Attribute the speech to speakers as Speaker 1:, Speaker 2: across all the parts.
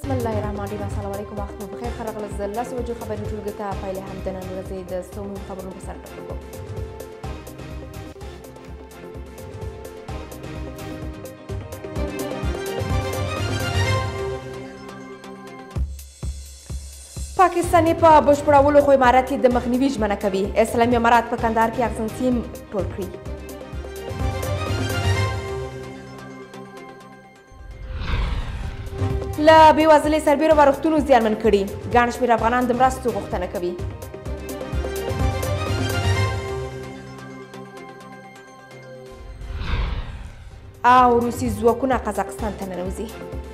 Speaker 1: بسم الله الرحمن الرحیم. السلام علیکم، وخت مو بخیر. ښه راغلاست د 10 بجو خبرې ټولګي ته. پایلې هم د نن ورځې د څو مهمو خبرونو په سر ټاکل کوو. پاکستان په بشپړولو خو امارات د مخنیوي ژمنه کوي. اسلامي امارات په کندهار کې اغزن سیم ټول کړي. له بېوزلۍ سربېره وارښتونو زیانمن کړي. ګڼ شمېر افغانان د مرستو غوښتنه کوي. او روسي ځواکونه قزاقستان ته ننوځي.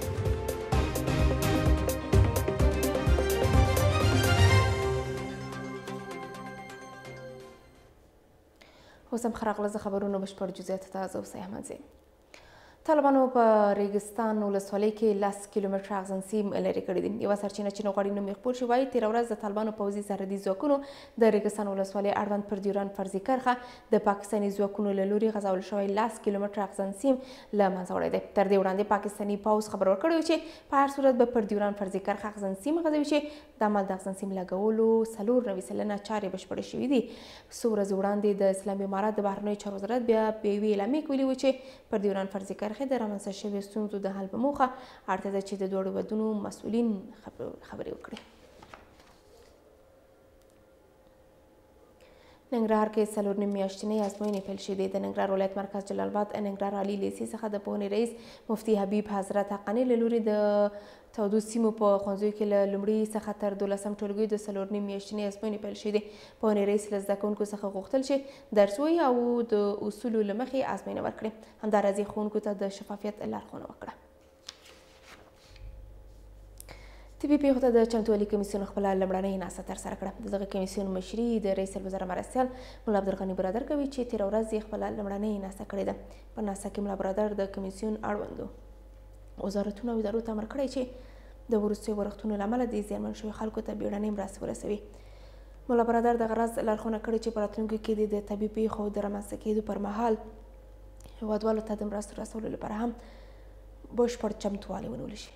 Speaker 1: اوس هم ښه راغلاست. د خبرونو بشپړ جزئیاتو ته زه اوسئ احمدزی. طالبانو په ریګستان ولسوالۍ کې 10 کیلومتره اغزن سیم لرې کړی دی. یوه سرچینه چې نه غواړي نوم یې خپور شي وایي تېره ورځ د طالبانو پوځي سرحدي ځواکونو د ریګستان ولسوالۍ اړوند پر ډیورند فرضي کرښه د پاکستاني ځواکونو له لوري غځول شوی 10 کیلومتره اغزن سیم له منځه وړی دی. تر دې وړاندې پاکستاني پوځ خبر ورکړی و چې په هر صورت به پر ډیورند فرضي کرښه اغزن سیم غځوي چې د عمل د اغزن سیم لګولو 94 سلنه چارې بشپړې شوي دي. څو ورځې وړاندې د اسلامي امارات د بهرنیو چارو وزارت بیا په یوې اعلامیې کې ویلي و چې پر ډیورند فرضي کرښې د رامنځته شویو ستونزو د حل په موخه اړتیا ده چې د دواړو هیوادونو مسؤلین خبرې وکړي. ننګرهار کې 4 میاشتنۍ ازموینې پیل شوې دي. د ننګرهار ولایت مرکز جلال آباد ننګرهار عالي لیسې څخه د پوهنې رئیس مفتي حبیب حضرت حقانی له لوري د تودو سیمو په ښوونځیو کې له لومړي څخه تر 12 ټولګیو د 4 میاشتنۍ ازموینې پیل شوې دي. پوهنې رئیس له زده کوونکو څخه غوښتل چې درس ووایي او د اصولو له مخې ازموینه ورکړي. همداراز یې ښوونکو ته د شفافیت لارښوونه وکړه. طبي پیښو ته د چمتووالي کمیسیون خپله لومړنۍ ناسته ترسره کړه. د دغه کمیسیون مشري د رئیس الوزرا مرستیال ملا عبدالغني برادر کوي چې تېره ورځ یې خپله لومړنۍ ناسته کړې ده. په ناسته کې ملا برادر د کمیسیون اړوندو وزارتونو او ادارو ته امر کړی چې د وروستیو ورښتونو له امله د زیانمن شویو خلکو ته بیړنۍ مرستې ورسوي. ملا برادر دغه راز لارښوونه کړې چې په راتلونکي کې د طبي پیښو د رامنځته کېدو پر مهال هېوادوالو ته د مرستو رسولو لپاره هم بشپړ چمتووالی ونیول شي.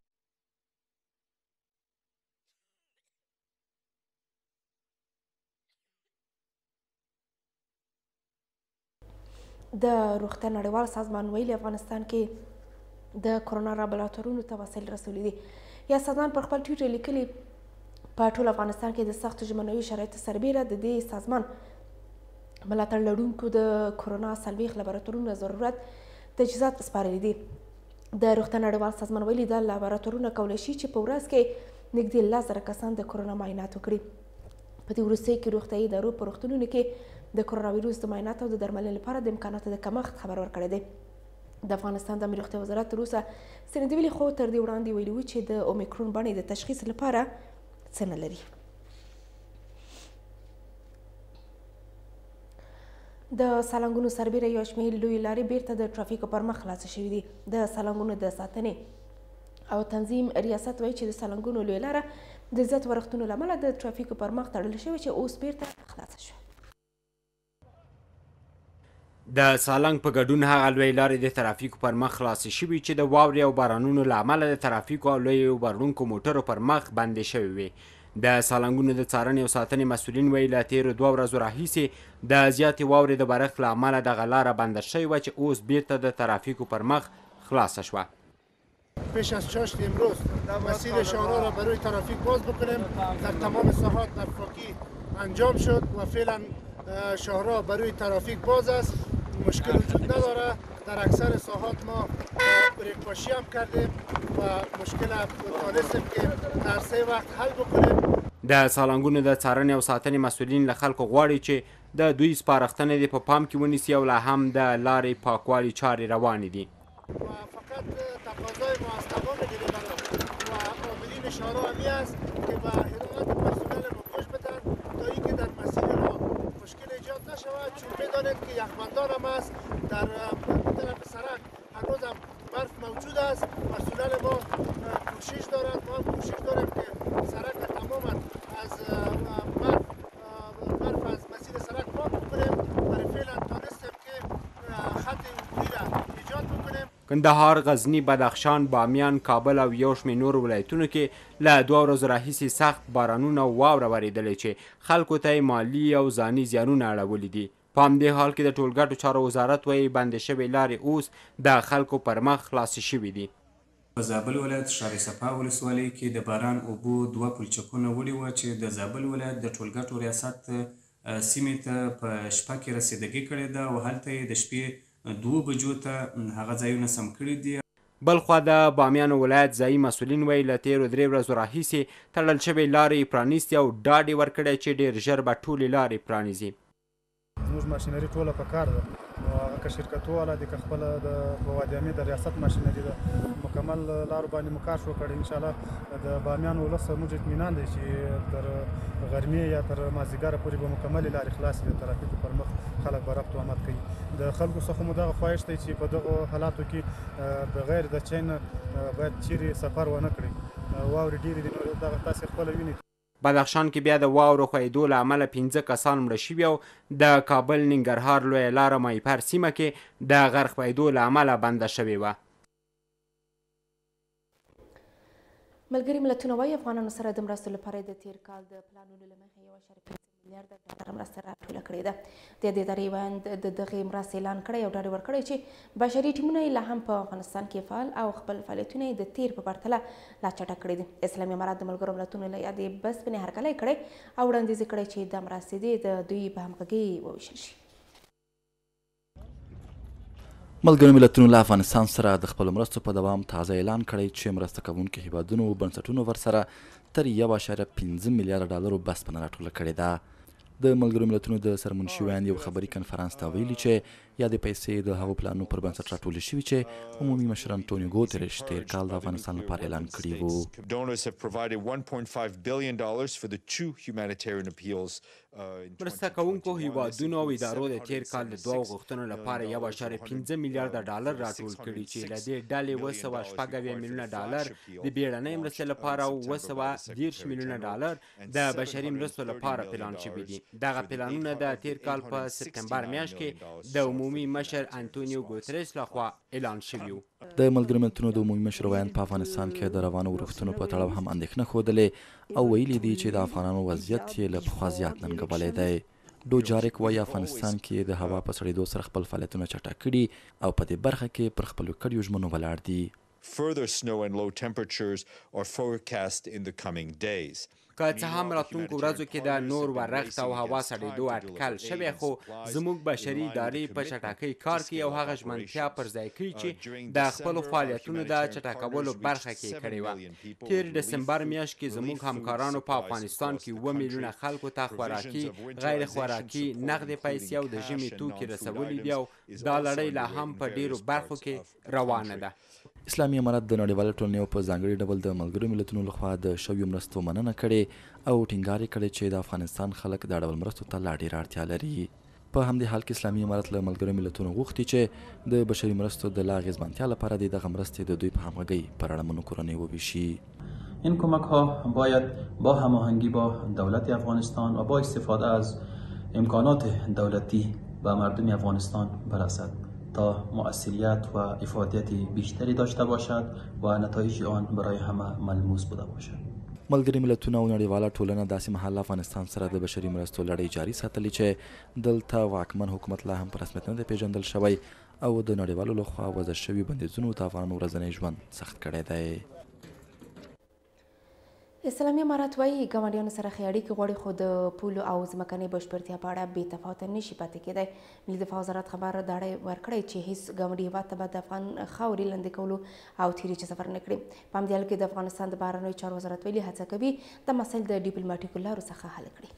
Speaker 1: د روغتیا نړیوال سازمان ویلي افغانستان کې د کرونا لابراتوارونو ته وسایل رسولي دي. یا سازمان پر خپل ټویټر لیکلي په ټول افغانستان کې د سختو ژمنوي شرایطو سربیره د دې سازمان ملاتړ لرونکو د کرونا 40 لابراتوارونو ضرورت تجهیزات سپارلي دي. د روغتیا نړیوال سازمان ویلي دا لابراتوارونه کولی شي چې په ورځ کې نږدې 10,000 کسان د کرونا معاینات وکړي. په دې وروستیو کې روغتیایي ادارو په روغتونونو کې د کرونا ویروس د معایناتو او د درملنې لپاره د امکاناتو د کمښت خبر ورکړی دی. د افغانستان د عامه روغتیا وزارت تر اوسه څه نه دي ویلي، خو تر دې وړاندې ویلي وو چې د اومیکرون بڼې د تشخیص لپاره څه نه لري. د سالنګونو سربیره یو شمېر لویې لارې بیرته د ټرافیکو پر مخ خلاصې شوي دي. د سالنګونو د ساتنې او تنظیم ریاست وایي چې د سالنګونو لویه لاره د زیات ورښتونو له امله د ټرافیکو پر مخ تړل شوې چې اوس بیرته خلاصه شوه.
Speaker 2: د سالنګ په ګډون هغه لوی لارې د ترافیکو پر مخ خلاصې شوي چې د واورې او بارانونو له امله د ترافیکو او لویو بارونکو موټرو پر مخ بندې شوې وې. د سالنګونو د څارنې او ساتنې مسؤلین وایي له تېرو 2 ورځو راهیسې د زیاتې واورې د بارښت له امله دغه لاره بنده شوې وه چې اوس بیرته د ترافیکو پر مخ خلاصه شوه.
Speaker 3: پیش از چاشت امروز مسیر شهرها را برای ترافیک باز بکنیم. در تمام ساحات نفاکی انجام شد و فعلا شهرها برای ترافیک باز است. مشکل وجود نداره. در اکثر ساحات ما بریک‌پاشی هم کردیم و مشکل تانستیم که در 3 وقت حل بکنیم.
Speaker 2: د سالنګونو د څارنې او ساتنې مسؤلین له خلکو غواړي چې د دوی سپارښتنې دې په پام کې ونیسي او لا هم د لارې پاکوالي چارې روانې دي.
Speaker 3: و فقط تقاضای ما از تمام دلیوران و عاملین شهرها همی است که به هدایت پرسنل ما گوش بدن تا اینکه در مسیر راه مشکل ایجاد نشود، چون بدانید که یخبندان هم است. در طرف سرک هنوز هم برف موجود است. پرسنل ما کوشش دارد، ما هم کوشش داریم که سرک تماما از برف از مسیر سرک پاک بکنیم. برای فعلا تانستیم که خط عبوری را ایجاد بکنیم.
Speaker 2: کندهار، غزني، بدخشان، بامیان، کابل او یو شمېر نورو ولایتونو کې له 2 ورځو راهیسې سخت بارانونه او واوره ورېدلې چې خلکو ته یې مالي او ځاني زیانونه اړولي دي. په همدې حال کې د ټولګټو چارو وزارت وایي بندې شوې لارې اوس د خلکو پر مخ خلاصې شوي دي.
Speaker 4: په زابل ولایت شار صفا ولسوالۍ کې د باران اوبو 2 پلچکونه وړي وه چې د زابل ولایت د ټولګټو ریاست سیمې ته په شپه کې رسیدګي کړې ده او هلته یې د شپې 2 بجو ته هغه ځایونه سم کړي دي.
Speaker 2: بلخوا د بامیانو ولایت ځایي مسؤلین وایي له تیرو 3 ورځو راهیسې تړل شوې لارې پرانیستې او ډاډ یې ورکړی چې ډېر ژر به ټولې لارې پرانیزي.
Speaker 5: زموږ ماشینري ټوله په کار ده نو هغه که شرکتو والا دي که خپله د وادي امید د ریاست ماشینري ده مکمل لارو باندې مو کار شروع کړی. انشاءالله د بامیان ولس موږ اطمینان دی چې تر غرمې یا تر مازدیګره پورې به مکملې لارې خلاصې د ترافیکو پر مخ خلک به ربط و آمد کوي. د خلکو څخه مو دغه خواهش دی چې په دغو حالاتو کې بغیر د چین باید چیرې سفر ونه کړي. واورې ډېرې دي نو دغه تاسې خپله وینئ.
Speaker 2: بدخشان کې بیا د واورو ښویېدو له امله 15 کسان مړه شوي او د کابل ننګرهار لویه لاره مایپر سیمه کې د غرق ښویېدو له امله بنده شوې وه.
Speaker 1: ملګري ملتونه وایي افغانانو سره د مرستو لپاره د تیر کال د پلانونو له مخې 1.5 میلیارډ ډالر مرسته راټوله کړې ده. د دې ادارې وایي د دغې مرستې اعلان کړی او ډاډ ورکړی چې بشري ټیمونه یې لا هم په افغانستان کې فعال او خپل فعالیتونه یې د تیر په پرتله لا چټک کړي دي. اسلامي امارات د ملګرو ملتونو له یادې بسپنې هرکلی کړی او وړاندیز یې کړی چې دا مرستې دې د دوی په همغږۍ وویشل شي.
Speaker 6: ملګرو ملتونو له افغانستان سره د خپلو مرستو په دوام تازه اعلان کړی چې مرسته کوونکو هیوادونو بنسټونو ورسره تر 1.5 میلیارډ ډالرو بسپنه راټوله کړې ده. د ملګرو ملتونو د سرمنشي ویاند یو خبري کنفرانس ته ویلي چې یادې پیسې د هغو پلانونو پر بنسټ راټولې شوي چې عمومي مشر انټونیو ګوتریش تیر کال د افغانستان لپاره اعلان کړي وو.
Speaker 7: Donors have provided $1.5 billion for the 2 humanitarian appeals.
Speaker 2: مرسته کوونکو هیوادونو او ادارو د تیر کال د 2 غوښتنو لپاره 1.5 میلیارډ ډالر راټول کړي چې له دې ډلې 290 میلیونه ډالر د بیړنۍ مرستې لپاره او 210 میلیونه ډالر د بشري مرستو لپاره پلان شوي دي. دغه پلانونه د تیر کال په سپتمبر میاشت کې د عمومي مشر انټونیو ګوتریش لخوا اعلان شوي وو.
Speaker 6: د ملګرو ملتونو د عمومي مشر ویاند په افغانستان کې د روانو ورښتونو په تړاو هم اندېښنه ښودلې او ویلي دي چې د افغانانو وضعیت یې له پخوا زیات ننګولی دی. ډوجارک وایي افغانستان کې د هوا په سړېدو سره خپل فعالیتونه چټک کړي او په دې برخه کې پر خپلو کړیو ژمنو ولاړ دي.
Speaker 7: Further snow and low temperatures are forecast in the coming days.
Speaker 2: که څه هم راتلونکو ورځو کې د نور ورښت او هوا سړېدو اټکل شوی خو زموږ بشري ادارې په چټکۍ کار کوي او هغه ژمنتیا پر ځای کوي چې د خپلو فعالیتونو د چټکولو برخه کې کړې وه. تیر ډسمبر میاشت کې زموږ همکارانو په افغانستان کې 2 میلیونه خلکو ته خوراکي، غیر خوراکي، نقدې پیسې او د ژمي توکي رسولي دي او دا لړۍ لا هم په ډیرو برخو کې روانه ده.
Speaker 6: اسلامي امارت د نړیوالې ټولنې په ځانګړي ډول د ملګرو ملتونو لخوا د شویو مرستو مننه کړې او ټینګار یې کړی چې د افغانستان خلک دا ډول مرستو ته لا ډېره اړتیا لري. په همدې حال کې اسلامي امارت له ملګرو ملتونو غوښتي چې د بشري مرستو د لا اغېزمنتیا لپاره دغه مرستې د دوی په همغږۍ پر اړمنو کورنیو وویشي.
Speaker 8: این کمک ها باید با هماهنگی با دولت افغانستان و با استفاده از امکانات دولتی به مردم افغانستان برسد تا مؤثریت و افادیت بیشتری داشته باشد و نتایج آن برای همه ملموس بوده باشد.
Speaker 6: ملګري ملتونه او نړیواله ټولنه داسې مهال افغانستان سره د بشري مرستو لړۍ جاري ساتلې چې دلته واکمن حکومت لا هم په رسمیت نه دی پیژندل شوی او د نړیوالو لخوا وضع شوي بندیزونو د افغانانو ورځنی ژوند سخت کړی دی.
Speaker 1: اسلامي امارات وایي ګاونډیانو سره ښې اړیکې غواړي خو د پولو او ځمکنۍ بشپړتیا په اړه بې تفاوته نشي پاتې کېدی. ملي دفاع وزارت خبر ډاډ ورکړی چې هیڅ ګاونډي هېواد ته به د افغان خاورې لاندې کولو او تیریجي سفر نه کړي. په همدې حال کې د افغانستان د بهرنیو چارو وزارت ویلي هڅه کوي د مسایل د ډیپلوماټیکو لارو څخه حل کړي.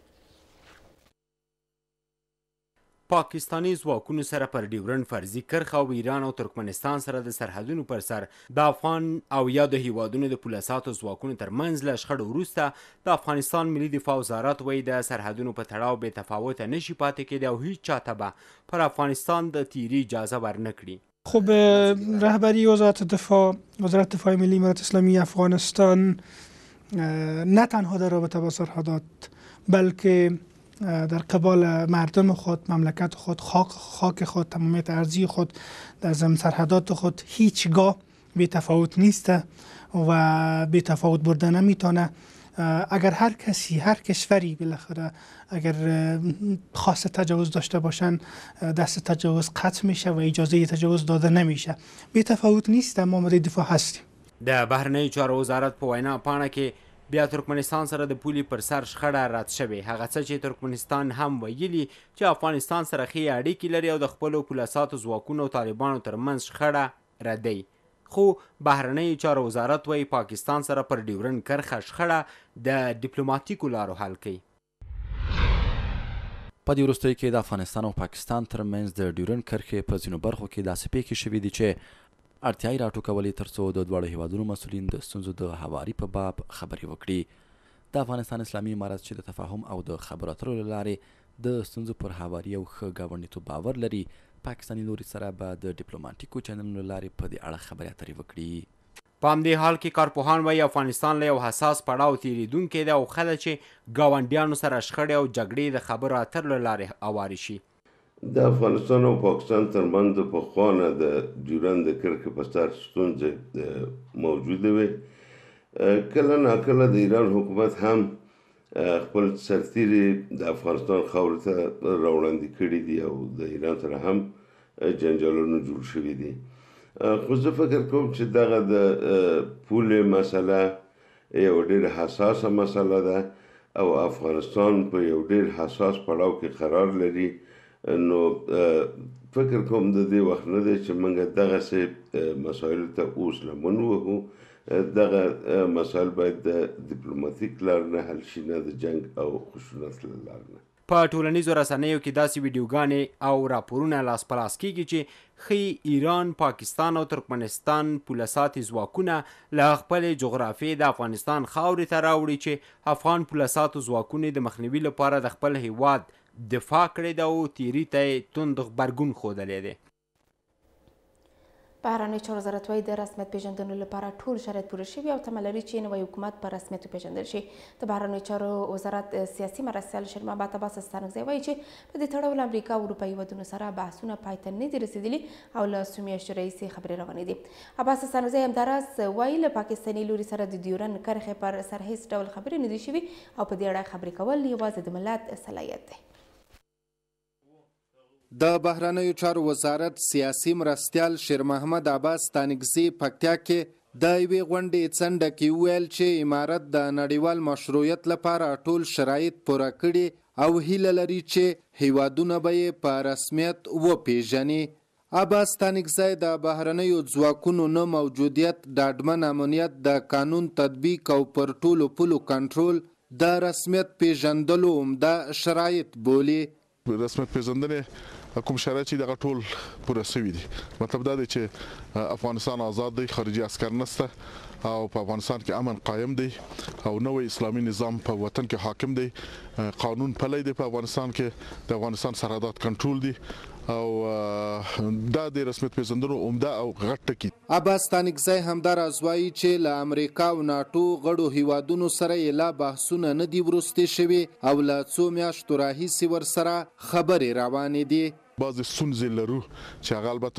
Speaker 2: پاکستانی ځواکونو سره پر ډیورنډ فرضي کرښه او ایران او ترکمنستان سره د سرحدونو پر سر د افغان او یا د هیوادونو د پولساتو ځواکونو ترمنځ له شخړو وروسته د افغانستان ملي دفاع وزارت وایي د سرحدونو په تړاو بې تفاوته نشي پاتې کېدی او هیچ چاته به پر افغانستان د تیری اجازه ورنه کړي.
Speaker 9: خب رهبری وزارت دفاع ملی امارت اسلامی افغانستان نه تنها در رابطه با سرحدات بلکه در قبال مردم خود، مملکت خود، خاک خود، تمامیت ارضی خود، در ضمن سرحدات خود هیچگاه بی تفاوت نیست و بی تفاوت برده نمیتونه. اگر هر کسی، هر کشوری بالاخره اگر خواست تجاوز داشته باشن، دست تجاوز قطع میشه و اجازه تجاوز داده نمیشه. بی تفاوت نیست، ما آماده دفاع هستیم.
Speaker 2: د بهرنیو چارو وزارت په وینا پاڼه کې بیا ترکمنستان سره د پولې پر سر شخړه رد شوې. هغه څه چې ترکمنستان هم ویلي چې افغانستان سره ښې اړیکې لري او د خپلو پولساتو ځواکونو او طالبانو ترمنځ شخړه ردوي. خو بهرنیو چارو وزارت وایي پاکستان سره پر ډیورنډ کرښه شخړه د ډیپلوماتیکو لارو حل کوي.
Speaker 6: په دې وروستیو کې د افغانستان او پاکستان ترمنځ د ډیورنډ کرښې په ځینو برخو کې داسې پیښې شوي دي چې اړتیا یې راټوکولې تر څو د دواړو هیوادونو مسؤلین د ستونزو د هواري په باب خبرې وکړي. د افغانستان اسلامي امارت چې د تفاهم او د خبرو اترو له لارې د ستونزو پر هواري او ښه ګاونډیتوب باور لري، پاکستاني لوري سره به د ډیپلوماتیکو چینلونو له لارې په دې اړه خبرې اترې وکړي.
Speaker 2: په همدې حال کې کارپوهان وایي افغانستان له یو حساس پړاو تېرېدونکی دی او ښه ده چې ګاونډیانو سره شخړې او جګړې د خبرو اترو له لارې هوارې شي.
Speaker 10: د افغانستان او پاکستان ترمنځ د پخوانه د ډیورنډ د کرښې په سر ستونزې موجوده وې. کله ناکله د ایران حکومت هم خپل سرتیري د افغانستان خاورې ته راوړاندې کړي دي او د ایران سره هم جنجالونه جوړ شوي دي. خو زه فکر کوم چې دغه د پولې مسله یو ډېر حساسه مسله ده او افغانستان په یو ډېر حساس پړاو کې قرار لري. نو فکر کوم د دې وخت نه دی چې موږ دغسې مسایلو ته اوس لمن وهو. دغه مسایل باید د ډیپلوماتیک لار نه حل شي، نه د جنګ او خشونت له لار نه.
Speaker 2: په ټولنیزو رسنیو کې داسې ویډیوګانې او راپورونه لاس په لاس کېږي چې ښیي ایران، پاکستان او ترکمنستان پولساتي ځواکونه له خپلې جغرافیې د افغانستان خاورې ته راوړي چې افغان پولساتو ځواکونو د مخنیوي لپاره د خپل هیواد دفاع کړې ده او تیري ته یې توند غبرګون ښودلی دی.
Speaker 1: بهرنیو چارو وزارت وایي د رسمیت پیژندنو لپاره ټول شرایط پوره شوي او تمه لري چې نوی حکومت په رسمیت وپیژندل شي. د بهرنیو چارو وزارت سیاسي مرستیال شیرمحمد عباس ستانکزی وایي چې په دې تړاو له امریکا او اروپایي هیوادونو سره بحثونه پای ته نه دي رسېدلي او له څو میاشتو راهیسې خبرې روانې دي. عباس ستانکزی همداراز وایي له پاکستاني لوري سره د ډیورنډ کرښې پر سر هیڅ ډول خبرې نه دي شوي او په دې اړه خبرې کول یوازې د ملت صلاحیت دی.
Speaker 11: د بهرنیو چارو وزارت سیاسي مرستیال شیرمحمد عباس ستانکزی پکتیا کې د یوې غونډې څنډه کې وویل چې امارت د نړیوال مشروعیت لپاره ټول شرایط پوره کړي او هیله لري چې هیوادونه به یې په رسمیت وپیژني. عباس ستانکزی د بهرنیو ځواکونو نه موجودیت، ډاډمن امنیت، د قانون تطبیق او پر ټولو پولو کنټرول د رسمیت پیژندلو عمده شرایط بولي.
Speaker 12: رسمیت پیژندنې کوم شرایط چې دغه ټول پوره شوي دي. مطلب دا دی چې افغانستان آزاد دی، خارجي عسکر نشته او په افغانستان کې امن قایم دی او نوی اسلامي نظام په وطن کې حاکم دی. قانون پلی دی په افغانستان کې، د افغانستان سرحدات کنټرول دي او دا د رسمیت پیژندنو عمده او غټ ټکي.
Speaker 11: عباس ستانکزی همداراز وایي چې له امریکا او ناټو غړو هیوادونو سره یې لا بحثونه نه دي وروستي شوي او له څو میاشتو راهیسې ورسره خبرې روانې دي.
Speaker 12: بعضې ستونزې لرو چې هغه البته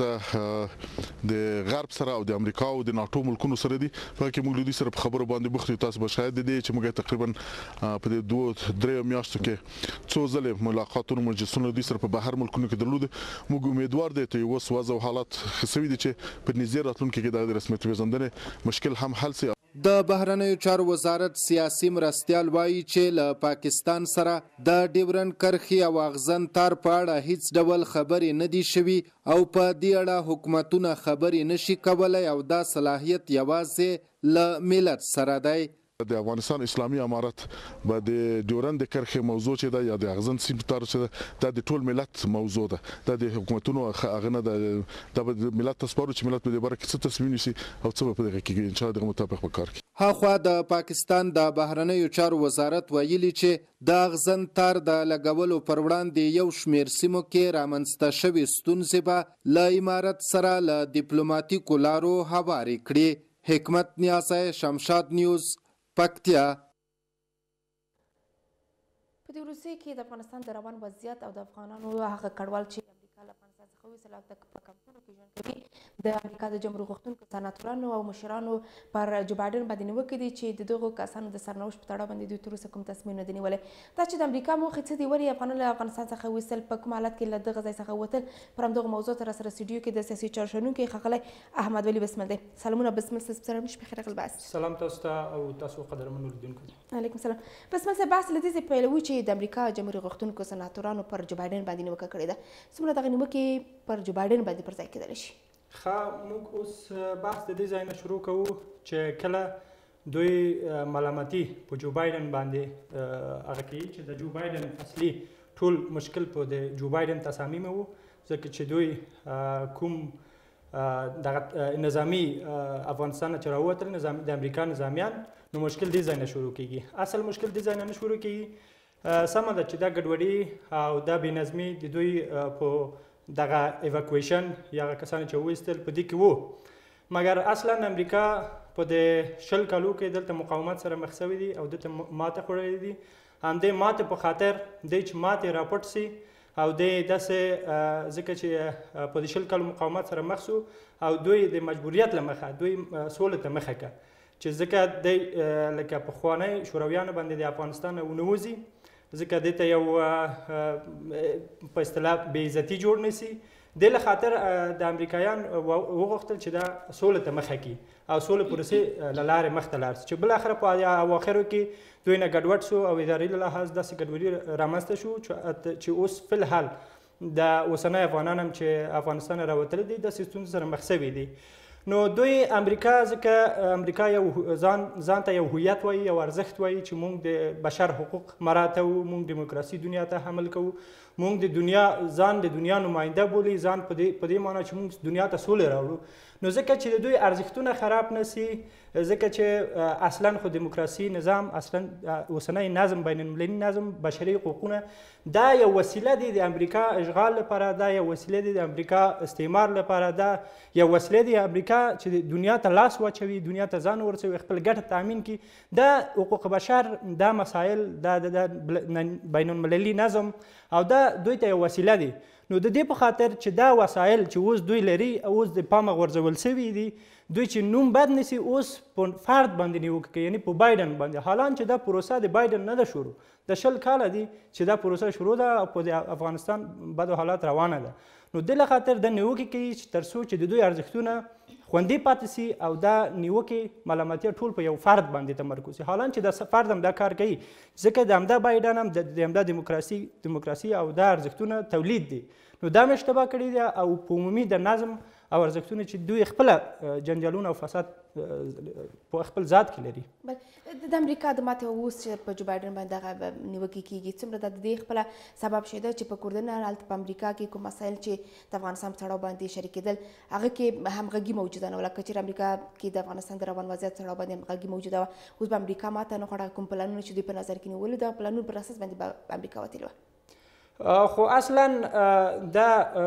Speaker 12: د غرب سره او د امریکا او د ناټو ملکونو سره دي. په کې موږ له دوی سره په خبرو باندې بوخت یو. تاسو به شاید دی چې موږ تقریبا په دې 2-3 میاشتو کې څو ځلې ملاقاتونه مجلسونه دوی سره په بهر ملکونو کې درلود. موږ امیدوار دی چې اوس وضع او حالات ښه شوي دي چې په نږدې راتلونکي کې د رسمیت پیژندنې مشکل هم حل شي.
Speaker 11: د بهرنیو چارو وزارت سیاسي مرستیال وایي چې له پاکستان سره د ډیورنډ کرښې او اغزن تار په اړه هیڅ ډول خبرې نه دي شوي او په دې اړه حکومتونه خبرې نشي کولی او دا صلاحیت یوازې له ملت سره دی.
Speaker 12: د افغانستان اسلامي امارت به د ډیورنډ کرښې موضوع چې ده یا د اغزن سیند تار چې ده دا د ټول ملت موضوع ده. دا د حکومتونو هغه نه ده. دا به ملت ته سپارو چې ملت په دې باره کې څه تصمیم نیسي او څه به په دغه کې انشاءالله دغه مطابق به کار کوي.
Speaker 11: هاخوا د پاکستان د بهرنیو چارو وزارت ویلي چې د اغزن تار د لګولو پر وړاندې یو شمېر سیمو کې رامنځته شوې ستونزې به له امارت سره له ډیپلوماتیکو لارو هوارې کړي. حکمت نیازی، شمشاد نیوز، پکتیا.
Speaker 1: په دې وروستیو کې د افغانستان د روان وضعیت او د افغانانو هغه کډوال چې امریکا له افغانستان څخه وایستل او په کمپونو کې ژوند کوي د امریکا د جمهور غوښتونکو سناتورانو او مشرانو پر جو بایډن باندې نیوکې دي چې د دغو کسانو د سرنوشت په تړاو باندې دوی تر اوسه کوم تصمیم نه دی نیولی. دا چې د امریکا موخې څه دي، ولې افغانان له افغانستان څخه وایستل، په کوم حالت کې له دغه ځای څخه وتل، پر همدغو موضوع ته راسره سټوډیو کې د سیاسي چارو شنونکی ښاغلی احمد ولي بسمل دی. سلامونه بسمل صاحب، سره مو شپې خیر غلباس.
Speaker 13: سلام تاسو ته او تاسو قدرمنو لیدونکو.
Speaker 1: علیکم سلام. بسمل صاحب، بحث له دې ځای پیلوي چې د امریکا جمهور غوښتونکو سناتورانو پر جو بایډن باندې نیوکه کړې ده. څومره دغه نیوکې پر جو بایډن باندې پر ځای کېدلی شي؟
Speaker 13: موږ اوس بحث د دې ځای نه شروع کوو چې کله دوی ملامتي په جو بایډن باندې هغه کوي چې د جو بایډن اصلي ټول مشکل په د جو بایډن تصامیم وو، ځکه چې دوی کوم دغه نظامي افغانستان نه چې راووتل د امریکا نظامیان، نو مشکل دې ځای نه شروع کېږي. اصل مشکل دې ځای نه شروع کېږي. سمه ده چې دا ګډوډي او دا بېنظمي د دوی په دغه ایواکویشن یا هغه کسان چې وویستل په دې کې وو، مګر اصلا امریکا په د 20 کالو کې دلته مقاومت سره مخ شوی دی او دلته ماته خوړلې دي. همدې ماته په خاطر دی چې ماته راپورټ سي او دی داسې ځکه چې په 20 کالو مقاومت سره مخ شو او دوی د مجبوریت له مخه دوی سولې ته مخه کړه چې ځکه دی لکه پخوانی شورویانو باندې د افغانستان نه ونوځي، ځکه دې ته یو په اصطلاح بې عزتي جوړ نه سي. دې له خاطر د امریکایان وغوښتل چې دا سولې ته مخه کړي او سولې پروسې له لارې مخته لاړ شي، چې بالاخره په اواخرو کې دوی نه ګډوډ شو او اداري له لحاظ داسې ګډوډي رامنځته شو چې اوس فی الحال د اوسنی افغانان هم چې افغانستان راوتلي دي داسې ستونزو سره مخ شوي دي. نو دوی امریکا ځکه امریکا یو ځان ته یو هویت وایي، یو ارزښت وایي چې موږ د بشر حقوق مراته وو، موږ دیموکراسي دنیا ته حمل کوو، موږ د دنیا ځان د دنیا نماینده بولي، ځان په دې معنی چې موږ دنیا ته سولې راوړو. نو ځکه چې د دوی ارزښتونه خراب نه سي، ځکه چې اصلا خو دیموکراسي نظام اصلا اوسنی نظم بین المللي نظم بشري حقوقونه دا یو وسیله دی د امریکا اشغال لپاره، دا یو وسیله دی د امریکا استعمار لپاره، دا یو وسیله دی امریکا چې دنیا ته لاس واچوي، دنیا ته ځان ورسوي، خپل ګټه تامین کړي. دا حقوق بشر، دا مسایل، دا بین المللي نظم او دا دوی ته یو وسیله دی. نو د دې په خاطر چې دا وسایل چې اوس دوی لري اوس د پامه غورځول سوي دي، دوی چې نوم بد نسی اوس په فرد باندې نیوکه کوي، یعنې په بایډن باندې، حالان چې دا پروسه د بایډن نه ده شروع، د 20 کاله دي چې دا پروسه شروع ده او په افغانستان بدو حالات روانه ده. نو د له خاطر د نیوکې کوي چې تر څو چې د دوی ارزښتونه خوندي پاتې سي او دا نیوکې ملامتیا ټول په یو فرد باندې تمرکز سي، حالان چې د فرد هم دا کار کوي، ځکه د همدا بایډن هم د همدا دیموکراسي او دا ارزښتونه تولید دي. نو دا مې اشتباه کړې ده او په عمومي د نظم او ارزښتونه چې دوی خپله جنجالونه او فساد په خپل ذات کې لري.
Speaker 1: د امریکا د ماتې اوس چې په جو بایډن باندې دغه نیوکې کېږي، څومره د دې خپله سبب شوی ده چې په کوردن هلته په امریکا کې کوم مسایل چې د افغانستان په تړاو باندې شریکېدل هغه کې همغږي موجوده نه وه، لکه چېرې امریکا کې د افغانستان د روان وضعیت تړاو باندې همغږي موجوده وه، اوس به امریکا ماته نه خوړه، کوم پلانونه چې دوی په نظر کې نیولي دغه پلانونو پر اساس باندې به امریکا وتلې وه.
Speaker 13: خو اصلا دا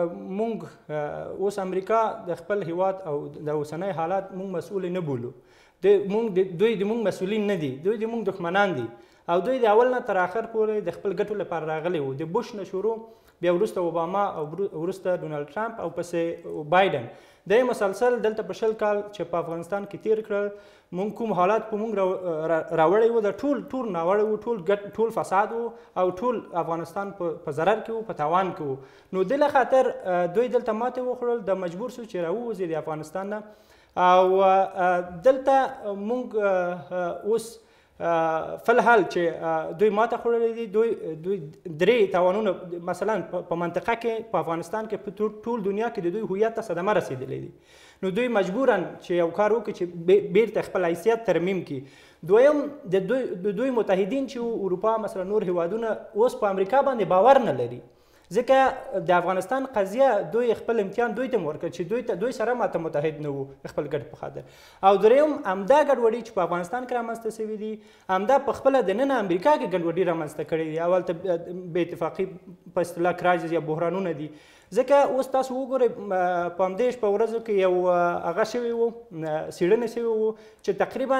Speaker 13: مونږ اوس امریکا د خپل هیواد او د اوسنی حالات مونږ مسؤل نه بولو، دوی د مونږ مسؤلین نه دي، دوی د مونږ دښمنان دي او دوی د اول نه تر اخر پورې د خپل ګټو لپاره راغلي وو، د بوش نه شروع، بیا وروسته اوباما او وروسته ډونالډ ټرمپ او پسې بایډن. دی مسلسل دلته په 20 کال چې په افغانستان کې تیر کړل، مونږ کوم حالات په مونږ راوړی وو، د ټول ناوړه وو، ټول فساد وو او ټول افغانستان په ضرر کې وو، په تاوان کې وو. نو د له خاطر دوی دلته ماتې وخوړل، د مجبور سو چې راووځي د افغانستان نه او دلته مونږ اوس فلحال چې دوی ماته خوړلې دي، دوی درې تاوانونه مثلا په منطقه کې په افغانستان کې په ټول دنیا کې د دوی هویت ته صدمه رسېدلې دي. نو دوی مجبورا چې یو کار وکړي چې بیرته خپل حیثیت ترمیم کړي. دویم د دوی متحدین چې اروپا مثلا نور هیوادونه اوس په امریکا باندې باور نه لري، ځکه د افغانستان قضیه دوی خپل امتحان دوی ته ورکړ چې دوی سره ماته متحد نه وو خپل ګډ په خاطر. او دریم همدا ګډوډي چې په افغانستان کې رامنځته شوي دي، همدا په خپله دننه امریکا کې ګډوډي رامنځته کړې دي. اول ته بې اتفاقي په اصطلاح کرایزس یا بحرانونه دي ځکه اوس تاسو وګورئ په همدې شپه ورځو کې یو هغه شوی و څېړنه شوې و چې تقریبا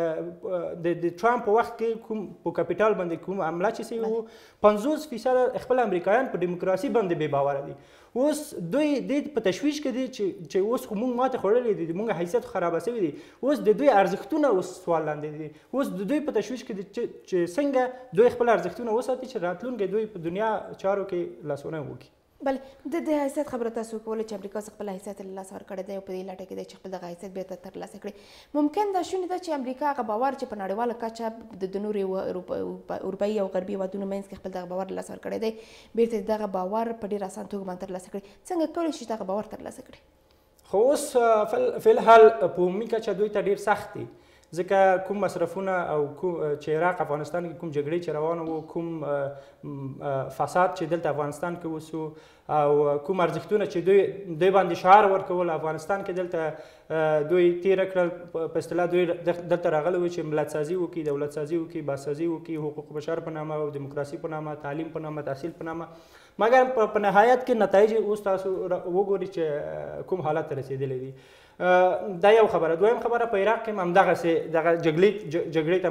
Speaker 13: د ټرامپ په وخت کې کوم په کاپیټال باندې کوم حمله چې شوې و 50% خپل امریکایان په ډیموکراسي باندې بې باوره دي اوس دوی د په تشویش کې دي چې اوس خو موږ ماته خوړلې دي موږ حیثیت خرابه شوی دي اوس د دوی ارزښتونه اوس سوال لاندې دي اوس د دوی په تشویش کې دي چې څنګه دوی خپل ارزښتونه وساتي چې راتلونکی دوی په دنیا چارو کې لاسونه وکړي
Speaker 1: بله د حیثیت خبره تاسو کوله چې امریکا خپل حیثیت له لاسه ورکړی دی او په دې لټه کې دی چې خپل دغه حیثیت بیرته ترلاسه کړي ممکن دا شونې ده چې امریکا هغه باور چې په نړیواله کچه د نورو اروپایي او غربي هېوادونو منځ کې خپل دغه باور له لاسه ورکړی دی بیرته دغه باور په ډېر اسان توګه باندې ترلاسه کړي څنګه کولی شي دغه باور ترلاسه کړي
Speaker 13: خو اوس فی الحال په عمومي کچه دوی ته ډېر سخت دي ځکه کوم مصرفونه او چې عراق افغانستان کې کوم جګړې چې روانه وو کوم فساد چې دلته افغانستان کې وسو او کوم ارزښتونه چې دوی باندې شعار ورکول افغانستان کې دلته دوی تېره کړل په اصطلاح دوی دلته راغلي وو چې ملتسازي وکړي دولتسازي وکړي بازسازي وکړي حقوق بشر په نامه او دیموکراسي په نامه تعلیم په نامه تحصیل په نامه مګر په نهایت کې نتایج اوس تاسو وګورئ چې کوم حالت ته رسېدلی دي دا یو خبره دویم خبره په عراق کې هم همدغسې دغه جګړې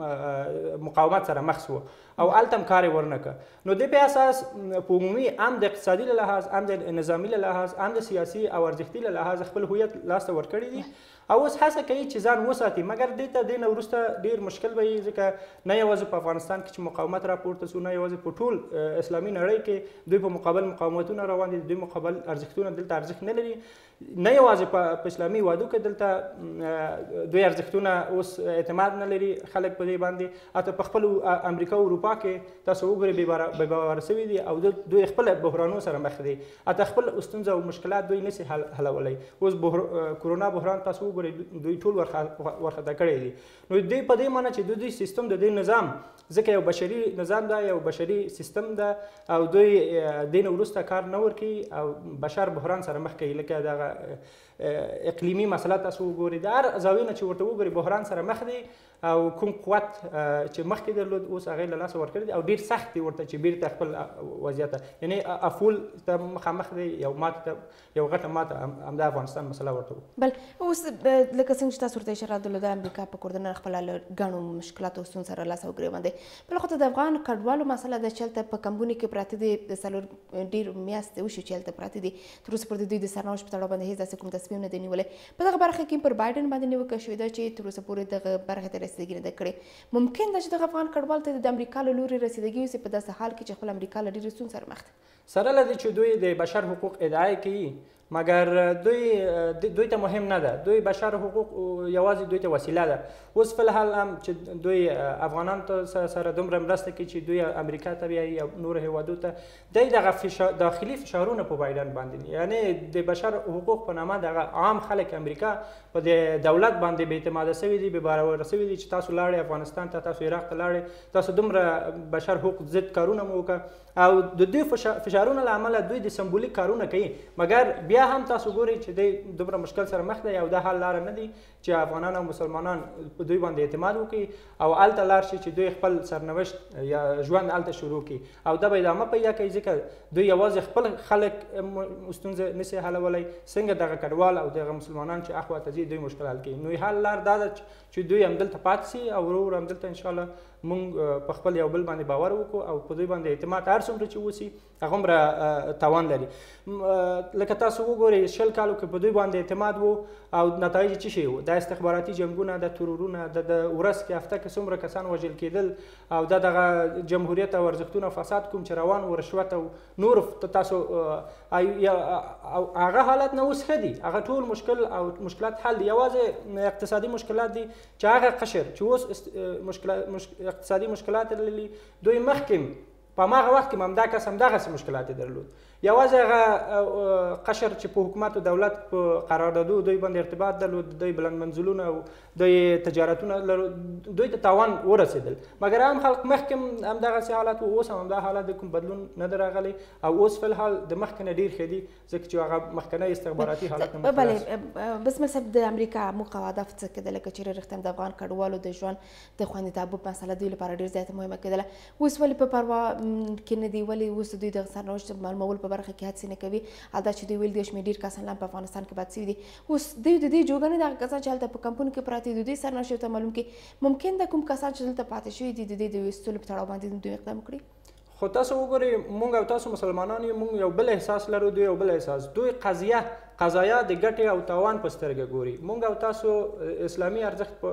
Speaker 13: ته مقاومت سره مخ شو او هلته هم کار یې ورنه کړه نو دې په اساس په عمومي هم د اقتصادي له لحاظ هم د نظامي له لحاظ هم د سیاسي او ارزښتي له لحاظ خپل هویت لاسته ورکړی دي او اوس هڅه کوي چې ځان وساتي مګر دې ته دې نه وروسته ډېر مشکل به وي ځکه نه یوازې په افغانستان کې چې مقاومت راپورته سو نه یوازې په ټول اسلامي نړۍ کې دوی په مقابل مقاومتونه روان دي دوی مقابل ارزښتونه دلته ارزښت نه لري نه یوازې په اسلامي هېوادو کې دلته دوی ارزښتونه اوس اعتماد نه لري خلک په دې باندې حتی په خپل امریکا او اروپا کې تاسو وګورئ بې باوره شوي دي او دوی خپل بحرانونو سره مخ دي حتی خپل ستونزه او مشکلات دوی نشي حلولی اوس کرونا بحران تاسو وګورئ دوی ټول ورخطا کړی دي نو دوی په دې معنی چې دوی سیستم د دې نظام ځکه یو بشري نظام ده یو بشري سیستم ده او دوی دې نه وروسته کار نه ورکوي او بشر بحران سره مخ کوي لکه دغه اقلیمي مسله تاسو وګورئ د هر زاویې نه چې ورته وګورئ بحران سره مخ دی او کوم قوت چې مخکې درلود اوس هغې له لاسه ورکړی دی او ډېر سخت دی ورته چې بیرته خپل وضعیت یعنی افول ته مخامخ دی یو غټه ماته همدا افغانستان مسله ورته
Speaker 1: بل اوس لکه څنګه چې تاسو ورته اشاره درلوده امریکا په کور دننه خپله له ګڼو مشکلاتو او ستونزو سره لاس او ګرېوان دی بله خوا ته د افغان کډوالو مسله ده چې هلته په کمپونو کې پراته دي د څلور ډېر میاشتې وشي چې هلته پراته دي تر اوسه پورې د دوی د سرنوشت په تړاو باندې هېڅ داسې کوم تصمیم نه دی نیولی په دغه برخه کې پر بایډن باندې نیوکه شوې ده چې تر اوسه پورې دغه برخې ته رسېدګي نه ده کړې ممکن ده چې دغه افغان کډوال ته د امریکا له لورې رسېدګي وسي په داسې حال کې چې خپل امریکا له ډېرې ستونزو سره مخ ده
Speaker 13: سره له دې چې دوی د بشر حقوق ادعا کوي مګر دوی ته مهم نه ده دوی بشر حقوق یوازې دوی ته وسیله ده اوس فی الحال هم چې دوی افغانان ته سره دومره مرسته کوي چې دوی امریکا ته بیایي او نورو هېوادو ته دوی دغه داخلي فشارونه په بایډن باندې یعنی د بشر حقوق په نامه دغه عام خلک امریکا په د دولت باندې بې اعتماده شوي دي بې باوره شوي دي چې تاسو لاړئ افغانستان ته تاسو عراق ته لاړئ تاسو دومره بشر حقوق ضد کارونه مو وکړه او د دوی فشارونو له امله دوی د سمبولیک کارونه کوي مګر بیا هم تاسو ګورئ چې دوی دومره مشکل سره مخ دی او دا حل لاره نه دی چې افغانان او مسلمانان په دوی باندې اعتماد وکړي او هلته لاړ شي چې دوی خپل سرنوشت یا ژوند هلته شروع کړي او دا به ادامه پیدا کوي ځکه دوی یوازې خپل خلک ستونزې نشي حلولی څنګه دغه کډوال او دغه مسلمانان چې اخوا ته ځي دوی مشکل حل کوي نو حل لار دا ده چې دوی همدلته پاتې سي او ورو ورو همدلته انشاءالله مونږ په خپل یو بل باندې باور وکړو او په دوی باندې اعتماد هر څومره چې وسي هغومره تاوان لري لکه تاسو وګورئ 20 کالو کې په دوی باندې اعتماد و او نتایج څه شی و دا استخباراتي جنګونه د ترورونه د ورځ کې هفته کې څومره کسان وژل کېدل او دا دغه جمهوریت او ارزښتونه فساد کوم چې روان و رشوت او نور تاسو هغه حالت نه اوس ښه دي هغه ټول مشکل او مشکلات حل دي یوازې اقتصادي مشکلات دي چې هغه قشر چې اوس اقتصادي مشکلات لري دوی مخکې په هماغه وخت کې همدا کس همدغسې مشکلات یې درلود یوازې هغه قشر چې په حکومت او دولت په قراردادو دوی باندې ارتباط درلود دوی بلند منزلونه او دوی تجارتونه دوی ته تاوان ورسېدل مګر عام خلق مخکې همدغسې حالت و اوس هم همدا حالت د کوم بدلون نه دی راغلی او اوس فی الحال د مخکې نه ډېر ښه دي ځکه چې هغه مخکنی استخباراتي حالت نه
Speaker 1: بلې بسمه صاحب د امریکا موخه او هدف څه کېده لکه چېرې رښتیا د افغان کډوالو د ژوند د خوندیتابه مسله دوی لپاره ډېر زیاته مهمه کېدله اوس ولې په پروا کې نه دي ولې اوس دوی د سرنوشت معلومولو په برخه کې هڅې نه کوي او دا چې دوی ویل دي شمېر ډېر کسان لا په افغانستان کې پاتې شوي دي اوس دوی د دې جوګه نه دي هغه کسان چې هلته په کمپونو کې پراته دي د دوی سرنوشت ورته معلوم کړي ممکن ده کوم کسان چې دلته پاتې شوي دي د دې د ویستلو په تړاو باندې دوی اقدام وکړي
Speaker 13: خو تاسو وګورئ موږ او تاسو مسلمانان یو موږ یو بل احساس لرو دوی یو بل احساس دوی قضایا د ګټې او تاوان په سترګه ګوري موږ او تاسو اسلامي ارزښت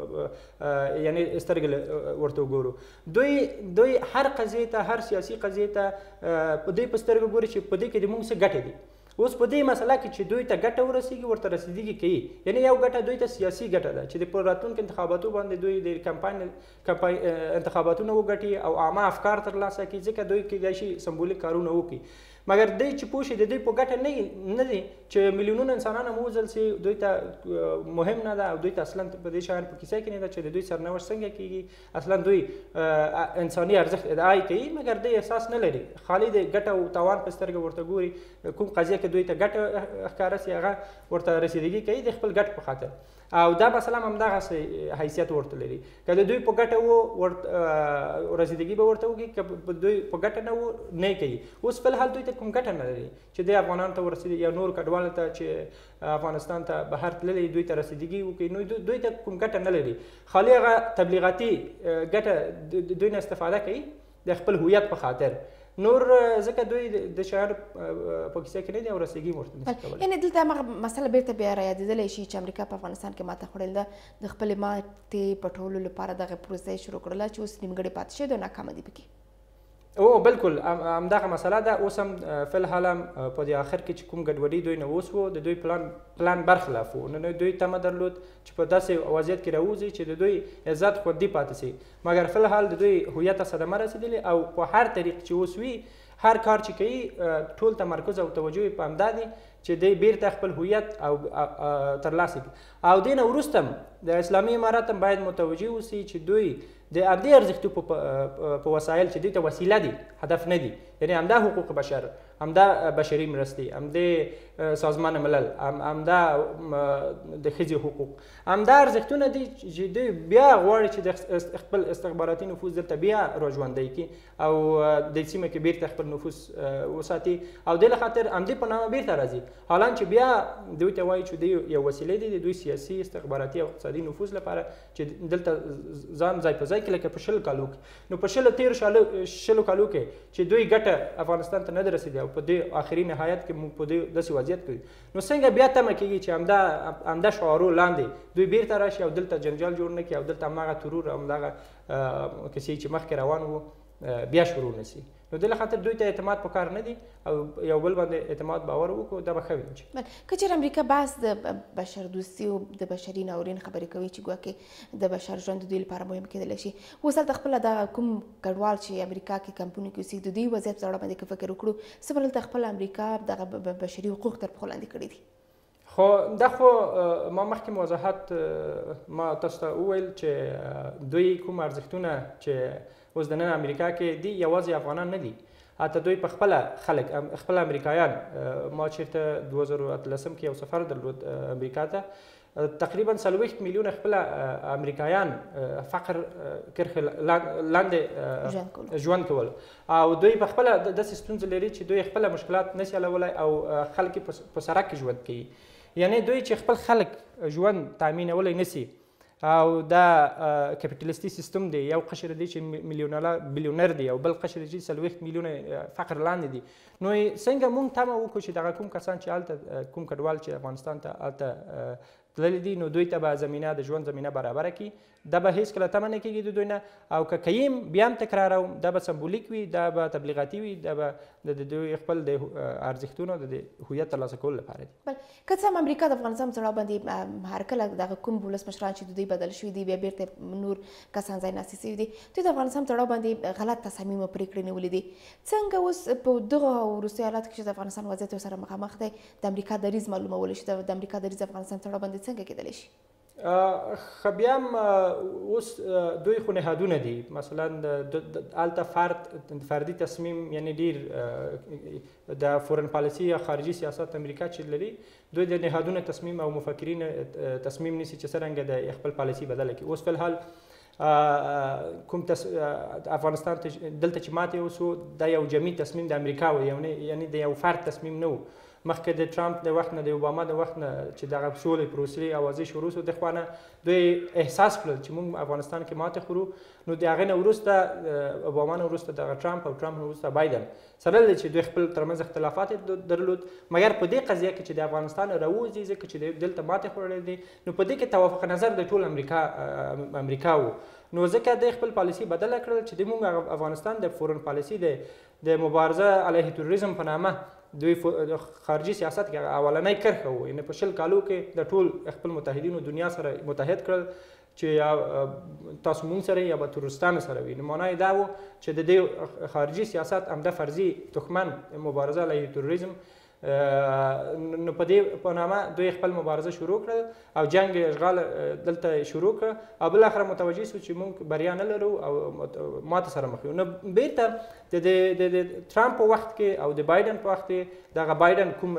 Speaker 13: یعنی سترګه ورته وګورو دوی هر قضیې ته هر سیاسي قضیې ته په دې په سترګه ګوري چې په دې کې د موږ څه ګټې دي اوس په دې مسله کې چې دوی ته ګټه ورسیږي ورته رسیدګي کوي یعنی یو ګټه دوی ته سیاسي ګټه ده چې د راتلونکو انتخاباتو باندې دوی د کمپاین انتخاباتونه وګټي او عامه افکار ترلاسه کړي ځکه دوی کېدای شي سمبولیک کارونه وکړي مګر دوی چې پوه شي د دوی په ګټه نه دي چې میلیونونه انسانان هم ووژل سي دوی ته مهم نه ده او دوی ته اصلا په دې شیانو په کیسه کې نه ده چې د دوی سرنوشت څنګه کیږي اصلا دوی انساني ارزښت ادعا کوي مګر دوی احساس نه لري خالي د ګټه او تاوان په سترګه ورته ګوري کوم قضیه کې دوی ته ګټه ښکاره سي هغه ورته رسیدګي کوي د خپل ګټ په خاطر او دا مثلا همدغسې حیثیت ورته لري که د دوی په ګټه و رسیدګي به ورته وکړي که دوی په ګټه نه و نه کوي اوس فلحال دوی ته کوم ګټه نه لري چې دی افغانانو ته ورسېدي یا نور کډوالو ته چې افغانستان ته بهر تللي دوی ته رسیدګي وکړي نو دوی ته کوم ګټه نه لري خالي هغه تبلیغاتي ګټه دوی نه استفاده کوي د خپل هویت په خاطر نور ځکه دوی د شعر په کیسه کې نه دي او رسیدګي ورته نشي کولی
Speaker 1: یعنې دلته همغه مسله بیرته بیا رایادېدلی شي چې امریکا په افغانستان کې ماته خوړل ده د خپلې ماتې پټولو لپاره دغه پروسه یې شروع کړله چې اوس نیمګړې پاتې شوې ده او ناکامه دي پکې
Speaker 13: او بالکل همدغه مسله ده اوس هم فلحال هم په دې آخر کې چې کوم ګډوډي دوی نه وسو د دوی پلان برخلاف و نو دوی تمه درلود چې په داسې وضعیت کې راوځي چې د دوی عزت خوندي پاتې سي مګر فلحال د دوی هویت ته صدمه رسېدلې او په هر طریق چې اوس وي هر کار چې کوي ټول تمرکز او توجه یې په همدا دی چې دی بیرته خپل هویت او ترلاسه کړي او دې نه وروسته هم د اسلامي امارات هم باید متوجه اوسي چې دوی د همدې ارزښتو په وسایل چې دوی ته وسیله دي هدف نه دي یعنی همدا حقوق بشر همدا بشري مرستې همدې سازمان ملل همدا د ښځې حقوق همدا ارزښتونه دي چې دوی بیا غواړي چې د خپل استخباراتي نفوذ دلته بیا راژوندی کړي او د سیمه کې بیرته خپل نفوذ وساتي او دې له خاطر همدې په نامه بیرته راځي حالان چې بیا دوی ته وایي چې دوی یو وسیله دي د دوی سیاسي استخباراتي او اقتصادي نفوذ لپاره چې دلته ځان ځای په ځای کې لکه په 10 کالو کې نو په 10 کالو کې چې دوی ګټه افغانستان ته نه ده رسېدلې او په دې آخري نهایت کې موږ په دې داسې وضعیت کې نو څنګه بیا تمه کېږي چې همدا شعارو لاندې دوی بیرته راشي او دلته جنجال جوړ نه کړي او دلته هماغه ترور او همدغه کیسې چې مخکې روان وو بیا شروع نه سي نو دې له خاطر دوی ته اعتماد پکار نه دي او یو بل باندې اعتماد باور وکړو دا به ښه وي
Speaker 1: که چېرې امریکا بحث د بشر دوستي او د بشري ناورین خبرې کوي چې ګواکې د بشر ژوند د دوی لپاره مهم کېدلی شي اوس هلته خپله دغه کوم کډوال چې امریکا کې کمپونو کې اوسېږي د دوی وضعیت په اړه باندې که فکر وکړو څه به دلته خپله امریکا دغه بشري حقوق تر پښو لاندې کړي دي
Speaker 13: خو دا خو ما مخکې وضاحت ما تاسو ته وویل چې دوی کوم ارزښتونه چې اوس د نن امریکا کې دي یوازې افغانان نه دي حتی دوی په خپله خلک خپل امریکایان ما چېرته 2013 کې یو سفر درلود امریکا ته تقریبا 40 میلیونه خپل امریکایان فقر کرښې لاندې ژوند کول او دوی په خپله داسې ستونزې لري چې دوی خپله مشکلات نشي حلولی او خلک په سړک کې ژوند کوي یعنی دوی چې خپل خلک ژوند تامینولی نشي او دا کپیټلیستي سیستم دی یو قشر دی چې بیلیونر دی او بل قشر دی چې 40 میلیونه فقر لاندې دي نو څنګه موږ تمه وکړو چې دغه کوم کسان چې هلته کوم کډوال چې افغانستان ته هلته تللي دي نو دوی ته به زمینه د ژوند زمینه برابره کړي دا به هیڅکله تمه نه کېږي د دوی نه او که کوي بیا هم تکراروم دا به سمبولیک وي دا به تبلیغاتي وي دا به د دوی خپل د ارزښتونو د هویت ترلاسه کولو لپاره دي
Speaker 1: که څه هم امریکا د افغانستان په تړاو باندې هر کله دغه کوم ولسمشران چې د دوی بدل شوي دي بیا بیرته نور کسان ځای ناستې شوي دي دوی د افغانستان په تړاو باندې غلط تصامیم او پرېکړې نیولې دي څنګه اوس په دغه وروستیو حالاتو کې چې د افغانستان وضعیت ورسره مخامخ دی د امریکا دریځ معلومولی شي د امریکا دریځ افغانستان په تړاو باندې څنګه کېدلی شي
Speaker 13: خو بیا هم اوس دوی خو نهادونه دي مثلا هلته فردي تصمیم یعنی ډېر د فورن پالیسي یا خارجي سیاست امریکا چې لري دوی د نهادونه تصمیم او مفکرین تصمیم نیسي چې څرنګه د خپل پالیسي بدله کړي اوس فلحال کوم افغانستان دلته چې ماتې وسو دا یو جمعي تصمیم د امریکا و یعنی د یو فرد تصمیم نه و مخکې د ټرامپ د وخت نه د اوباما د وخت نه چې دغه سولې پروسې اوازې شروع شو د خوا نه دوی احساس کړل چې موږ افغانستان کې ماتې خورو نو د هغې نه وروسته اوباما نه وروسته دغه ټرامپ او ټرامپ نه وروسته بایدن سره دی چې دوی خپل ترمنځ اختلافات درلود مګر په دې قضیه کې چې د افغانستان راوځي ځکه چې دلته ماتې خوړلې دي نو په دې کې توافق نظر د ټول امریکا و نو ځکه د خپل پالیسي بدله کړل چې موږ افغانستان د فورن پالیسي د مبارزه علیه تروریزم په نامه دوی خارجي سیاست کې اولنۍ کرښه و یعنې په 20 کالو کې د ټول خپل متحدینو دنیا سره متحد کړل چې تاسو مونږ سره یا به تروریستانو سره وي نو معنا یې دا و چې د دې خارجي سیاست همدا فرضي دښمن مبارزه علیه تروریزم نو په دې په نامه دوی خپل مبارزه شروع کړه او جنگ اشغال دلته شروع کړه او بالاخره متوجه سو چې موږ بریا نه لرو او ماته سره مخ یو نو بیرته د ټرامپ په وخت کې او د بایدن په وخت کې دغه بایدن کوم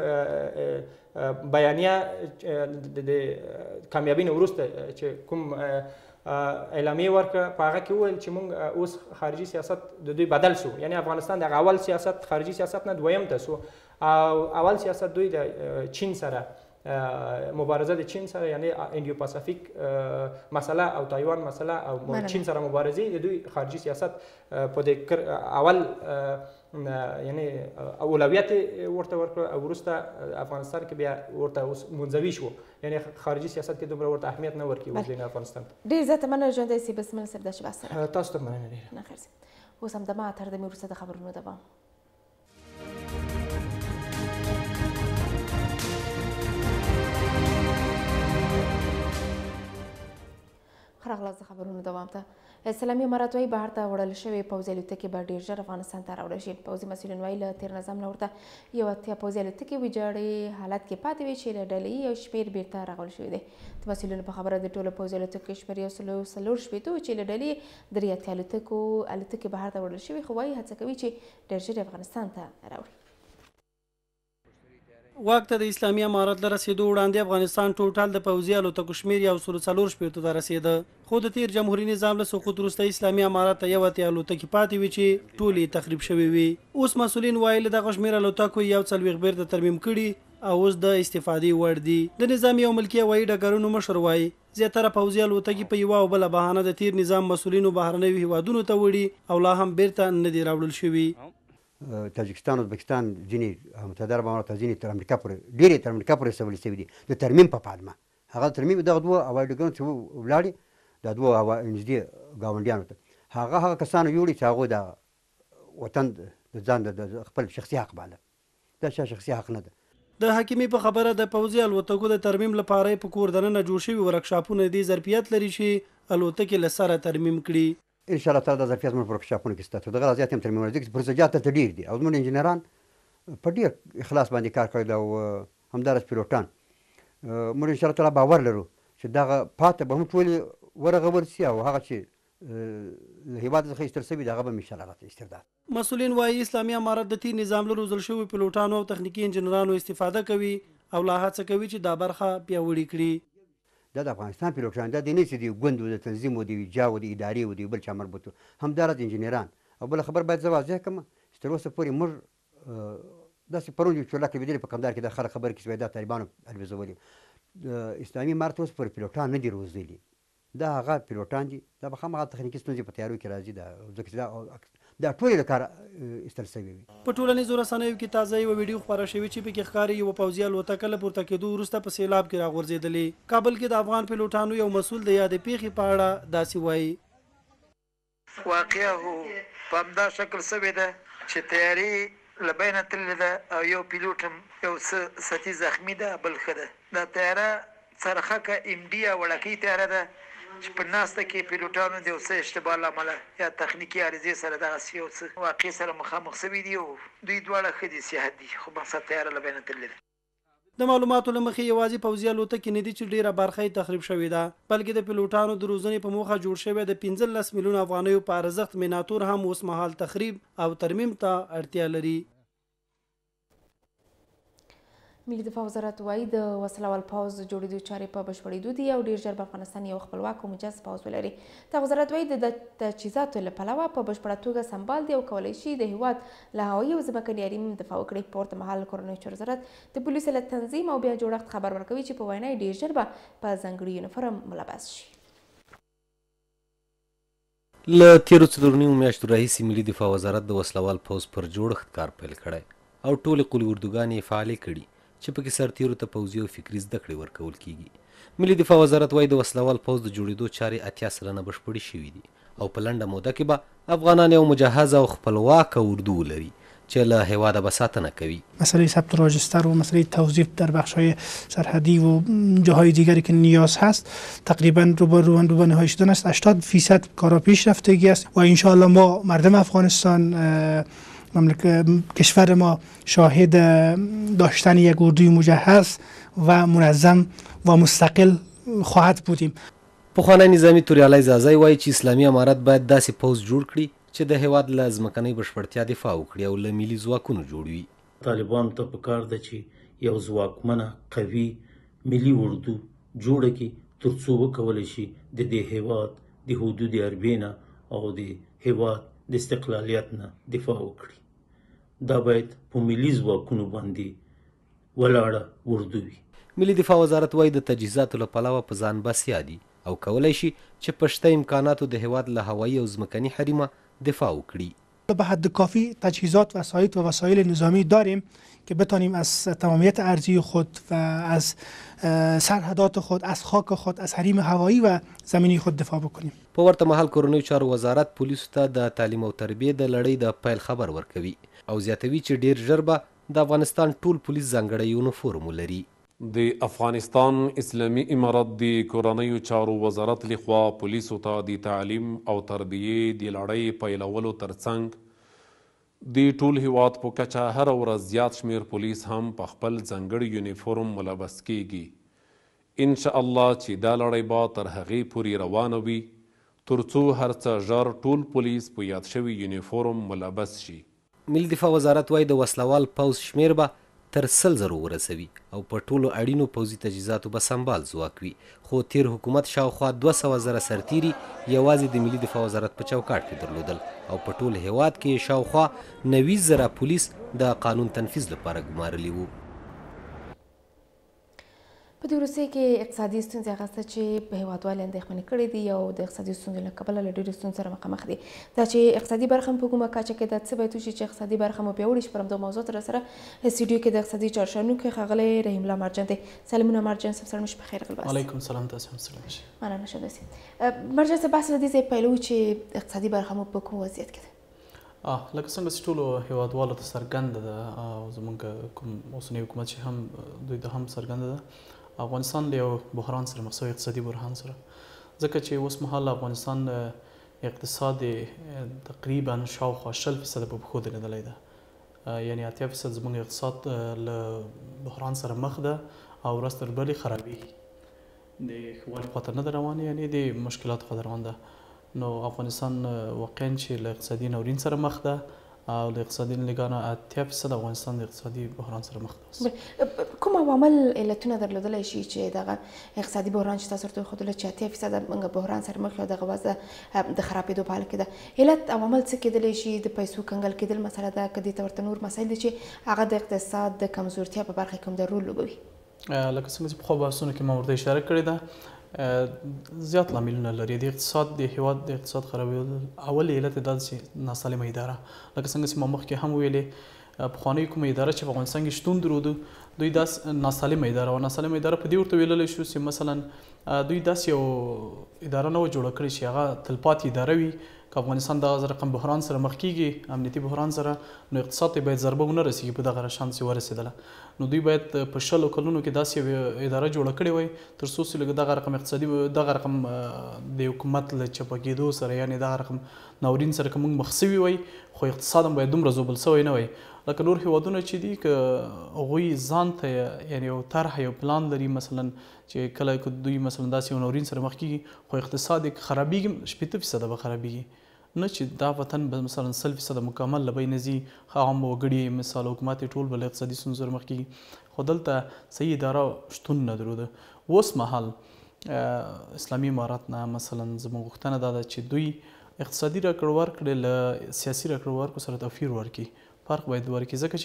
Speaker 13: بیانیه د کامیابی نه وروسته چې کوم اعلامیه ورکړه په هغه کې وویل چې موږ اوس خارجي سیاست د دوی بدل سو یعنی افغانستان د اول سیاست خارجي سیاست نه دویم ته سو او اول سیاست دوی د چین سره مبارزه د چین سره یعنی انډیو پاسفیک مسله او تایوان مسله او چین سره مبارزه د دوی خارجي سیاست په د اول یعنی اولویت ورته ورکړه او وروسته افغانستان کې بیا ورته اوس منځوي شو یعنی خارجي سیاست کې دومره ورته اهمیت نه ورکوي اوس د افغانستان
Speaker 1: ډېر زیاته مننه ژوندی سي بسمل صاحب د شباس سره
Speaker 13: تاسو ته مننه ډېره
Speaker 1: نه خیر اوس همدمه تر دمې وروسته د خبرونو دوام خراغلاس د خبرونو دوام ته اسلامي امارات وايي بهر ته وړل شوې پوځي الوتکې به ډېر ژر افغانستان ته راوړل شي پوځي مسؤلین وایي له تېر نظام نه ورته یو اتیا پوځي الوتکې ویجاړې حالت کې پاتې وي چې له ډلې یو شمېر بیرته راغول شوي دي د مسؤلینو په خبره د ټولو پوځي الوتکو شمېر 140 چې له ډلې درې اتیا الوتکې بهر ته وړل شوي خو وایي هڅه کوي چې ډېر ژر افغانستان ته راوړي
Speaker 14: واک ته د اسلامي امارت له رسېدو وړاندې افغانستان ټوټال د پوځي الوتکو شمېر یو سلو څلور شپېتو ته رسېده خو د تیر جمهوري نظام له سقوط وروسته اسلامي امارت ته یو اتیا الوتکې پاتې وي چې ټولې تخریب شوې وي اوس مسؤلین وایي له دغه شمېر الوتکو یو څلوېښت بیرته ترمیم کړي او اوس د استفادې وړ دي د نظامي او ملکي هوایي ډګرونو مشر وایي زیاتره پوځي الوتکې په یوه او بله بهانه د تیر نظام مسؤلینو بهرنیو هیوادونو ته وړي او لا هم بیرته نه دي راوړل شوي
Speaker 15: تاجکستان ازبکستان ځینې متحده عرب امارات ځینې تر امریکا پورې ډېرې تر امریکا پورې رسولې شوي دي د ترمیم په پالمه هغه ترمیم دغه دوه هوایي ډګرونو چې ولاړې دا دوه نږدې ګاونډیانو ته هغه کسانو یوړي چې هغوی د وطن د ځان د خپل شخصي حق باله دا شخصي حق نه ده
Speaker 14: د حکیمي په خبره د پوځي الوتکو د ترمیم لپاره په کور دننه جوړ شوي ورکشاپونه دې ظرفیت لري چې الوتکې له سره ترمیم کړي
Speaker 15: ان شاء الله تعالی د ظرفیت زموږ په ورکشاپونو کې شته دغه زیات هم ترمیم ورځي چې پروسیجرات ته ډېر دي او زموږ انجینران په ډېر اخلاص باندې کار کوي او همدارس پیلوټان موږ ان شاء الله تعالی باور لرو چې دغه پاته به هم ټولې ورغول شي او هغه چې له هېواد څخه ایستل شوي دغه به هم ان شاء الله استرداد
Speaker 14: مسؤلین وایي اسلامي امارت د تیر نظام له روزل شویو پیلوټانو او تخنیکي انجینرانو استفاده کوي او لا هڅه کوي چې دا برخه پیاوړې کړي
Speaker 15: دا د افغانستان پیلوټان دا د نه چې د ګوند د تنظیم او د ویجاو د ادارې او د بل چا مربوط همدارس انجینران او بل خبر باید زه واضح کړم چې تر اوسه پورې موږ داسې پرون یو چورلک لیدلې په کندهار کې د خلک خبرې کې چې دا طالبانو الوزولي اسلامي امارت اوس پورې پیلوټان نه دي روزلي دا هغه پیلوټان دي دا به خامخا تخنیکي ستونزې په تیارو کې راځي ځکه دا ټولې له کاره ایستل شوي وي
Speaker 14: په ټولنیزو رسنیو کې تازه یوه ویډیو خپاره شوې چې پکې ښکاري یوه پوځي الوتکه له پورته کېدو وروسته په سیلاب کې راغورځېدلې کابل کې د افغان پیلوټانو یو مسؤل د یادې پیښې په اړه داسې وایي
Speaker 16: واقعه هو په همدا شکل شوې ده چې تیارې له بینه تللې ده او یو پیلوټ هم یو څه سطحي زخمي ده بل ښه ده دا تیاره څرخکه ام ډي وړکۍ تیاره ده چې په ناسته کې پیلوټانو د یو څه اشتباه له امله یا تخنیکي عارضې سره دغسې یو څه واقعې سره مخامخ شوي دي او دوی دواړه ښه دي صحت دي خو مقصد تیاره له بینه تللې ده
Speaker 14: د معلوماتو له مخې یوازې پوځي الوتکې نه دي چې ډېره برخه یې تخریب شوې ده بلکې د پیلوټانو د روزنې په موخه جوړ شوی د 15 میلیون افغانیو په ارزښت میناتور هم اوس مهال تخریب او ترمیم ته اړتیا لري
Speaker 1: ملي دفاع وزارت وایي د وسله وال پوځ د جوړېدو چارې په بشپړېدو دي او ډېر ژر به افغانستان یو خپلواک او مجهز پوځ ولري. دغه وزارت وایي د تجهیزاتو له پلوه په بشپړه توګه سمبال دي او کولی شي د هیواد له هوایي او ځمکني حریم دفاع وکړي. په ورته مهال کورنیو چارو وزارت د پولیسو له تنظیم او بیا جوړښت خبر ورکوي چې په وینا یې ډېر ژر به په ځانګړي یونیفورم ملبس شي.
Speaker 17: له تیرو 4 میاشتو راهیسې ملي دفاع وزارت د وسلوال پوځ پر جوړښت کار پیل کړی او ټولې قولي اردوګانې یې فعالې کړي چې پکې سرتیرو ته پوځي او فکري زده کړې ورکول کیږي. ملي دفاع وزارت وایي د وسلوال پوځ د جوړېدو چارې 80 سلنه بشپړې شوي دي او په لنډه موده کې به افغانان یو مجهز او خپلواکه اردو ولري چې له هیواده به ساتنه کوي.
Speaker 9: مسئله ثبت راجستر و مسئله توظیف در بخش‌های سرحدی و جاهای دیگری که نیاز هست تقریبا رو به نهایی شدن است. 80% کارا پیش رفتگی است و ان شاء الله ما مردم افغانستان کشور ما شاهد داشتن یک اردوی مجهز و منظم و مستقل خواهد بودیم.
Speaker 17: پخوانی نظامی توریالی زازای وایي چې اسلامي امارت باید داسې پوځ جوړ کړي چې د هیواد له ځمکنۍ بشپړتیا دفاع وکړي او له ملي ځواکونو جوړ وي.
Speaker 8: طالبانو ته پکار ده چې یو ځواکمنه قوي ملي اردو جوړه کړي تر څو وکولی شي د دې هیواد د حدود اربې نه او د هیواد د استقلالیت نه دفاع وکړي. دا باید په ملي ځواکونو باندې ولاړه اردو وي.
Speaker 17: ملي دفاع وزارت وایي د تجهیزاتو له پلوه په ځان بسیا دي او کولی شي چې په شته امکاناتو د هیواد له هوایي او ځمکني حریمه دفاع وکړي.
Speaker 9: به حد کافی تجهیزات وسایط و وسایل نظامی داریم که بتانیم از تمامیت ارضی خود و از سرحدات خود، از خاک خود، از حریم هوایی و زمینی خود دفاع بکنیم.
Speaker 17: په ورته مهال کورنیو چارو وزارت پولیسو ته د تعلیم او تربیې د لړۍ د پیل خبر ورکوي او زیاتوي چې ډیر ژر به د افغانستان ټول پولیس ځانګړی یونیفورم ولري.
Speaker 18: د افغانستان اسلامي امارت د کورنیو چارو وزارت لخوا پولیسو ته د تعلیم او تربیې د لړۍ پیلولو ترڅنګ د ټول هیواد په کچه هر ورځ زیات شمیر پولیس هم په خپل ځانګړي یونیفورم ملبس کیږي. ان شاء الله چې دا لړۍ به تر هغې پورې روانه وي تر څو هر څه ژر ټول پولیس په یاد شوي یونیفورم ملبس شي.
Speaker 17: ملي دفاع وزارت وایي د وسلوال پوځ شمیر به تر 100,000 ورسوي او په ټولو اړینو پوځي تجهیزاتو به سمبال ځواک وي. خو تیر حکومت شاوخوا 200,000 سرتیري یوازې د ملي دفاع وزارت په چوکاټ کې درلودل او په ټول هیواد کې شاوخوا 90,000 پولیس د قانون تنفیذ لپاره ګمارلي وو.
Speaker 1: په دې وروستیو کې اقتصادي ستونزې هغه څه چې په هیوادوالو اندېښمنې کړې دي او د اقتصادي ستونزو له کبله له ډېرو ستونزو سره مخامخ دي. دا چې اقتصادي برخه هم په کومه کچه کې ده څه باید وشي چې اقتصادي برخه مو پیاوړې شي. پر همدغه موضوع تر سره استودیو کې د اقتصادي چارشنونکي ښاغلی رحیم الله مرجان دی. سلامونه مرجان صاحب، سلام په خیر غلباست.
Speaker 19: وعلیکم سلام، تاسو هم سلام شي.
Speaker 1: مننه شه داسې. مرجان صاحب بحث له دې ځایه پیلوو چې اقتصادي برخه مو په کوم وضعیت کې ده؟
Speaker 19: لکه څنګه چې ټولو هیوادوالو ته څرګنده ده او زموږ کوم اوسنی حکومت چې هم دوی ته هم څرګنده ده افغانستان له یو بحران سره مخ شوی، اقتصادي بحران سره، ځکه چې اوس مهال افغانستان اقتصاد تقریبا شاوخوا 60% په پښو درېدلی ده. یعنی 80% زموږ اقتصاد له بحران سره مخ ده او ورځ تر بلې خرابېږي، د ښه والي خواته نه ده روانه، یعنی د مشکلاتو خواته روان ده. نو افغانستان واقعا چې له اقتصادي ناورین سره مخ ده او د اقتصادي نګانو 80% افغانستان د اقتصادي بحران سره مخ ده.
Speaker 1: کوم عوامل علتونه درلودلی شي چې دغه اقتصادي بحران چې تاسو ورته وښودله چې 80% موږ بحران سره مخ یو دغه وضع د خرابېدو په حال کې ده؟ علت عوامل څه کېدلی شي؟ د پیسو کنګل کېدل مسله ده که دې ته ورته نور مسایل دي چې هغه د اقتصاد د کمزورتیا په برخه کې کوم د رول لوبوي؟
Speaker 19: لکه څنګه چې پخوا بحثونو کې ما ورته اشاره کړې ده زیات لاملونه لري. د اقتصاد د هیواد د اقتصاد خرابېدل اول علت دا چې ناسالمه اداره، لکه څنګه چې ما مخکې هم ویلې پخوانۍ کومه اداره چې په افغانستان کې شتون درلوده دوی داسې ناسالمه اداره او ناسالمه اداره په دې ورته ویللی شو چې مثلا دوی داسې یو اداره نه وه جوړه کړې چې هغه تلپاتې اداره وي. که افغانستان دغه رقم بحران سره مخ کیږي، امنیتي بحران سره، نو اقتصاد ته باید ضربه ونه رسېږي په دغه شان چې ورسېدله. نو دوی باید په 60 کلونو کې داسې یوه اداره جوړه کړې وای تر څو چې دغه رقم اقتصادي دغه رقم د حکومت له چپه کېدو سره، یعنې دغه رقم ناورین سره که موږ مخ سوي وای، خو اقتصاد هم باید دومره زوبل سوی نه وای. لکه نور هیوادونه چې دي که هغوی ځان ته یعنې یو طرح یو پلان لري، مثلا چې کله دوی مثلا داسې یو ناورین سره مخ کېږي خو اقتصاد یې خرابېږي 80% به خرابېږي، نه چې دا وطن به مثلا 100% مکمل له بینه ځي عام وګړي مثال حکومت یې ټول به له اقتصادي ستونزو سره مخ کېږي خو دلته صحیح اداره شتون نه درلوده. اوس مهال اسلامي امارات نه مثلا زموږ غوښتنه دا ده چې دوی اقتصادي راکړه ورکړې له سیاسي راکړه ورکړو سره توپیر ورکړي، فرق باید ورکړي، ځکه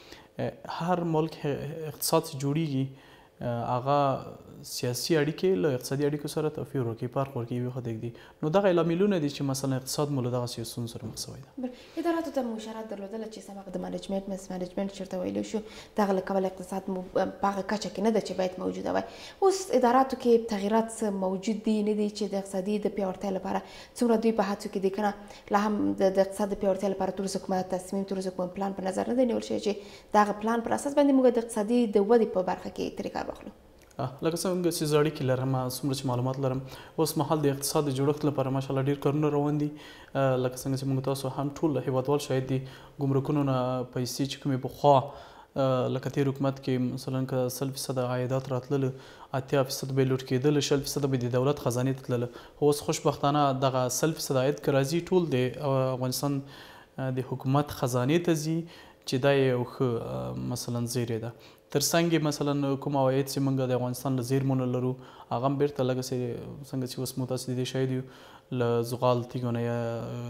Speaker 19: چې هر ملک اقتصاد چې جوړیږي هغه سیاسي اړیکې له اقتصادي اړیکو سره توپیر ورکوي، فرق ورکوي یوې خوا ږدي. نو دغه لاملونه دي چې مثلا اقتصاد مو له دغسې ستونزو سره مخ شوی ده.
Speaker 1: اداراتو ته مو اشارات درلودله چې سم هغه د منیجمنت مسمنیجمنت چېرته ویلی شو دغه له کبله اقتصاد مو په هغه کچه کې نه ده چې باید موجوده وای. اوس اداراتو کې تغییرات څه موجود دي نه دي چې د اقتصادي د پیاوړتیا لپاره څومره دوی په هڅو کې دي که نه لا هم د اقتصاد د پیاوړتیا لپاره طرز حکومت تصمیم طرز حکومت پلان په نظر نه دی نیول شوی چې دغه پلان پر اساس باندې موږ د اقتصادي د ودې په برخه کې ترې کار واخلو؟
Speaker 19: لکه څنګه چې زه اړیکې لرم څومره چې معلومات لرم اوس مهال د اقتصاد د جوړښت لپاره ماشاءالله ډېر کارونه روان دي. لکه څنګه چې موږ تاسو هم ټول هیوادوال شاید دي ګمرکونو نه پیسې چې کومې پخوا لکه تیر حکومت کې مثلا که 100% عایدات راتلل 80% به لوټ کېدل 60% به د دولت خزانې ته تلل. اوس خوشبختانه دغه 100% عاید که راځي ټول د افغانستان د حکومت خزانې ته ځي چې دا یو ښه مثلا زیری ده. تر څنګ مثلا کوم عواید چې موږ د افغانستان له زیرمو نه لرو هغه هم بیرته لږ څنګه چې اوس مو تاسو د دې شاهد یو له زغال تیږو نه یا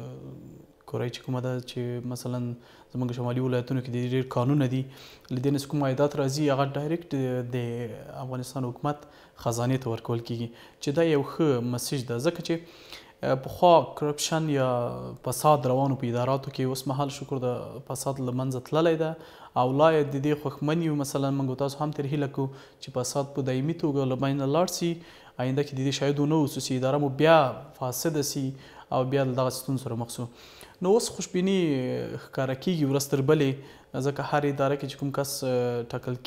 Speaker 19: کورای چې کومه ده چې مثلا زموږ شمالي ولایتونو کې ډېر کانونه دي له دې نه کوم عایدات راځي هغه ډایرکټ د افغانستان حکومت خزانې ته ورکول کېږي چې دا یو ښه مسیج ده. ځکه چې پخوا کرپشن یا فساد روانو په اداراتو کې اوس مهال شکر د فساد له منځه تللی ده او لا یې د دې خوښمن یو مثلا موږ تاسو هم ترې هیله کوو چې فساد په دایمي توګه له منځه لاړ سي آینده کې د دې شاید ونه اوسو چې اداره مو بیا فاسده سي او بیا له دغه ستونزو سره مخ سو. نو اوس خوشبیني ښکاره کېږي ورځ تر بلې ځکه هر اداره کې چې کوم کس ټاکل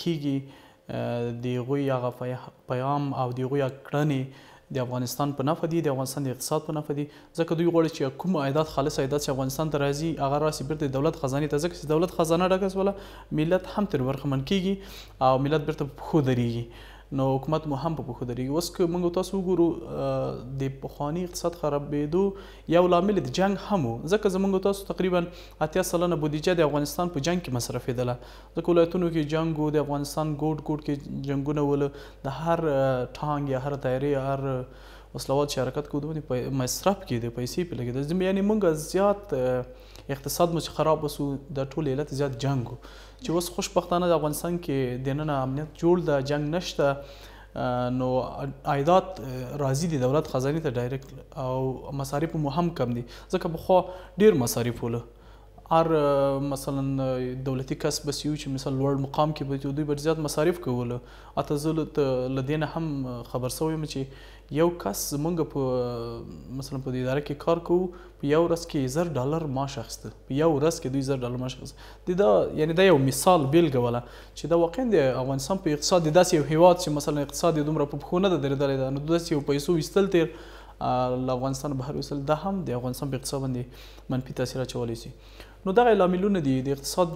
Speaker 19: کېږي د هغوی هغه پیغام او د هغوی کړنې د افغانستان په نفع دي، د افغانستان د اقتصاد په نفع دي، ځکه دوی غواړي چې کوم عایدات خالص عایدات چې افغانستان ته راځي هغه راسي بیرته د دولت خزانې ته، ځکه چې دولت خزانه ډکه شوله ملت هم ترې برخمن کېږي او ملت بیرته په پښو درېږي. نو حکومت مو هم په پښو درېږي. اوس که موږ تاسو وګورو د پخواني اقتصاد خرابېدو یو لامل د جنګ هم و، ځکه زموږ تاسو تقریبا 80% بودیجه د افغانستان په جنګ کې مصرفېدله، ځکه ولایتونو کې جنګ و، د افغانستان ګوټ ګوټ کې جنګونه ول، د هر ټانک یا هر تیارې یا هر وسلوال چې حرکت کوو د مصرف کېده پیسې پې لګېده. یعنې موږ زیات اقتصاد مو چې خراب وسو د ټول علت زیات جنګ و چې اوس خوشبختانه د افغانستان کې دننه امنیت جوړ ده، جنګ نشته، نو عایدات راځي د دولت خزانې ته ډایرکټ او مصارف مو هم کم دي، ځکه پخوا ډېر مصارف وله. هر مثلا دولتي کس بس یو چې مثلا لوړ مقام کې به دوی به زیات مصارف کوله. اته زه له دې نه هم خبر شوی یم چې یو کس زمونږ په مثلا په دې اداره کې کار کوو په یو ورځ کې $1000 معاش اخیسته، په یو ورځ کې دوی $1000 معاش اخیسته. دا یعنې دا یو مثال بیلګه وله چې دا واقعا د افغانستان په اقتصاد داسې یو هیواد چې مثلا اقتصاد یې دومره په پښو نه ده درېدلی ده، نو داسې یو پیسو ویستل تیر له افغانستان بهر ویستل دا هم د افغانستان په اقتصاد باندې منفي تاثیر اچولی شي. نو دغه لاملونه دي د اقتصاد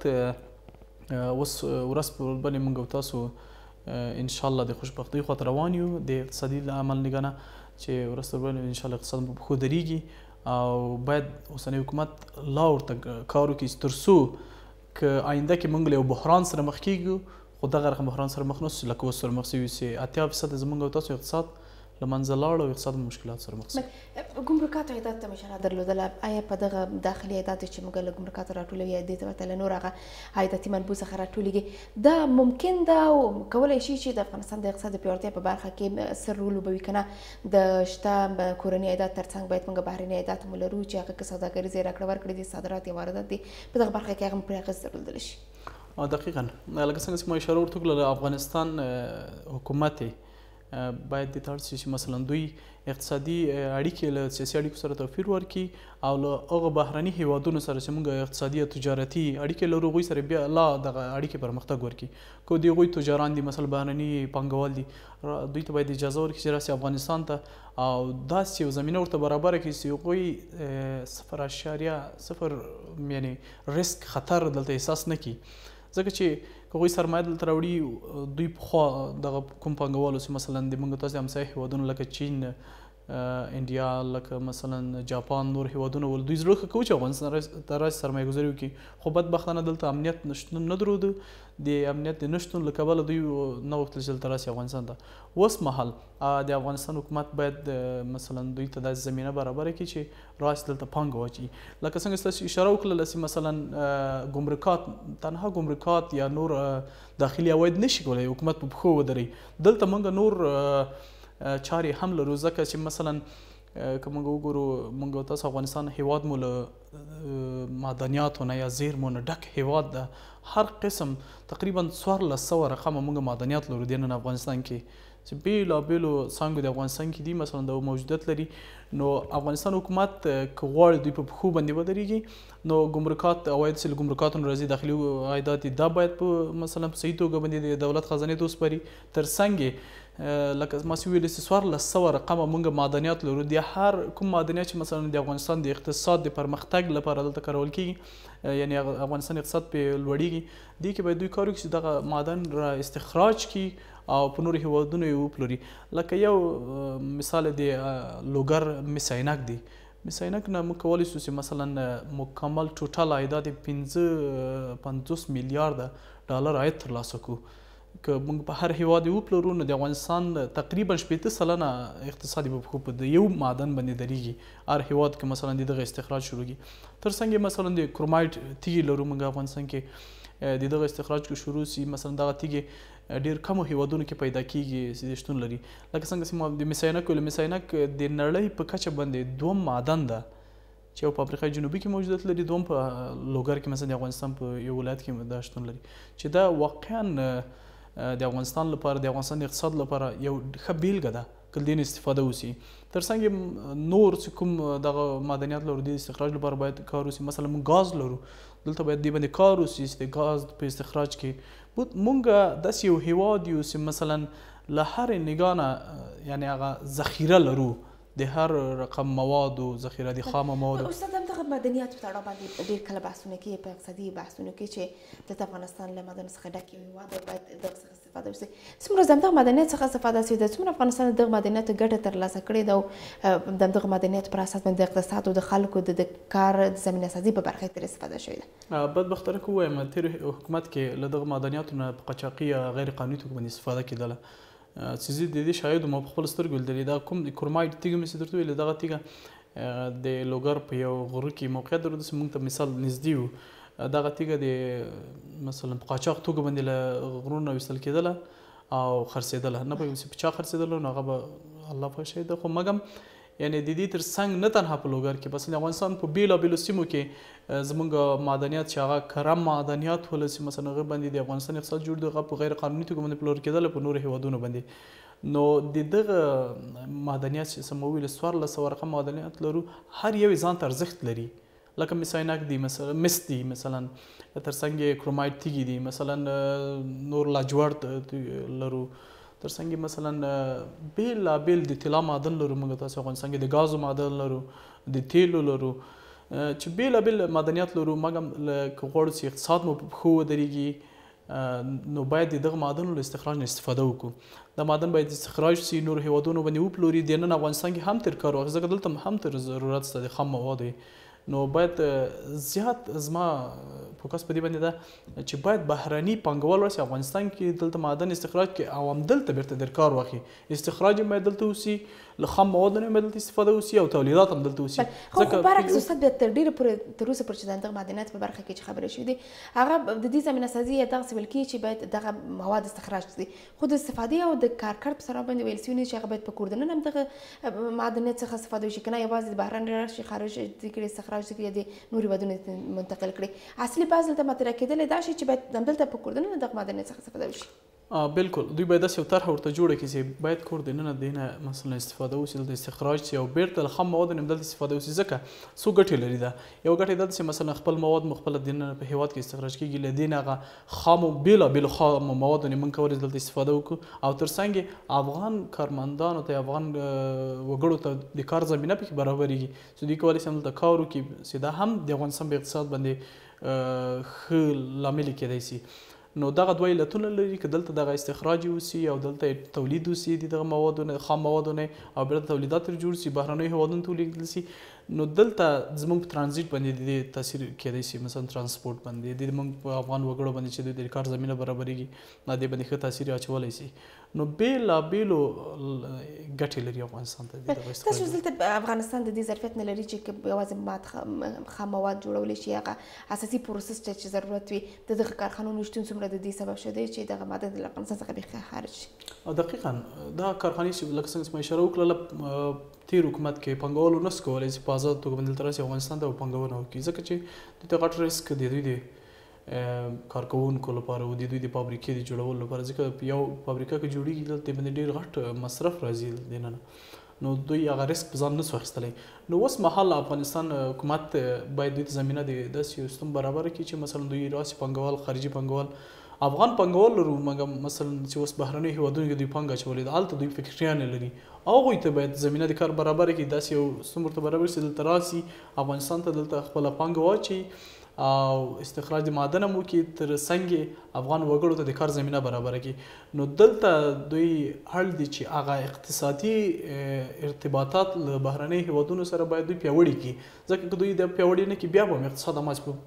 Speaker 19: جوړښت اوس ورځ په ورځ باندې موږ تاسو انشاءالله د خوشبختۍ خواته روان یو د اقتصادي له عمل نګنه چې ورځ تر بلې انشاءالله اقتصاد په پښو درېږي او باید اوسنی حکومت لا ورته کار وکړي تر څو که آینده کې موږ له یو بحران سره مخ کېږو خو دغه رقم بحران سره مخ نه سو لکه اوس سره مخ سوي چې 80% زموږ او تاسو اقتصاد له منځه لاړ او اقتصاد مشکلات سره مخ شو.
Speaker 1: ګمرکاتو عایدات ته مې اشاره درلودله، آیا په دغه داخلي عایداتو چې موږ له ګمرکاتو راټولوي یا دې ته ورته له نور هغه عایداتي منبع څخه راټولېږي دا ممکن ده او کولی شي چې د افغانستان د اقتصاد د پیاوړتیا په برخه کې ستر رول وبوي که نه د شته کورني عایدات تر څنګ باید موږ بهرني عایدات هم ولرو چې هغه که سوداګریزې راکړه ورکړې دي صادرات یا واردات دي په دغه برخه کې هغه هم پرې اغېز درلودلی شي.
Speaker 19: دقیقا لکه څنګه چې ما اشاره ورته وکړله د افغانستان حکومت باید دې ته اړ شي چې مثلا دوی اقتصادي اړیکې له سیاسي اړیکو سره توپیر ورکړي او له هغه بهرني هیوادونو سره چې موږ اقتصادي یا تجارتي اړیکې لرو هغوی سره بیا لا دغه اړیکې پرمختګ ورکړي. که د هغوی تجاران دي مثلا بهرني پانګوال دي دوی ته باید اجازه ورکړي چې راسي افغانستان ته او داسې یو زمینه ورته برابره کړي چې هغوی 0.0 یعنې ریسک خطر دلته احساس نه کړي، ځکه چې که هغوی سرمایه دلته راوړي دوی پخوا دغه کوم پانګوالو چې مثلا د موږ تاسې همسایه هیوادونو لکه چین انډیا لکه مثلا جاپان نور هیوادونه ول دوی زړه ښه کوي چې افغانستان ته راشي سرمایه گذاري وکړي خو بدبختانه دلته امنیت نشتون نه درلوده د امنیت د نشتون له کبله دوی نه غوښتل چې دلته راشي افغانستان ته اوس مهال د افغانستان حکومت باید مثلا دوی ته داسې زمینه برابره کړي چې راشي دلته پانګه واچوي لکه څنګه ستاسو اشاره وکړله چې مثلا ګمرکات تنها ګمرکات یا نور داخلي عواید نشي کولی حکومت په پښو ودروي دلته موږ نور چارې هم لرو ځکه چې مثلا که موږ وګورو موږ تاسو افغانستان هیواد مو له معدنیاتو نه یا زیرمو نه ډک هیواد ده هر قسم تقریبا 1400 رقمه موږ معدنیات لرو د نن افغانستان کې چې بیلابیلو څانګو د افغانستان کې دي مثلا د موجودیت لري نو افغانستان حکومت که غواړي دوی په پښو باندې ودرېږي نو ګمرکات عواید چې له ګمرکاتو راځي داخلي عایدات دا باید په مثلا په صحیح توګه باندې د دولت خزانې ته وسپاري تر څنګ لکه ما چې ویلې چې 1400 رقمه موږ معدنیات لرو د هر کوم معدنیات چې مثلا د افغانستان د اقتصاد د پرمختګ لپاره دلته کارول کیږي یعنی افغانستان اقتصاد په لوړیږي دې کې باید دوی کار وکړي چې دغه معدن را استخراج کړي او په نورو هیوادونو یې وپلوري لکه یو مثال د لوګر مساینک دی مساینک نه موږ کولی شو چې مثلا مکمل ټوټل عایدات 50 میلیارده ډالر عاید ترلاسه کړو که موږ په هر هیواد یې وپلورو نو د افغانستان تقریبا 80 سلنه اقتصادي په پښو په یو معدن باندې درېږي هر هیواد کې مثلا د دغه استخراج شروع کړي تر څنګ مثلا د کرومایډ تیږې لرو موږ افغانستان کې د دغه استخراج کې شروع سي مثلا دغه تیږې ډېر کمو هیوادونو کې پیدا کیږي چې شتون لري لکه څنګه چې د مساینک ویل مساینک د نړۍ په کچه باندې دوم معدن ده چې یو په افریقای جنوبي کې موجودیت لري دوم په لوګر کې مثلا د افغانستان په یو ولایت کې دا شتون لري چې دا واقعا د افغانستان لپاره د افغانستان د اقتصاد لپاره یو ښه بیلګه ده که دین استفاده وسی تر څنګ نور چې کوم دغه معدنیات لرو د استخراج لپاره باید کار وسی مثلا موږ غاز لرو دلته باید دی باندې کار وسی چې د غاز په استخراج کې موږ داسې یو هیواد یو چې مثلا له هر نګاه نه یعنی هغه ذخیره لرو د هر رقم مواد او ذخیره د خام مواد
Speaker 1: استاد هم دغه معدنیات په اړه باندې ډېر کله بحثونه کوي په اقتصادي بحثونه کې چې د افغانستان له معدن څخه ډک یو هیواد باید دغه څخه استفاده وشي څومره زم دغه معدنیات څخه استفاده شوې ده څومره افغانستان دغه معدنیات ګټه ترلاسه کړې ده او دغه معدنیات پر اساس باندې اقتصاد او د خلکو د کار د زمینه سازي په برخه کې استفاده شوې ده
Speaker 19: بدبختانه که ووایم تېر حکومت کې له دغه معدنیاتو نه په قاچاقي یا غیر قانوني توګه باندې استفاده کېدله چې زه د دې شاهد ما په خپل سترګو لیدلې دا کوم د کرومایډ تیږه مې چې درته ویلې دغه تیږه د لوګر په یو غره کې موقعیت درلود چې موږ ته مثال نږدې وو دغه تیږه د مثلا په قاچاق توګه باندې له غرونو نه ویستل کېدله او خرڅېدله نه پوهېږم چې په چا خرڅېدله نو هغه به الله پوه شي ده خو مګم یعنی د دې تر څنګ نه تنها په لوګر کې بس د افغانستان په بیلابیلو سیمو کې زموږ معدنیات چې هغه کرم معدنیات ول چې مثلا هغه باندې د افغانستان اقتصاد جوړ دی هغه په غیر قانوني توګه باندې پلور کېدل په نورو هیوادونو باندې نو د دغه معدنیات چې سموي له 1400 رقم معدنیات لرو هر یو ځان ته ارزښت لري لکه مساینک دی مثلا مس دی مثلا تر څنګ کرومایډ تیږي دی مثلا نور لاجورد لرو تر څنګ مثلا بیلابیل د طلا معدن لرو موږ تاسو افغانستان کې د غازو معدن لرو د تیلو لرو چې بیلابیل معدنیات لرو مګم که غواړو چې اقتصاد مو په پښو ودرېږي نو باید دغه معدنو له استخراج نه استفاده وکړو دا معدن باید استخراج سي نور هیوادونو باندې وپلوري د نن افغانستان کې هم تر کار واخلي ځکه دلته هم تر ضرورت شته د خام موادو نو باید زیات زما فوکس په دې باندې ده چې باید بهرني پانګوال ورسي افغانستان کې دلته معدن استخراج کې او هم دلته بیرته در کار واخلي استخراج هم دلته وسی له خام موادو نه دلته استفاده وسی او تولیدات هم دلته وسی
Speaker 1: ځکه برعکس استاد تر ډیره پورې تر اوسه پورې چې دغه معدنیات په برخه کې چې خبرې شوې دي هغه د دې زمینه سازي دغه سویل کې چې باید دغه مواد استخراج شي خو د استفادې او د کارکړ په سره باندې ویل سوي چې هغه باید په کوردن هم دغه معدنیات څخه استفاده وشي کنه یوازې د بهرن راشي خارج د کړي استخراج د نوري ودونه منتقل کړي اصلي باز دلته مطرح کېدل دا شي چې باید دلته په کوردن دغه معدنیات څخه استفاده وشي
Speaker 19: بالکل دوی باید داسې یو طرحه ورته جوړه کړي چې باید کور دننه دینه مثلا استفاده وشي دلته استخراج شي او بیرته له خام موادو نه دلته استفاده وشي ځکه څو ګټې لري دا یو ګټه دا چې مثلا خپل مواد مخبل دننه په هیواد کې استخراج کیږي له دینه هغه خام بیلابیل خام موادو نه موږ کولی دلته استفاده وکړو او تر څنګ افغان کارمندانو ته افغان وګړو ته د کار زمینه پکې برابرېږي چې دوی کولی شي دلته کار وکړي چې دا هم د افغانستان په اقتصاد باندې ښه لامل کېدای شي نو دغه دوه علتونه لري که دلته دغه استخراج وسي او دلته تولید وسي دغه موادونه خام موادونه او بیا تولیدات جوړ سي بهرنیو هیوادونو ته ولیږدل سي نو دلته زموږ په ترانزیت باندې د تاثیر کېدای شي مثلا ترانسپورټ باندې د موږ په افغان وګړو باندې چې د کار زمینه برابرېږي نو دې باندې ښه تاثیر اچولی شي نو بېلابېلو ګټې لري افغانستان ته
Speaker 1: تاسو دلته افغانستان د دې ظرفیت نه لري چې یوازې مات خام مواد جوړولی شي هغه اساسي پروسس چې ضرورت وي د دغه کارخانو شتون څومره د دې سبب شوی چې دغه ماده د افغانستان څخه بیخي خارج شي
Speaker 19: دقیقا دا کارخانې چې لکه څنګه چې ما اشاره وکړله تیر حکومت کې پانګوالو نس کولی چې په ازاد توګه باندې دلته راسي افغانستان ته پانګونه وکړي ځکه چې د غټ ریسک د دوی د کارکوونکو لپاره او د دوی د فابریکې د جوړولو لپاره ځکه یو فابریکه کې جوړېږي دلته باندې ډېر غټ مصرف راځي دننه نو دوی هغه ریسک په ځان نسو اخیستلی نو اوس مهال افغانستان حکومت باید دوی ته زمینه د داسې یو سیستم برابره کړي چې مثلا دوی راسي پانګوال خارجي پانګوال افغان پانګوال لرو مګر مثلا چې اوس بهرنیو هیوادونو کې دوی پانګه اچولې ده هلته دوی فکټریانې لري هغوی ته باید زمینه د کار برابره کړي داسې یو سیستم ورته برابر شي دلته راسي افغانستان ته دلته خپله پانګه واچوي او استخراج د معدن هم وکړي تر څنګ افغان وګړو ته د کار زمینه برابره کړي نو دلته دوی اړ دي چې هغه اقتصادي ارتباطات له بهرنیو هیوادونو سره باید دوی پیاوړي کړي ځکه که دوی د پیاوړي نه کړي بیا به هم اقتصاد هماغسې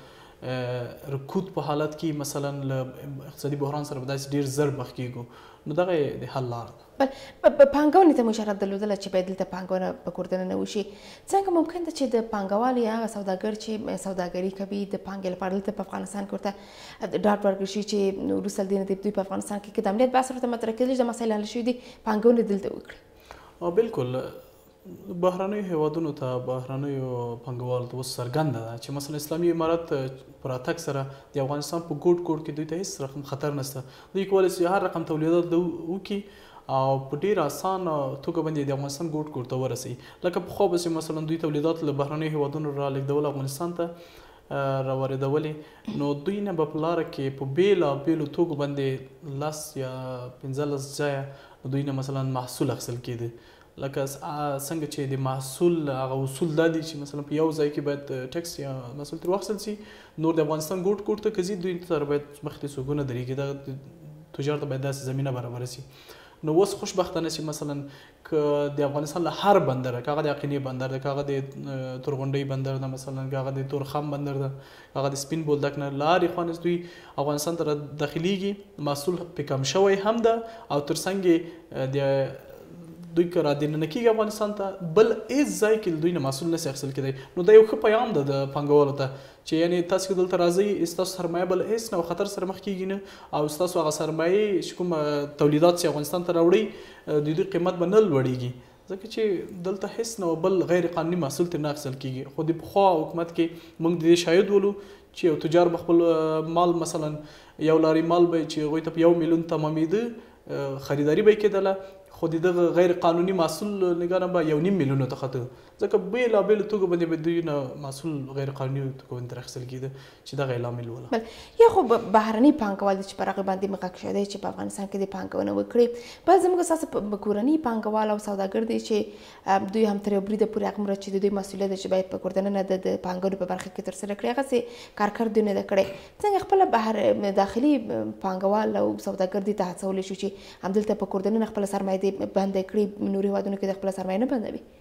Speaker 19: په رکود په حالت کې مثلا له اقتصادي بحران سره به داسې ډېر زر مخ کېږو نو دغه د حل لاره ده
Speaker 1: پانګونې ته مو اشاره درلودله چې باید دلته پانګونه په کور دننه وشي څنګه ممکن ده چې د پانګوال یا هغه سوداګر چې سوداګري کوي د پانګې لپاره دلته په افغانستان کې ورته ډاډ ورکړل شي چې وروسته له دې نه دوی په افغانستان کې که د امنیت بحث ورته مطرح کېدلی چې د مسایل حل شوي دي پانګونې دلته وکړي
Speaker 19: بالکل بهرنیو هیوادونو ته بهرنیو پانګوالو ته اوس څرګنده ده چې مثلا اسلامي امارت په راتګ سره د افغانستان په ګوټ ګوټ کې دوی ته هېڅ رقم خطر نشته دوی کولی شي هر رقم تولیدات وکړي او په ډېر اسان توګه باندې د افغانستان ګوټ ګوټ ته ورسوي لکه پخوا به مثلا دوی تولیدات له بهرنیو هیوادونو رالېږدول افغانستان ته راواردولې نو دوی نه به په لاره کې په بېلابېلو توګو باندې 10 یا 15 ځایه دوی نه مثلا محصول اخیستل کېده لکه څنګه چې د محصول هغه اصول دا دي چې مثلا په یو ځای کې باید ټیکس یا محصول ترې واخیستل شي نور د افغانستان ګوټ ګوټ ته که ځي دوی سره باید مخکې څوکونه درېږي دغه تجار ته باید داسې زمینه برابره شي نو اوس خوشبختانه چې مثلا که د افغانستان له هر بندره که هغه د یقیني بندر ده که هغه د تورغونډۍ بندر ده مثلا که هغه د تورخم بندر ده که هغه د سپین بولدک نه له هرې خوا دوی افغانستان ته داخلیږي محصول پې کم شوی هم ده او تر څنګ د دوی که رادننه کېږي افغانستان ته بل هېڅ ځای کې دوی نه محصول نشي اخیستل کېدی نو دا یو ښه پیغام ده د پانګوالو ته چې یعنې تاسو که دلته راځئ ستاسو سرمایه بل هېڅ نه خطر سره مخ کېږي نه او ستاسو هغه سرمایې چې کوم تولیدات چې افغانستان ته راوړئ د دوی قیمت به نه لوړېږي ځکه چې دلته هېڅ نه بل غیر قانوني محصول ترې نه اخیستل کېږي خو د پخوا حکومت کې موږ د دې شاهد ولو چې یو تجار به خپل مال مثلا یو لاري مال به چې هغوی ته په 1 میلیون تمامېده خریداري به یې کېدله خو د دغه غیر قانوني محصول نګاه به 1.5 میلیون ته خته ځکه بېلابېلو توګه باندې به دوی نه محصول غیر قانوني توګه باندې راخیستل کېده چې دغه لامل وله
Speaker 1: یا خو بهرني پانګوال چې پر هغې باندې غږ شوی دی چې په افغانستان کې د پانګونه وکړي بل زموږ ستاسو کورني پانګوال او سوداګر دی چې دوی هم تر یو بریده پورې هغومره چې د دوی مسؤلیت دی چې باید په کور دننه د پانګونې په برخه کې ترسره کړي هغسې کارکر دوی نه ده کړی څنګه خپله داخلي پانګوال او سوداګر دې ته هڅولی شو چې همدلته په کور دننه خپله سرمایه بنده کړي نورو هیوادونو کې د خپله سرمایه نه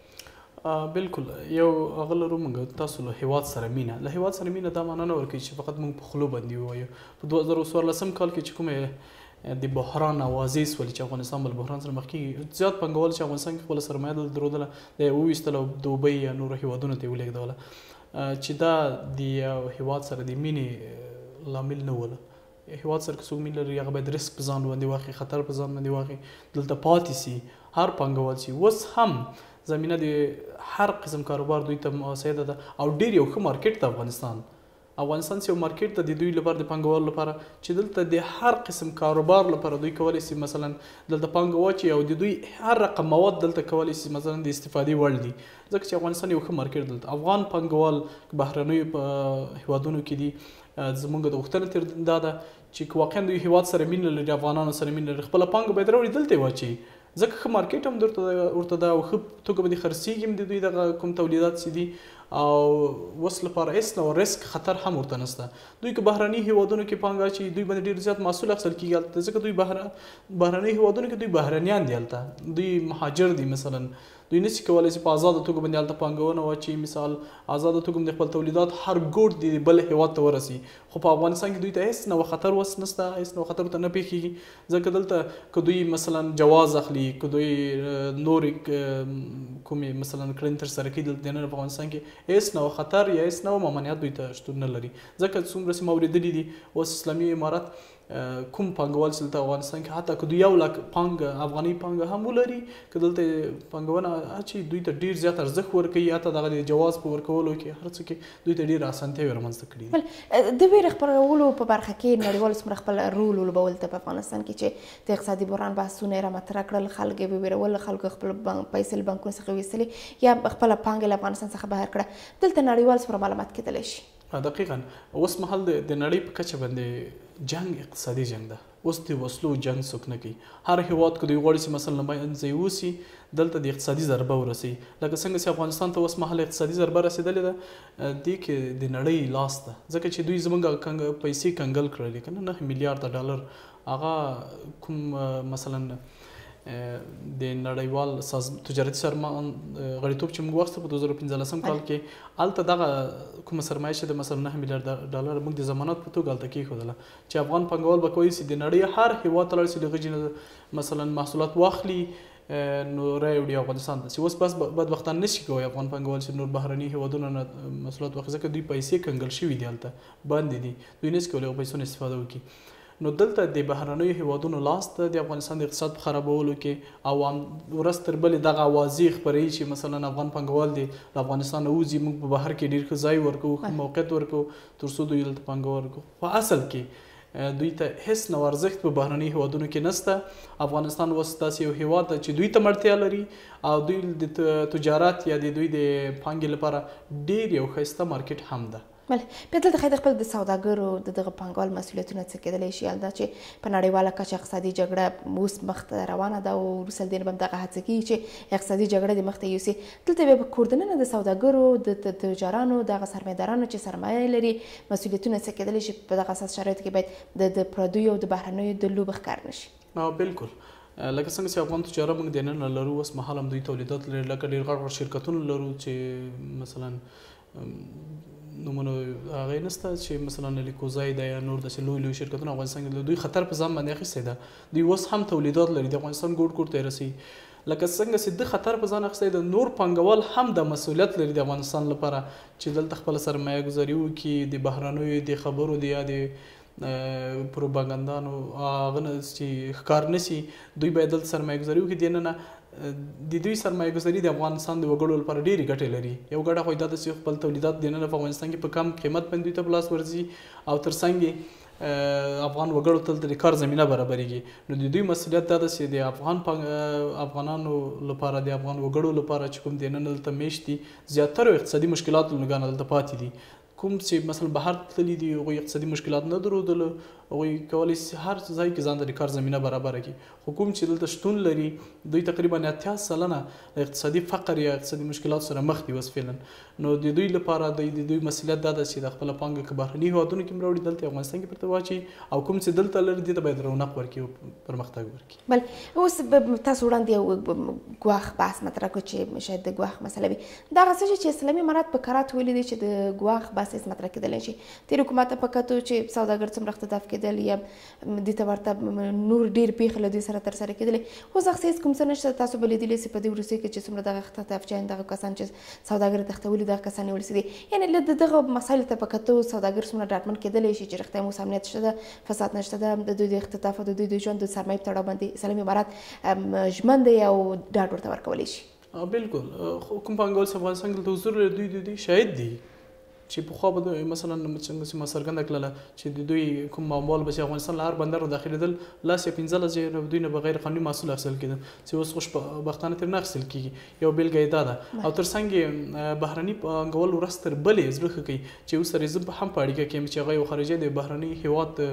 Speaker 1: بندوي
Speaker 19: بالکل یو هغه لرو موږ تاسو له هیواد سره مینه له هیواد سره مینه دا معنا نه ورکوي چې فقط موږ په خولو باندې ووایو په 2014 کال کې چې کومې د بحران اوازې سولې چې افغانستان بل بحران سره مخ کېږي زیات پانګوال چې افغانستان کې خپله سرمایه دلته درلودله د یې وویستله او دوبۍ یا نورو هیوادونو ته یې ولېږدوله چې دا د یو هیواد سره د مینې لامل نه وله هیواد سره که څوک مینه لري هغه باید رسک په ځان باندې واخلي خطر په ځان باندې واخلي دلته پاتې سي هر پانګوال سي اوس هم زمینه د هر قسم کاروبار دوی ته مساعده ده او ډېر یو ښه مارکیټ ده افغانستان چې یو مارکیټ ده د دوی لپاره د پانګوالو لپاره چې دلته د هر قسم کاروبار لپاره دوی کولی شي مثلا دلته پانګه واچي او د دوی هر رقم مواد دلته کولی شي مثلا د استفادې وړ دي ځکه چې افغانستان یو ښه مارکیټ دلته افغان پانګوال بهرنیو هیوادونو کې دي زمونږ د غوښتنه تر دا ده چې واقعا دوی هیواد سره مینه لري افغانانو سره مینه لري خپله پانګه باید راوړي دلته یې واچوي ځکه ښه مارکیټ هم ورته ده او ښه توګه باندې خرڅېږي هم د دوی دغه کوم تولیدات چې دي او اوس لپاره هېڅ ډول ریسک خطر هم ورته نشته. دوی که بهرني هیوادونو کې پانګه اچوي دوی باندې ډېر زیات محصول اخیستل کېږي هلته، ځکه دوی بهرني هیوادونو کې دوی بهرنیان دي، هلته دوی مهاجر دي. مثلا دوی نشي کولی چې په آزاده توګه باندې هلته پانګونه واچوي، مثال آزاده توګه د خپل تولیدات هر ګوټ د بل هیواد ته ورسي. خو په افغانستان کې دوی ته هېڅ نوع خطر اوس نشته، هېڅ نوع خطر ورته نه پېښېږي، ځکه دلته که دوی مثلا جواز اخلي، که دوی نورې کومې مثلا کړنې ترسره کوي دلته دننه په افغانستان کې هېڅ نوع خطر یا هېڅ نوع ممانعت دوی ته شتون نه لري. ځکه څومره چې ما اورېدلي دي اوس اسلامي امارت کوم پانګوال چې دلته افغانستان کې حتی که دوی 1 لک پانګه افغاني پانګه هم ولري، که دلته پانګونه اچوي دوی ته ډېر زیات ارزښت ورکوي، حتی دغه د جواز په ورکولو کې هر څه کې دوی ته ډېرې اسانتیاوې رامنځته کړي دي.
Speaker 1: د ویرې خپرولو په برخه کې نړیوالو څومره خپل رول ولوبول ته په افغانستان کې چې د اقتصادي بحران بحثونه یې رامطرح کړل، خلک یې وویرول، خلکو خپل پیسې له بانکونو څخه ویستلې یا خپله پانګه له افغانستان څخه بهر کړه، دلته نړیوال څومره معلومات کېدلی شي؟
Speaker 19: دقیقا اوس مهال د نړۍ په کچه باندې جنگ اقتصادي جنگ ده. اوس د وسلو جنگ څوک نه کوي. هر هیواد که دوی غواړي چې مثلا له منځه یوسي دلته د اقتصادي ضربه ورسوي. لکه څنګه چې افغانستان ته اوس مهال اقتصادي ضربه رسېدلې ده، دې کې د نړۍ لاس ده، ځکه چې دوی زموږ پیسې کنګل کړلې که نه 9 میلیارده ډالر هغه کوم مثلا د نړیوال تجارتي سازمان غړیتوب چې موږ واخیسته په 2015 کال کې، هلته دغه کومه سرمایه چې د مثلا 9 میلیارده ډالر موږ د ضمانت په توګه هلته کېښودله چې افغان پانګوال به کولی شي د نړۍ هر هېواد ته لاړ شي، د هغې نه مثلا محصولات واخلي نو رایوړي افغانستان ته. چې اوس بس بدبختانه نشي کوی افغان پانګوال چې نور بهرني هېوادونو نه محصولات واخلي، ځکه دوی پیسې کنګل شوي دي، هلته باندې دي، دوی نشي کولی هغو پیسو نه استفاده وکړي. نو دلته د بهرنیو هیوادونو لاس ته د افغانستان د اقتصاد په خرابولو کې او ورځ تر بلې دغه اوازې خپروي چې مثلا افغان پانګوال دی له افغانستان نه وځي، موږ په بهر کې ډېر ښه ځای ورکوو، ښه موقعیت ورکوو تر څو دوی دلته پانګه ورکوو. په اصل کې دوی ته هېڅ نوع ارزښت په بهرني هیوادونو کې نشته. افغانستان اوس داسې یو هیواد ده چې دوی ته اړتیا لري او دوی د تجارت یا د دوی د پانګې لپاره ډېر یو ښایسته مارکیټ هم ده.
Speaker 1: بله بیا دلته ښایي د خپل د سوداګرو د دغه پانګوال مسؤلیتونه څه کېدلی شي؟ دا چې په نړیواله کچه اقتصادي جګړه اوس مخته روانه ده او وروسته له دې نه به هم دغه هڅه کېږي چې اقتصادي جګړه د مخته یوسي. دلته بیا په کور دننه د سوداګرو د تجارانو دغه سرمایه‌دارانو چې سرمایه لري مسؤلیتونه څه کېدلی شي په دغه اساس شرایطو کې باید د پردیو او د بهرنیو د لوبې ښکار نه شي؟
Speaker 19: بالکل لکه څنګه چې افغان تجاره موږ دننه لرو، اوس مهال هم دوی تولیدات لري، لکه ډېر غټ شرکتونه لرو چې مثلا نومونه هغه نشته چې مثلا لیکوزای ده یا نور داسې لوی لوی شرکتونه افغانستان کې دوی خطر په ځان باندې اخیستی ده، دوی اوس هم تولیدات لري د افغانستان ګوټ ګوټ ته یې رسوي. لکه څنګه چې د خطر په ځان اخیستی ده، نور پانګوال هم د مسؤلیت لري د افغانستان لپاره چې دلته خپله سرمایه ګذاري وکړي، د بهرنیو د خبرو د یا د پروپاګنډانو هغه نه چې ښکار نه شي، دوی باید دلته سرمایه ګذاري وکړي. دننه د دوی سرمایه ګذاري د افغانستان د وګړو لپاره ډېرې ګټې لري. یو ګټه خو دا ده چې خپل تولیدات دننه په افغانستان کې په کم قیمت باندې دوی ته په لاس ورځي او تر څنګ افغان وګړو ته د کار زمینه برابرېږي. نو د دوی مسؤلیت دا ده چې د افغانانو لپاره د افغان وګړو لپاره چې کوم دننه دلته میشت دي زیاتره اقتصادي مشکلات لږانه دلته پاتې دي، کوم چې مثلا بهر تللي دي هغوی اقتصادي مشکلات نه درلودلو، هغوی کولی شي هر ځای کې ځان ته د کار زمینه برابره کړي. خو کوم چې دلته شتون لري دوی تقریبا 80 سلنه د اقتصادي فقر یا اقتصادي مشکلاتو سره مخ دي اوس فعلا. نو د دوی لپاره د دوی مسؤلیت دا ده چې د خپله پانګه که بهرني هېوادونو کې هم راوړي دلته افغانستان کې پرته واچوي، او کوم چې دلته لري دې ته باید رونق ورکړي او پرمختګ وکړي.
Speaker 1: بله اوس تاسو وړاندې یو ګواښ بحث مطرح کړو چې شاید د ګواښ مسله وي. دغه څه چې اسلامي امارت په کرات ویلي دی چې د ګواښ بحث هېڅ مطرح کېدلی شي. تېر حکومت ته په کتو چې سوداګر څومره اختطاف کېدل یا دې ته ورته نور ډېر پېښې له دوی سره ترسره کېدلې، اوس هغسې هېڅ کوم څه نشته. تاسو به لیدلی سئ په دې وروستیو کې چې څومره دغه اختطافچیان دغه کسان چې سوداګر تښتولي دغه کسان نیول شوي دي. یعنې له دغه مسایلو ته په کتو سوداګر څومره ډاډمن کېدلی شي چې رښتیا اوس امنیت شته ده، فساد نشته ده، د دوی د اختطاف او د دوی د ژوند د سرمایې په تړاو باندې اسلامي امارت ژمن دی او ډاډ ورته ورکولی شي؟
Speaker 19: بالکل. کوم پانګوال چې افغانستان کې حضور لري دوی شاهد دي چې پخوا به مثلا څنګه چې ما څرګنده کړله چې د دوی کوم ماموال به چې افغانستان له هر بندر داخلېدل 10 یا 15 ځایه دوی نه بغیر قانوني محصول اخیستل کېده چې اوس خوشبختانه ترې نه اخیستل کېږي. یو بېلګه یې دا ده. او تر څنګ بهرني پانګوال ورځ تر بلې زړه ښه کوي چې اوس سره زه هم په اړیکه کې یم چې هغه یو خارجي د بهرني هېواد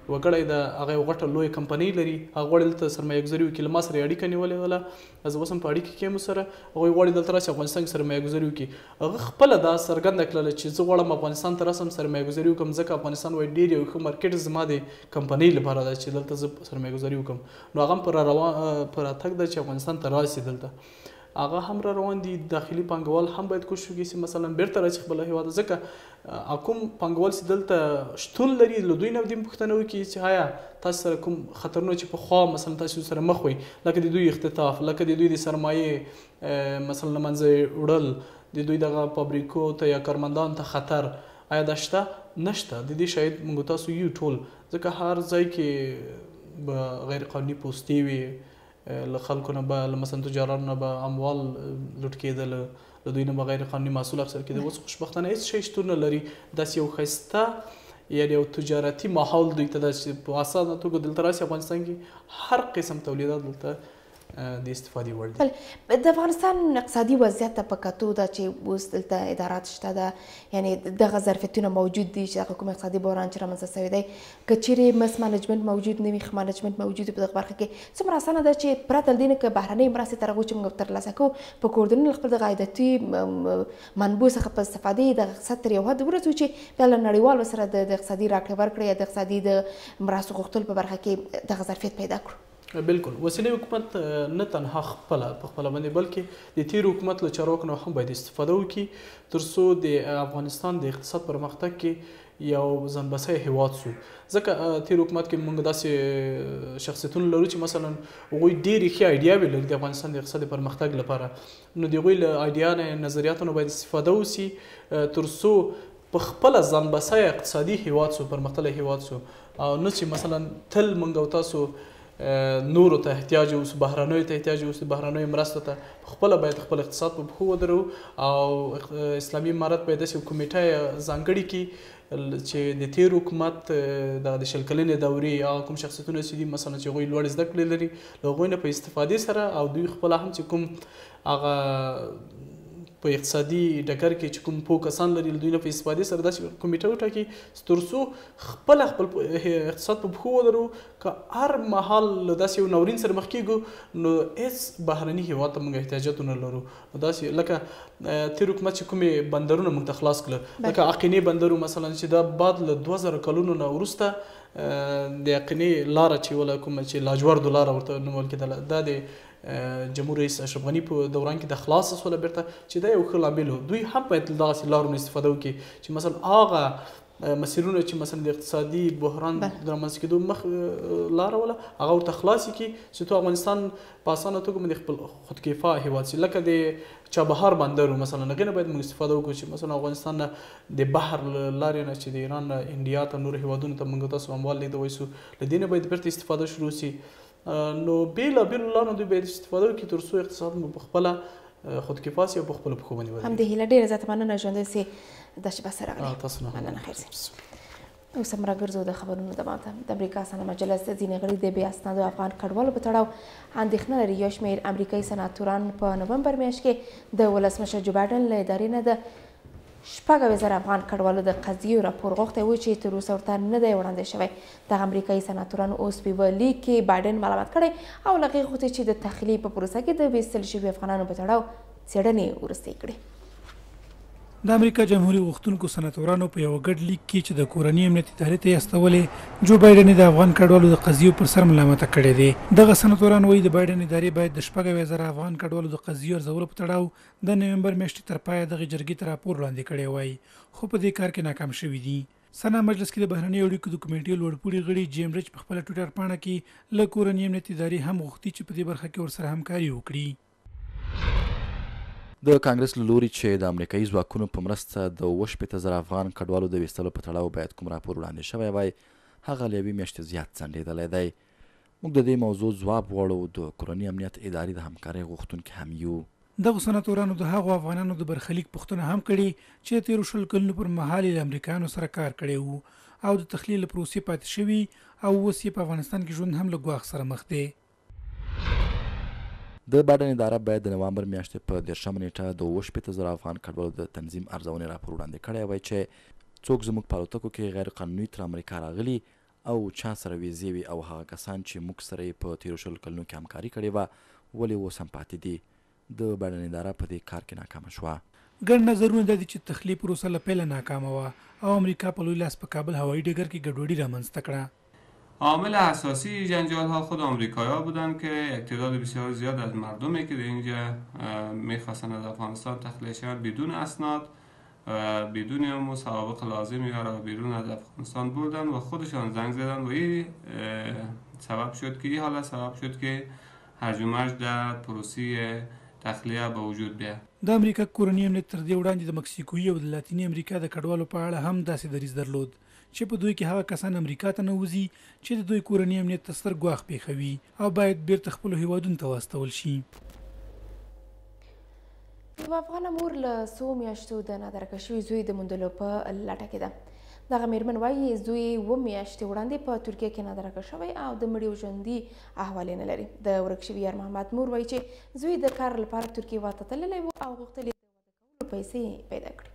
Speaker 19: وګړی د هغه یو غټه لویه کمپنۍ لري هغه غواړي دلته سرمایه ګزاري وکړي له ما سره یې اړیکه نیولې وله زه اوس هم په اړیکه کې یم سره هغوی غواړي دلته راشي افغانستان کې سرمایه ګزاري وکړي هغه خپله دا څرګنده کړله چې زه غواړم افغانستان ته راسم سرمایه ګزاري وکړم ځکه افغانستان وایي ډېر یو ښه مارکېټ زما د کمپنۍ لپاره ده چې دلته زه سرمایه ګزاري وکړم نو هغه هم په راتګ ده چې افغانستان ته راشي دلته هغه هم را روان دي داخلي پانګوال هم باید کوشش وکړي چې مثلا بیرته راشي خپل هیواد ځکه کوم پانګوال چې دلته شتون لري له دوی نه دې پوښتنه وکړي چې آیا تاسو سره کوم خطرونه چې پخوا مثلا تاسو سره مخ وئ لکه د دوی اختطاف لکه د دوی د سرمایې مثلا له منځه وړل د دوی دغه فابریکو ته یا کارمندانو ته خطر آیا دا شته نشته د دې شاید موږ تاسو یو ټول ځکه هر ځای کې به غیر قانوني پوستې وي له خلکو نه به له مثلا تجارانو نه به اموال لوټ کېدل له دوی نه به غیر قانوني محصول اخیستل کېده اوس خوشبختانه هېڅ شی شتون نه لري داسې یو ښایسته یعنې یو تجارتي ماحول دوی ته ده چې په اسانه توګه دلته راشي افغانستان کې هر قسم تولیدات دلته د استفادې وړ دي
Speaker 1: د افغانستان اقتصادي وضعیت ته په کتو ده چې اوس دلته ادارات شته ده یعنې دغه ظرفیتونه موجود دي چې دغه کوم اقتصادي بحران چې رامنځته شوی دی که چیرې مس منیجمنت موجود نه وي ښه منیجمنت موجود وي په دغه برخه کې څومره اسانه ده چې پرته له دې نه که بهرنۍ مرستې تر هغو چې موږ ترلاسه کوو په کوردینونو له خپل دغه عایداتي منبعو څخه په استفادې د اقتصاد تر یو حد ورسوو چې بیا له نړیوالو سره د اقتصادي راکړې ورکړې یا د اقتصادي د مرستو غوښتلو په برخه کې دغه ظرفیت پیدا کړو
Speaker 19: بالکل وسیلې حکومت نه تنها خپله په خپله باندې بلکې د تیر حکومت له چارواکو نه هم باید استفاده وکړي تر څو د افغانستان د اقتصاد پرمختګ کې یو ځانبسۍ هیواد سو ځکه تیر حکومت کې موږ داسې شخصیتونه لرو چې مثلا هغوی ډېرې ښې ایډیاوې لري د افغانستان د اقتصادي پرمختګ لپاره نو د هغوی له ایډیا نه نظریاتو نه باید استفاده وسي تر څو په خپله ځانبسۍ اقتصادي هیواد سو پرمختللی هیواد سو او نه چې مثلا تل موږ او تاسو نورو ته احتیاج اوسو بهرنیو ته احتیاج اوسو بهرنیو مرستو ته خپله باید خپل اقتصاد په پښو ودرو او اسلامي امارت باید داسې کمیټه ځانګړې کړي چې د تیر حکومت د شل کلنې دورې هغه کوم شخصیتونه چې دي مثلا چې هغوی لوړې زده کړې لري له هغوی نه په استفادې سره او دوی خپله هم چې کوم هغه په اقتصادي ډګر کې چې کوم پوه کسان لري له دوی نه په استفادې سره داسې کمیټه وټاکي تر څو خپل اقتصاد په پښو ودرو که هر مهال له داسې یو ناورین سره مخ کېږو نو هېڅ بهرني هېواد ته موږ احتیاجات نه لرو داسې لکه تیر حکومت چې کومې بندرونه موږ ته خلاص کړل لکه عقینې بندر مثلا چې دا بعد له 2000 کلونو نه وروسته د عقینې لاره چې ولا کومه چې لاجوردو لاره ورته نومول کېدله دا د جمهور رئیس اشرف غني په دوران کې د خلاص سوله بیرته چې دا یو ښه لامل و دوی هم باید له دغسې لارو نه استفاده وکړي چې مثلا هغه مسیرونه چې مثلا د اقتصادي بحران د رامنځته کېدو مخ لاره وله هغه ورته خلاصې کړي چې تو افغانستان په اسانه توګه باندې خپل خودکفا هېواد شي لکه د چابهار بندر مثلا هغې نه باید موږ استفاده وکړو چې مثلا افغانستان نه د بحر له لارې نه چې د ایران نه انډیا ته نورو هېوادونو ته موږ تاسو اموال لیږدوی سو له دې نه باید بیرته استفاده شروع شي نو بېلابېلو لارو دوی باید استفاده وکړي تر څو اقتصاد مو په خپله خودکفا سي او په خپلو پښو باندې ودرېږي
Speaker 1: همدې هیله ډېره زیاته مننه ژوندی سې دا شېبه سره راغلې
Speaker 19: تاسو نه
Speaker 1: مننه خیر سي اوس هم راګرځو د خبرونو دمه ته د امریکا سنا مجلس ځینې غړي د بې اسنادو افغان کډوالو په تړاو اندېښنه لري یو شمېر امریکایي سناتوران په نومبر میاشت کې د ولسمشر جو بایډن له ادارې نه د 6,000 افغان کډوالو د قضیې راپور غوښتی و چې تر اوسه ورته نه دی وړاندې شوی دغه امریکایي سناتورانو اوس په یوه لیک کې بایډن ملامت کړی او له هغې غوښتي چې د تخلیې په پروسه کې د ویستل شوي افغانانو په تړاو څېړنې وروستۍ کړي
Speaker 9: د امریکا جمهوریت غوښتونکو سناتورانو په یو ګډ لیک کې چې د کورني امنیت ادارې ته یې استولې جو بایډن د افغان کډوالو د قضیو پر سر ملامته کړې دي دغه سناتوران وایي د بایډن ادارې باید د 6,000 افغان کډوالو د قضیو ارزولو په تړاو د نومبر میاشتې تر پایه دغه جرګې ته راپور وړاندې کړی وای خو په دې کار کې ناکام شوي دي سنا مجلس کې د بهرنیو اړیکو د کمیټې لوړپوړي غړي جیم ریچ په خپله ټویټر پاڼه کې له کورني امنیت ادارې هم غوښتي چې په دې برخه کې ورسره همکاري وکړي
Speaker 6: د کانګرس له لوري چې د امریکایي ځواکونو په مرسته د 6,000 افغان کډوالو د ویستلو په تړاو باید کوم راپور وړاندې شوی وای هغه له یوې میاشتې زیات ځنډېدلی دی موږ د دې موضوع ځواب غواړو د کورني امنیت ادارې د همکارۍ غوښتونکي هم یو
Speaker 9: دغه سناتورانو د هغو افغانانو د برخلیک پوښتنه هم کړې چې تېرو 20 کلونو پر مهال یې له امریکایانو سره کار کړی و او د تخلیې له پروسې پاتې شوي او اوس یې په افغانستان کې ژوند هم له ګواښ سره مخ دی
Speaker 6: د بایډن اداره باید د نوامبر میاشتې په 10 نیټه د 6,000 افغان کډوالو د تنظیم ارزونې راپور وړاندې کړی وای چې څوک زموږ په الوتکو کې غیر قانوني تر امریکا راغلي او چا سره ویزې وي او هغه کسان چې موږ سره یې په تېرو 20 کلونو کې همکاري کړې وه ولې اوس هم پاتې دي. د بایډن اداره په دې کار کې ناکامه شوه.
Speaker 9: ګڼ نظرونه دا دي چې تخلیه پروسه له پیله ناکامه وه او امریکا په لوی لاس په کابل هوایي ډګر کې ګډوډي رامنځته کړه.
Speaker 20: عامل اساسی جنجال ها خود آمریکایی‌ها بودند که یک تعداد بسیار زیاد از مردمی که در اینجا میخواستند از افغانستان تخلیه شوند بدون اسناد بدون سوابق لازمی را بیرون از افغانستان بردند و خودشان زنگ زدند و این سبب شد که این حالت سبب شد که هرج و مرج در پروسه تخلیه به وجود بیاید.
Speaker 9: د امریکا کورني امنیت تر دې وړاندې د مکسیکویي او د لاتینې امریکا د کډوالو په اړه هم داسې دریځ درلود چې په دوی کې هغه کسان امریکا ته نه وځي چې د دوی کورني امنیت ته ستر ګواښ پېښوي او باید بیرته خپلو هیوادونو ته واستول شي.
Speaker 1: یوه افغانه مور له څو میاشتو د نادرکه شوي زوی د موندلو په لټه کې ده. دغه میرمن وایي زوی یې 7 میاشتې وړاندې په ترکیه کې نادرکه شوی او د مړي او ژوندي احوال یې نه لري. د ورک شوي یار محمد مور وایي چې زوی د کار لپاره ترکیې واته تللی و او غوښتل یې د واده کولو پیسې پیدا کړي.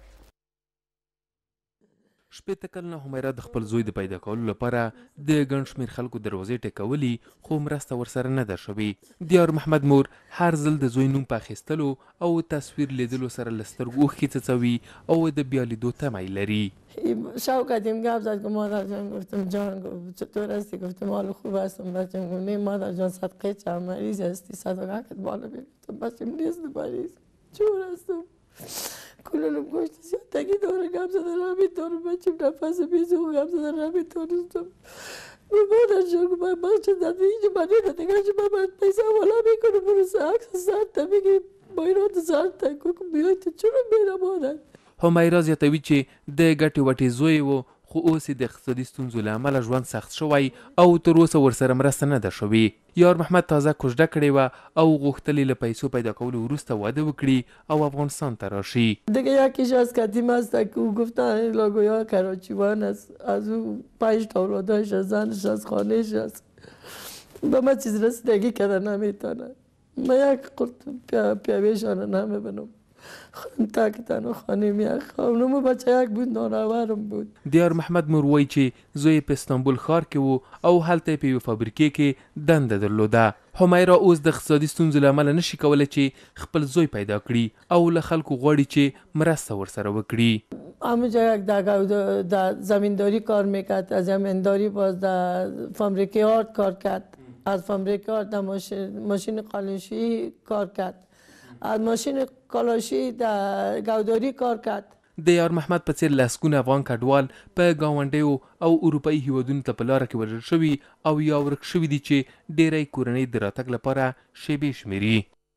Speaker 21: شپېته کلنه همیره د خپل زوی د پیدا کولو لپاره د ګڼ شمېر خلکو دروازې ټکولي خو مرسته ورسره نه ده شوې. د یار محمد مور هر ځل د زوی نوم په اخیستلو او تصویر لیدلو سره له سترګو اوښکې څڅوي او د بیا لیدو تمه لري.
Speaker 22: شوکتیم گپ زد که مادر جان گفتم جان چطور هستی؟ گفتم حال خوب هستم. بچه‌م گفت نه مادر جان صدقه چند مریض هستی صدقه بالا بگیر. گفتم بچه‌م نیست مریض چون هستم کلونم گوشت زیادگی داره گپ زدن همینطور بچه‌م نفس بیزو گپ زدن همینطور هستم. مادر جان گفت من بخش دادی اینجا من ندیگه که من پیسه والا میکنم برسه عکس سر تا بگی بایرات سر تا که بیای تو چرا میرم مادر.
Speaker 21: همیرا زیاتوي چې د ګټې وټې زوی و خو اوس یې د اقتصادي ستونزو له امله ژوند سخت شوی او تر اوسه ورسره مرسته نه ده شوې. یار محمد تازه کوژده کړې وه او غوښتل یې له پیسو پیدا کولو وروسته واده وکړي او افغانستان ته راشي.
Speaker 22: دیگه یکیش از قدیم است که او گفتن لاگویا کراچیوان است از او 5 تا اولادش از زنش از خانهش است به من چیز رسیدگی کردن نمیتونه. من یک قرط پیاویشان نمیبینم تاک تنها خانه میخوام بچه یک بود نانورم بود.
Speaker 21: دیار محمد مور وایي چې زوی په استانبول ښار کې و او هلته په یوه فابریکې کې دنده درلوده. همیرا اوس د اقتصادي ستونزو له امله نشي کولی چې خپل زوی پیدا کړي او له خلکو غواړي چې مرسته ورسره وکړي.
Speaker 22: همونجا یک در زمینداری کار میکرد از زمینداری باز در فابریکه آرد کار کرد از فابریکه آرد در ماشین قالنشویی کار کرد از ماشین کالاشی در گوداری کار کرد.
Speaker 21: د یار محمد په څېر لسګونه افغان کډوال په ګاونډیو او اروپایي هیوادونو ته په لاره کې وژل شوي او یا ورک شوي دي چې ډېری کورنۍ د راتګ لپاره شیبې شمېري.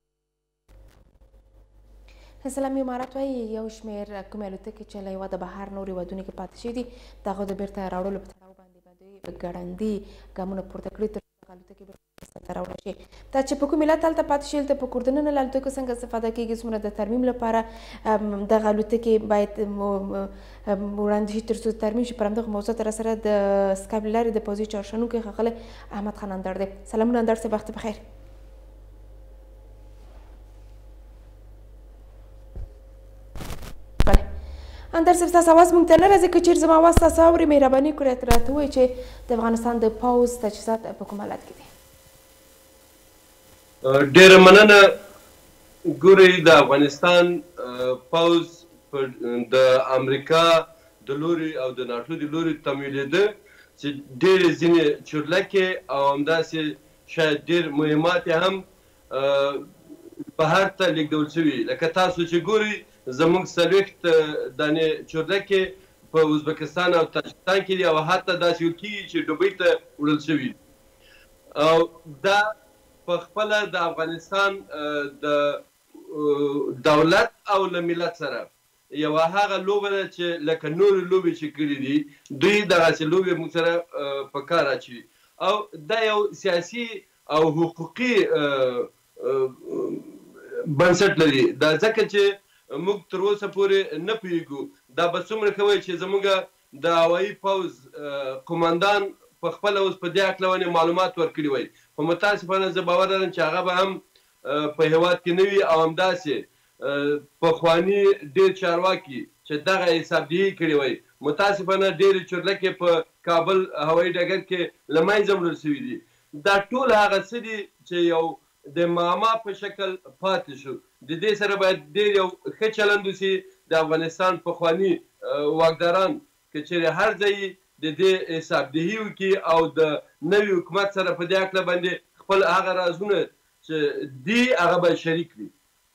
Speaker 1: اسلامي امارت وایي یو شمېر کومې الوتکې چې له هېواده بهر نورو هېوادونو کې پاتې شوي دي د هغو د بیرته راوړلو په تړاو باندې ګړندي ګامونه پورته کړي تر څو الوتکې بیرته راوړل شي. دا چې په کوم علت هلته پاتې شوي هلته په کوردننه له الوتکو څنګه استفاده کېږي څومره د ترمیم لپاره دغه الوتکې باید وړاندې شي تر څو ترمیم شي. پر همدغه موضوع راسره د سکایپ له لارې د پوځي چارشنونکی ښاغلی احمد خان اندړ دی. سلامونه اندړ صاحب، وخت بخیر. اندر صاحب ستاسو اواز موږ ته نه راځي، که چېرې زما اواز تاسو اورئ مهرباني وکړئ راته ووایئ چې د افغانستان د پوځ تجهیزات په کوم حالت کې دي.
Speaker 23: ډېره مننه. ګورئ د افغانستان پوځ د امریکا د لوري او د ناټو د لوري تمویلېده چې ډېرې ځینې چورلکې او همداسې شاید ډېر مهمات یې هم بهر ته لېږدول شوي. لکه تاسو چې ګورئ زموږ 40 دانې چورلکې په ازبکستان او تاجکستان کې دي او حتی داسې ویل کېږي چې دوبۍ ته وړل شوي. او دا په خپله د افغانستان د دولت او له ملت سره یوه هغه لوبه ده چې لکه نورې لوبې چې کړي دي دوی دغسې لوبې موږ سره په کار اچوي. او دا یو سیاسي او حقوقي بنسټ لري. دا ځکه چې موږ تر اوسه پورې نه پوهېږو دا به څومره ښه وایي چې زموږ د هوایي پوځ قمندان په خپله اوس په دې هکله باندې معلومات ورکړي وای. خو متاسفانه زه باور لرم چې هغه به هم په هېواد کې نه وي او همداسې پخواني ډېر چارواکي چې دغه حسابدهي کړې وای متاسفانه ډېرې چورلکې په کابل هوایي ډګر کې له منځه وړل شوي دي. دا ټول هغه څه دي چې یو د معما په شکل پاتې شو. د دې سره باید ډېر یو ښه چلند وشي. د افغانستان پخواني واکداران که چېرې هر ځای د دې حسابدهي وکړي او د نوي حکومت سره په دې هکله باندې خپل هغه رازونه چې دي هغه به شریک کړي.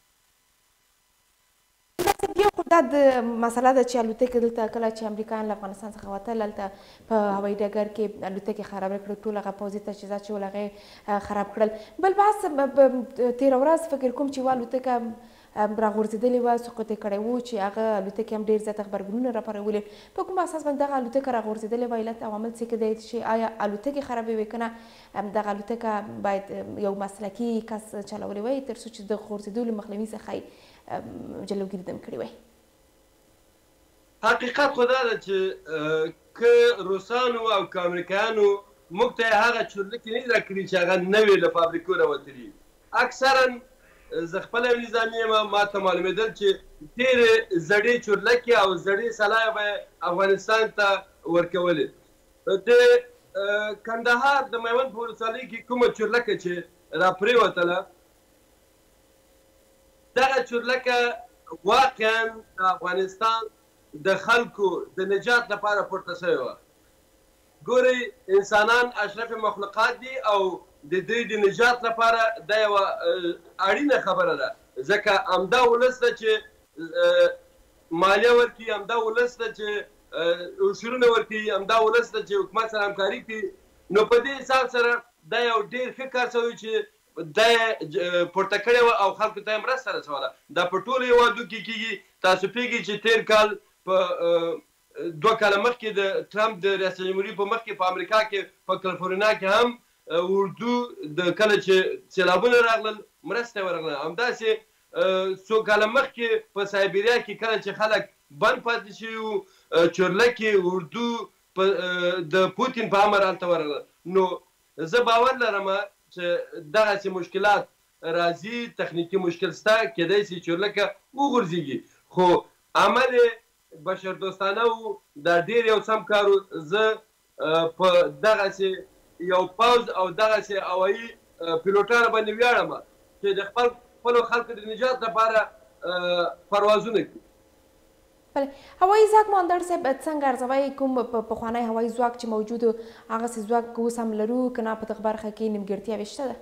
Speaker 1: یو خو دا د مسله ده چې الوتکې دلته کله چې امریکایان له افغانستان څخه وتل هلته په هوایي ډګر کې الوتکې خرابې کړې، ټول هغه پوځي تجهیزات چې ول هغه یې خراب کړل. بل بحث تېره ورځ فکر کوم چې یوه الوتکه راغورځېدلې وه، سقوط یې کړی و چې هغه الوتکې هم ډېر زیات غبرګونونه راپارولې. په کوم اساس باندې دغه الوتکه راغورځېدلې وه؟ علت او عامل څه کېدی چې آیا الوتکې خرابې وې که نه دغه الوتکه باید یو مسلکي کس چلولې وی تر څو چې د غورځېدلو مخنیوي څخه یې جلوګیري دم کړې وی؟
Speaker 23: حقیقت خو دا ده چې که روسانو او که امریکایانو موږ ته یې هغه چورلکې نه دي راکړي چې هغه نوې له فابریکو راوتلي. اکثرا زه خپله نظامي یم، ما ته معلومېدل چې ډېرې زړې چورلکې او زړې سلایه به یې افغانستان ته ورکولې. د کندهار د میوند په ولسوالۍ کې کومه چورلکه چې راپرېوتله، دغه چورلکه واقعا د افغانستان د خلکو د نجات لپاره پورته شوې وه. ګورئ انسانان اشرف مخلوقات دي او د دوی د نجات لپاره دا یوه اړینه خبره ده، ځکه همدا ولس ده چې مالیه ورکړي، همدا ولس ده چې عشرونه ورکړي، همدا ولس ده چې حکومت سره همکاري کړي. نو په دې حساب سره دا یو ډېر ښه کار شوی چې دا یې پورته کړې وه او خلکو ته یې مرسته رسوله. دا په ټولو هېوادو کې کېږي. تاسو پوهېږئ چې تېر کال په 2 کاله مخکې د ټرمپ د ریاست جمهوري په مخکې په امریکا کې په کالیفورنیا کې هم اردو د کله چې سیلابونه راغلل مرسته یې ورغله. همداسې څو کاله مخکې په سایبریا کې کله چې خلک بند پاتې شوي وو چورلکې اردو د پوتین په امر هلته ورغله. نو زه باور لرم چې دغسې مشکلات راځي، تخنیکي مشکل شته، کیدای شي چورلکه وغورځېږي، خو عمل یې بشردوستانه و. دا ډېر یو سم کار و. زه په دغسې یو پوځ او دغسې هوایي پیلوټانو باندې ویاړم چې د خپلو خلکو د نجات لپاره پروازونه کوي.
Speaker 1: بله، هوایي ځواک مهندر صاحب څنګه ارزوئ؟ کوم پخوانی هوایي ځواک چې موجود و هغسې ځواک اوس هم لرو که نه په دغه برخه کې نیمګړتیاوې شته ده؟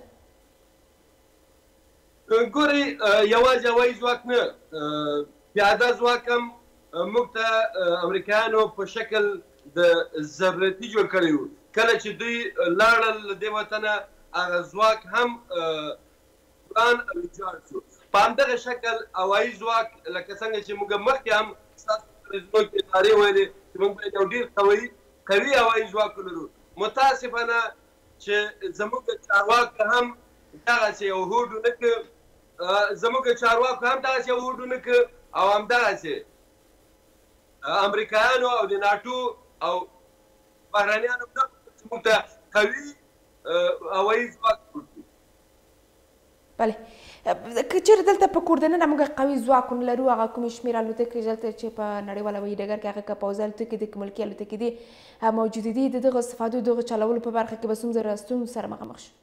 Speaker 23: ګورئ یوازې هوایي ځواک نه، پیاده ځواک هم موږ ته امریکایانو په شکل د ضرورتي جوړ کړی وو. کله چې دوی لاړل له دې وطنه هغه ځواک هم وران او ویجاړ شو. په همدغه شکل هوایي ځواک لکه څنګه چې موږ مخکې هم ستاسو په زموږ ادارې ویلې چې موږ باید یو ډېر قوي هوایي ځواک ولرو. متاسفانه چې زموږ چارواکو هم دغسې یو هوډ ونه کړ، زموږ چارواکو هم دغسې یو هوډ ونه کړ او همدغسې امریکایانو او د ناټو او بهرنیانو موږ ته قوي هوایي ځواک ورکړي.
Speaker 1: بله، که چېرې دلته په کور دننه موږ قوي ځواکونه لرو، هغه کومې شمېر الوتکې دلته چې په نړیوال هوایي ډګر کې هغه که پوځي الوتکې دي که ملکي الوتکې دي موجودې دي، د دغه استفادو د هغه چلولو په برخه کې به څومره ستونزو سره مخامخ شو؟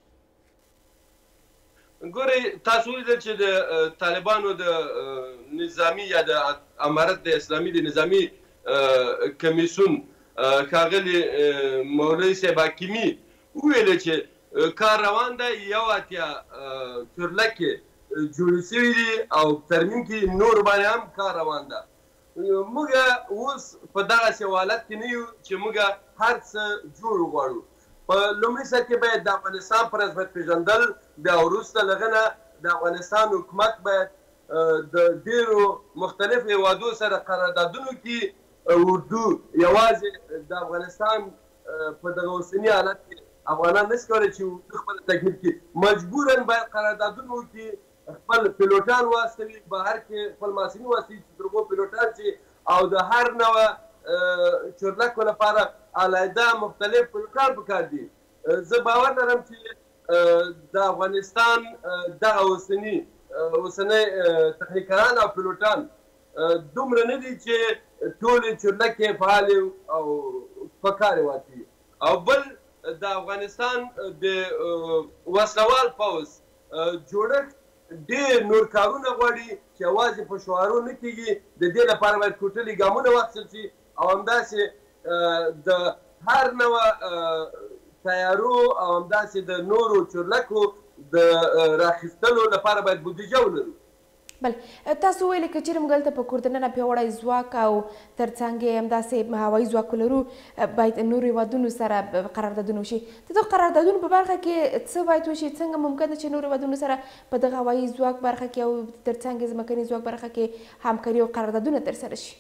Speaker 23: ګورئ تاسو ولیدل چې د طالبانو د نظامي یا د امارت د اسلامي د نظامي کمیسیون ښاغلي مولوي صاحب حکیمي وویله چې کار روان ده، 81 چورلکې جوړې شوي دي او ترمیم کې نور باندې هم کار روان ده. موږ اوس په دغسې حالت کې نه یو چې موږ هر څه جوړ وغواړو. په لومړي سر کې باید د افغانستان پر عظمت پېژندل، بیا وروسته له هغه نه د افغانستان حکومت باید د ډېرو مختلفو هېوادو سره قراردادونو کې اردو یوازې د افغانستان په دغه اوسني حالت کې افغانان نشي کولی چې اردو خپله تکمیل کړي. مجبوراً باید قراردادونه وکړي، خپل پیلوټان واستوي، بهر کې خپل محصلین واستوي چې تر هغو پیلوټان چې او د هر نوع چورلکو لپاره علیحده مختلف پیلوټان پکار دي. زه باور لرم چې د افغانستان دغه اوسني تخنیکران او پیلوټان دومره نه دي چې ټولې چورلکې فعالې او په کار واچوي. او بل د افغانستان د وسلوال پوځ جوړښت ډېر نور کارونه غواړي چې یوازې په شعارو نه کېږي. د دې لپاره باید کوټلي ګامونه واخیستل شي او همداسې د هر نوع تیارو او همداسې د نورو چورلکو د راخیستلو لپاره باید بودیجه ولرو.
Speaker 1: بله تاسو ویلې که چیرې موږ هلته په کور دننه پیاوړی ځواک او تر څنګ یې همداسې هوایي ځواک ولرو باید نورو هیوادونو سره قراردادونه وشي. د دغو قراردادونو په برخه کې څه باید وشي؟ څنګه ممکن ده چې نورو هیوادونو سره په دغه هوایي ځواک برخه کې او تر څنګ یې ځمکني ځواک برخه کې همکاري او قراردادونه ترسره شي؟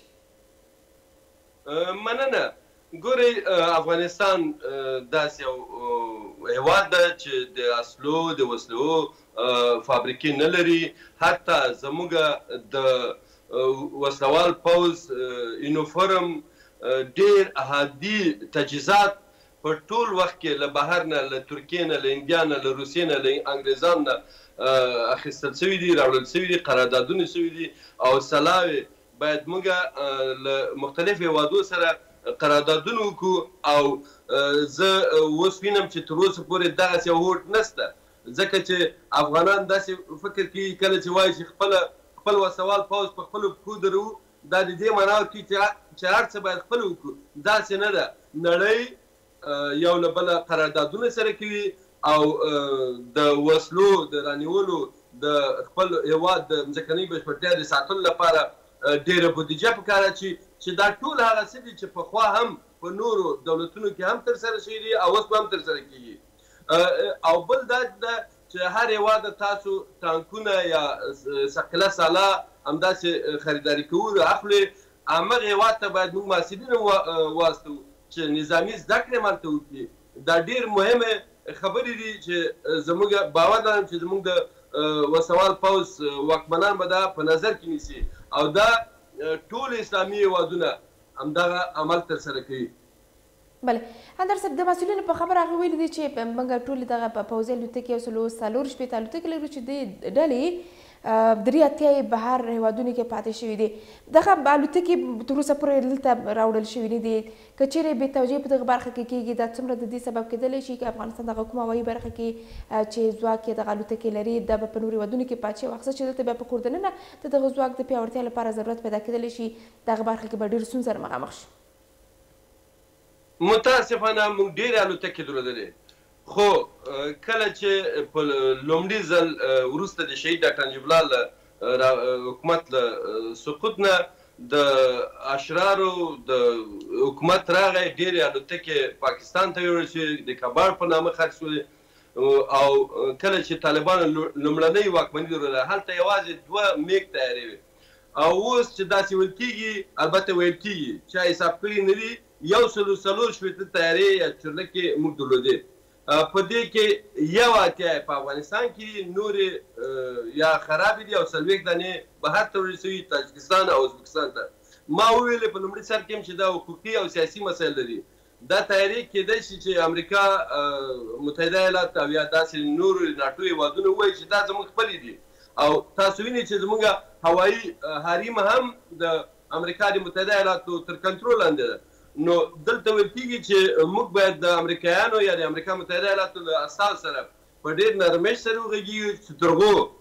Speaker 23: مننه. ګورئ افغانستان داسې یو هیواد ده چې د اصلو د وسلو فابریکې نه لري. حتی زموږ د وسلوال پوځ یونیفورم ډېر احادي تجهیزات په ټول وخت کې له بهر نه، له ترکیې نه، له انډیا نه، له روسیې نه، له انګریزانو نه اخیستل شوي دي، راوړل شوي دي، قراردادونه شوي دي او سلاوي باید موږ له مختلفو هیوادو سره قراردادونه وکړو. او زه اوس وینم چې تر اوسه پورې دغسې یو هوډ نشته، ځکه چې افغانان داسې فکر کوي کله چې وایي چې خپل وسوال پوځ په خپلو پښو درو، دا د دې معنا ورکوي چې هر څه باید خپله وکړو. داسې نه ده. نړۍ یو له بله قراردادونه سره کوي او د وسلو د رانیولو د خپل هېواد د ځمکنۍ بشپړتیا د ساتلو لپاره ډېره بودیجه په کار اچوي چې دا ټول هغه څه دي چې پخوا هم په نورو دولتونو کې هم ترسره شوي دي او اوس به هم ترسره کېږي. او بل دا ده چې هر هېواد تاسو ټانکونه یا ثقیله ساله همداسې خریداري کوو اخلي، همغه هېواد ته باید موږ محصلین واستوو چې نظامي زده کړې هلته وکړي. دا ډېر مهمې خبرې دي چې زموږ باور لرم چې زموږ د وسوال پوځ واکمنان به دا په نظر کې نیسي او دا ټول اسلامي هیوادونه همدغه عمل ترسره کوي.
Speaker 1: بله اندر صاحب د مسؤلینو په خبره هغه ویلي دي چې موږ ټولې دغه پوځي الوتکې یو سلو څلور شپېته الوتکې لرو چې د ډلې درې اتیا یې بهر هیوادونو کې پاتې شوي دي. دغه الوتکې تر اوسه پورې دلته راوړل شوي نه دي. که چیرې بې توجهي په دغه برخه کې کېږي دا څومره د دې سبب کېدلی شي چې افغانستان دغه کومه هوایي برخه کې چې ځواک یې دغه الوتکې لري دا به په نورو هیوادونو کې پاتې شي، واخیسته چې دلته بیا په کور دننه د دغه ځواک د پیاوړتیا لپاره ضرورت پیدا کېدلی شي دغه برخه کې به ډېر ستونزه سره مخامخ شي.
Speaker 23: متاسفانه موږ ډېرې الوتکې درلودلې، خو کله چې په لومړي ځل وروسته د شهید ډاکټر نجیب الله حکومت له سقوط نه د اشرارو د حکومت راغی، ډېرې الوتکې پاکستان ته یوړل شوې، د کباړ په نامه خرڅ شولې. او کله چې طالبانو لومړنۍ واکمني درلوده هلته یوازې 2 میګ طیارې وې. او اوس چې داسې ویل کېږي، البته ویل کېږي چا حساب کړي نه دي، 144 طیارې یا چورلکې موږ درلودې. په دې کې یو اتیا په افغانستان کې، نورې یا خرابې دي او 40 دانې بهر ته وړل شوي تاجکستان او ازبکستان ته. ما وویلې په لومړي سر کې چې دا حقوقي او سیاسي مسایل لري. دا تحریک کېدای شي چې امریکا متحده ایالات او یا داسې نورو ناټو هیوادونه ووایي چې دا زموږ خپلې دي. او تاسو وینئ چې زموږ هوایي حریم هم د امریکا د متحده ایالاتو تر کنټرول لاندې ده. نو دلته ویل کېږي چې موږ باید د امریکایانو یا د امریکا متحده ایالاتو له استازو سره په ډېر نرمښت سره وغږیږو چې تر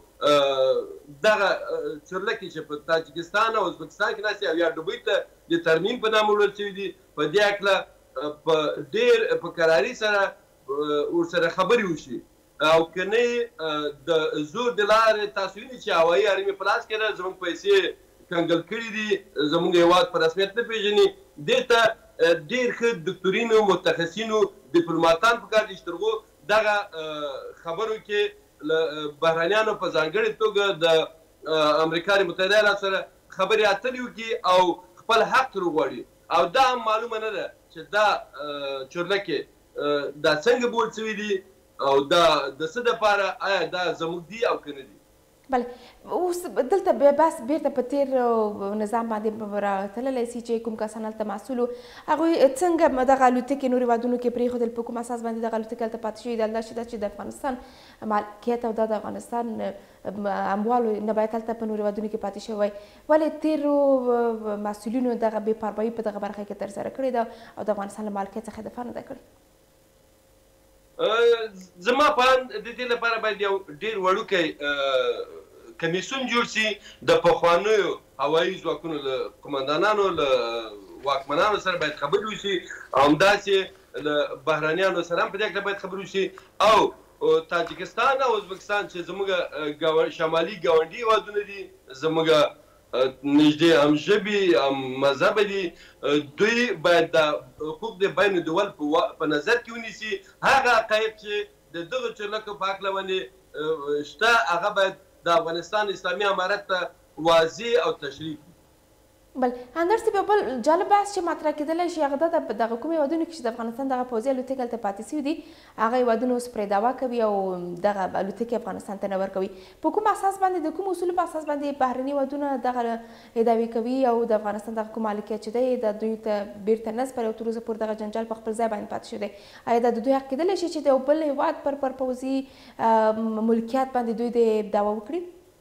Speaker 23: هغو دغه چورلکې چې په تاجکستان او ازبکستان کې ناستې او یا دوبۍ ته د ترمیم په نامه وړل شوي دي، په دې هکله په ډېر په کراري سره ورسره خبرې وشي. او که نه د زور د لارې تاسو وینئ چې هوایي حریم یې په لاس کې ده، زموږ پیسې کنګل کړي دي، زموږ هېواد په رسمیت نه پېژني. دې ته ډېر ښه دکتورینو، متخصصینو، ډیپلوماتان پکار دي چې تر هغو دغه خبرو کې له بهرنیانو په ځانګړې توګه د امریکا د متحده ایالاتو سره خبرې اترې وکړي او خپل حق ترې وغواړي. او دا هم معلومه نه ده چې دا چورلکې دا څنګه بول شوي دي او دا د څه دپاره، آیا دا زموږ دي او که نه دي.
Speaker 1: بله اوس دلته بس بیرته په تیر نظام باندې راتللی سي چې کوم کسان هلته مسؤل وو هغوی څنګه دغه الوتکې نورو هېوادونو کې پرېښودل، په کوم اساس باندې دغه الوتکې هلته پاتې شوي دي؟ همدا چې د افغانستان مالکیت او دا د افغانستان اموالو نه باید هلته په نورو هېوادونو کې پاتې شوی وای ولې تېرو مسؤلینو دغه بې پروایي په دغه برخه کې ترسره کړې ده او د افغانستان له مالکیت څخه دفاع نه ده کړې؟
Speaker 23: زما په اند د دې لپاره باید یو ډېر وړوکی کمیسیون جوړ شي د پخوانیو هوایي ځواکونو له قمندانانو له واکمنانو سره باید خبرې وشي او همداسې له بهرانیانو سره هم په دې اړه باید خبرې وشي او تاجکستان او ازبکستان چې زموږ شمالي ګاونډي هېوادونه دي زموږ نږدې همژبي مذهبه دي دوی باید د حقوق د بین الدول په نظر کې ونیسي هغه حقایق چې د دغه چورلکو په هکله باندې شته هغه باید د افغانستان اسلامي امارت ته واضح او تشریح کړي.
Speaker 1: بل اندر صاحب بل جالب بحث چې مطرح کېدلی شي هغه د دغه کومې هېوادونو کې چې د افغانستان دغه پوځي الوتکې هلته پاتې سوي دي هغه هېوادونه اوس پرې دعوا کوي او دغه الوتکې افغانستان ته نه ورکوي په کوم اساس باندې د کوم اصولو په اساس باندې بهرني هېوادونه دغه ادعوې کوي او د افغانستان دغه کوم مالکیت چې دی د دوی ته بیرته نه سپاري او تر اوسه پورې دغه جنجال په خپل ځای باندې پاتې شوی دی آیا د دوی حق کېدلی شي چې د یو بل هېواد پر پوځي ملکیت باندې دوی د دعوا وکړي؟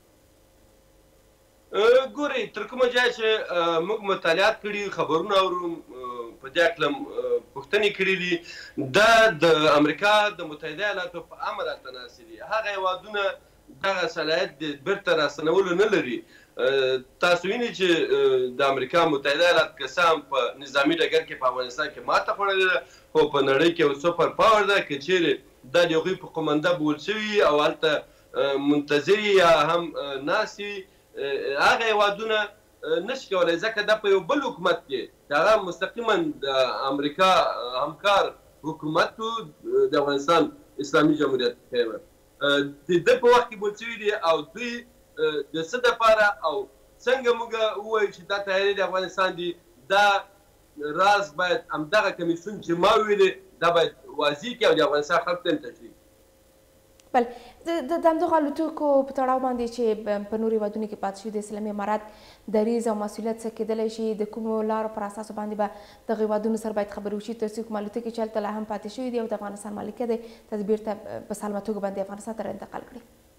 Speaker 23: ګورئ تر کومه ځایه چې موږ مطالعات کړي خبرونه اورو په دې هکله پوښتنې کړي دي دا د امریکا د متحده ایالاتو په امر هلته ناستې دي هغه هېوادونه دغه صلاحیت د بیرته راستنولو نه لري تاسو وینئ چې د امریکا متحده ایالات که څه هم په نظامي ډګر کې په افغانستان کې ماته خوړلې ده خو په نړۍ کې یو سوپر پاور ده که چیرې دا د هغوی په قومنده بول شوي او هلته منتظري یا هم ناستې هغه هېوادونه نشي کولی ځکه دا په یو بل حکومت کې هغه مستقیما د امریکا همکار حکومت و د افغانستان اسلامي جمهوریت د ده په وخت کې بول شوي دي او دوی د څه دپاره او څنګه موږ ووایو چې دا تیارې د افغانستان دي دا راز باید همدغه کمیسیون چې ما ویلې دا باید واضح کړي او د افغانستان خلکو ته تشریح
Speaker 1: بل د همدغو الوتکو په تړاو باندې چې په نورو هېوادونو کې پاتې شوي د اسلامي امارت دریځ او مسؤلیت څه کېدلی شي د کومو لارو پر اساسو باندې به دغه هېوادونو سره باید خبرې وشي تر څو کوم الوتکې چې هلته لا هم پاتې شوي دي او د افغانستان مالکیت دی ته بیرته په سالمه توګه باندې افغانستان ته انتقال کړي؟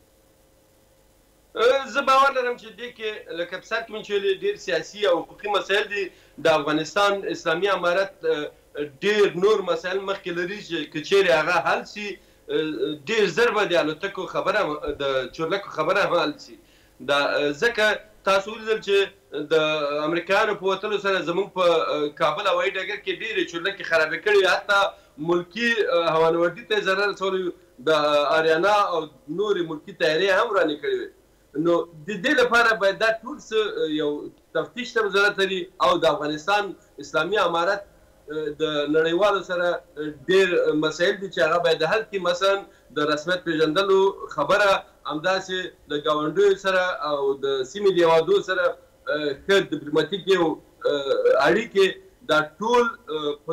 Speaker 23: زه باور لرم چې دې کې لکه په سر کې مې چې ډېر سیاسي او حقوقي مسایل دي د افغانستان اسلامي امارت ډېر نور مسایل مخکې لري چې که چیرې هغه حل شي ډېر ژر به د الوتکو خبره د چورلکو خبره هم حل شي دا ځکه تاسو ولیدل چې د امریکایانو په وتلو سره زموږ په کابل هوایي ډګر کې ډېرې چورلکې خرابې کړي حتی ملکي هوانوردي ته یې ضرر رسولی د آریانا او نورې ملکي طیارې هم ورانې کړې وې نو د دې لپاره باید دا ټول څه یو تفتیش ته ضرورت لري او د افغانستان اسلامي امارت د نړیوالو سره ډېر مسایل دي چې هغه باید حل کړي مثلا د رسمیت پېژندلو خبره همداسې د ګاونډیو سره او د سیمې د هېوادونو سره ښه ډیپلوماتیکې اړیکې دا ټول په